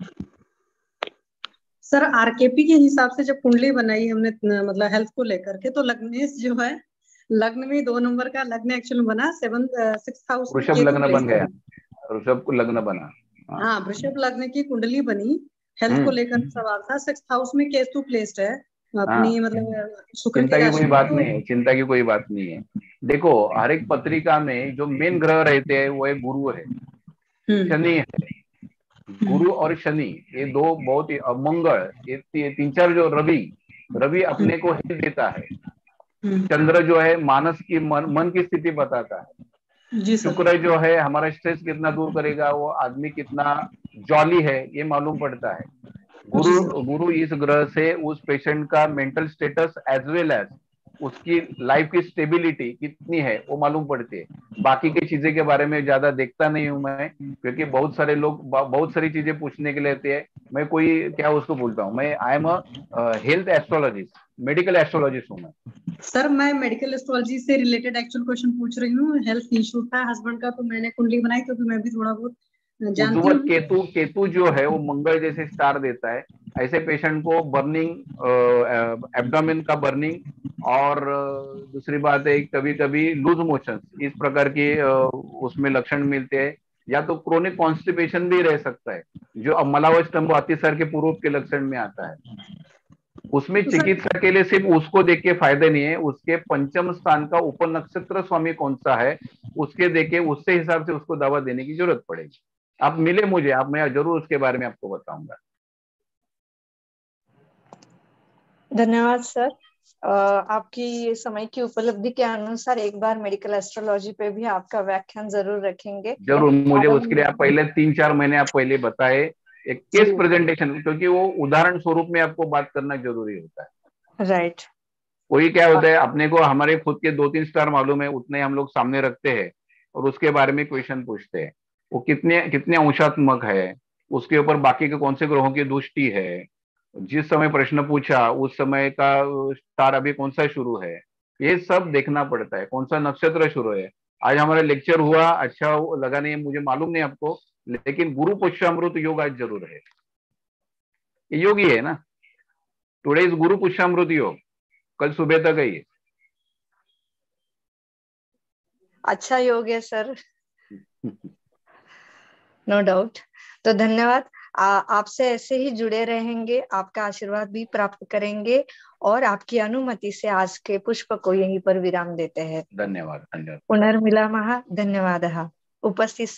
सर आरकेपी के हिसाब से जब कुंडली बनाई हमने मतलब हेल्थ को लेकर के, तो लग्नेश जो है लग्न में 2 नंबर का लग्न एक्चुअल बना 6th हाउस में वृषभ केतु लग्न प्लेस बन गया, वृषभ को लग्न बना। हाँ वृषभ लग्न की कुंडली बनी, हेल्थ को लेकर सवाल था। 6th हाउस में केतु प्लेस्ड है अपनी मतलब शुक्र चिंता की की राशि कोई में, बात तो नहीं है, चिंता की कोई बात नहीं है। देखो हर एक पत्रिका में जो मेन ग्रह रहते हैं वो है गुरु है, शनि है। गुरु और शनि ये दो बहुत ही, मंगल ये 3-4 जो रवि अपने को हित देता है। चंद्र जो है मानस की मन की स्थिति बताता है। जी सर। शुक्र जो है हमारा स्ट्रेस कितना दूर करेगा, वो आदमी कितना जॉली है ये मालूम पड़ता है। गुरु इस ग्रह से उस पेशेंट का mental status as well as उसकी लाइफ की स्टेबिलिटी कितनी है वो मालूम पड़ती है। बाकी की चीजें के बारे में ज्यादा देखता नहीं हूं मैं, क्योंकि बहुत सारे लोग बहुत सारी चीजें पूछने के लिए आते हैं। मैं कोई क्या उसको बोलता हूँ, मैं I am a health astrologist, medical astrologist हूँ मैं। सर मैं मेडिकल एस्ट्रोलॉजी से रिलेटेड एक्चुअल क्वेश्चन पूछ रही हूँ। हेल्थ इशू था हस्बैंड का, तो मैंने कुंडली बनाई क्योंकि मैं भी थोड़ा बहुत जानती उज्ज्वल हूँ। केतु जो है वो मंगल जैसे स्टार देता है। ऐसे पेशेंट को बर्निंग, एब्डोमेन का बर्निंग, और दूसरी बात है कभी कभी लूज मोशन, इस प्रकार के उसमें लक्षण मिलते हैं। या तो क्रोनिक कॉन्स्टिपेशन भी रह सकता है, जो अमलावस्तंभ अतिसार के पूर्व के लक्षण में आता है। उसमें तो सर चिकित्सा के लिए सिर्फ उसको देख के फायदे नहीं है, उसके पंचम स्थान का उपनक्षत्र स्वामी कौन सा है उसके देखे, उससे हिसाब से उसको दवा देने की जरूरत पड़ेगी। आप मिले मुझे, आप मैं जरूर उसके बारे में आपको बताऊंगा। धन्यवाद सर। आपकी समय की उपलब्धि के अनुसार एक बार मेडिकल एस्ट्रोलॉजी पे भी आपका व्याख्यान जरूर रखेंगे। जरूर, मुझे और उसके लिए आप पहले 3-4 महीने आप पहले बताए एक केस जी प्रेजेंटेशन, क्योंकि वो उदाहरण स्वरूप में आपको बात करना जरूरी होता है। राइट। कोई क्या होता है, अपने को हमारे खुद के 2-3 स्टार मालूम है, उतने हम लोग सामने रखते हैं और उसके बारे में क्वेश्चन पूछते हैं। वो कितने कितने अंशात्मक है, उसके ऊपर बाकी के कौन से ग्रहों की दृष्टि है, जिस समय प्रश्न पूछा उस समय का स्टार अभी कौन सा शुरू है, ये सब देखना पड़ता है। कौन सा नक्षत्र शुरू है। आज हमारा लेक्चर हुआ, अच्छा लगा नहीं, मुझे मालूम नहीं आपको, लेकिन गुरु पुष्यामृत योग आज जरूर है। ये योग ही है ना, टुडे इज गुरु पुष्यामृत योग, कल सुबह तक है ये। अच्छा योग है सर, नो डाउट। तो धन्यवाद। आपसे ऐसे ही जुड़े रहेंगे, आपका आशीर्वाद भी प्राप्त करेंगे, और आपकी अनुमति से आज के पुष्प को यहीं पर विराम देते हैं। धन्यवाद, धन्यवाद। पुनर्मिलामः। धन्यवादः। उपस्थित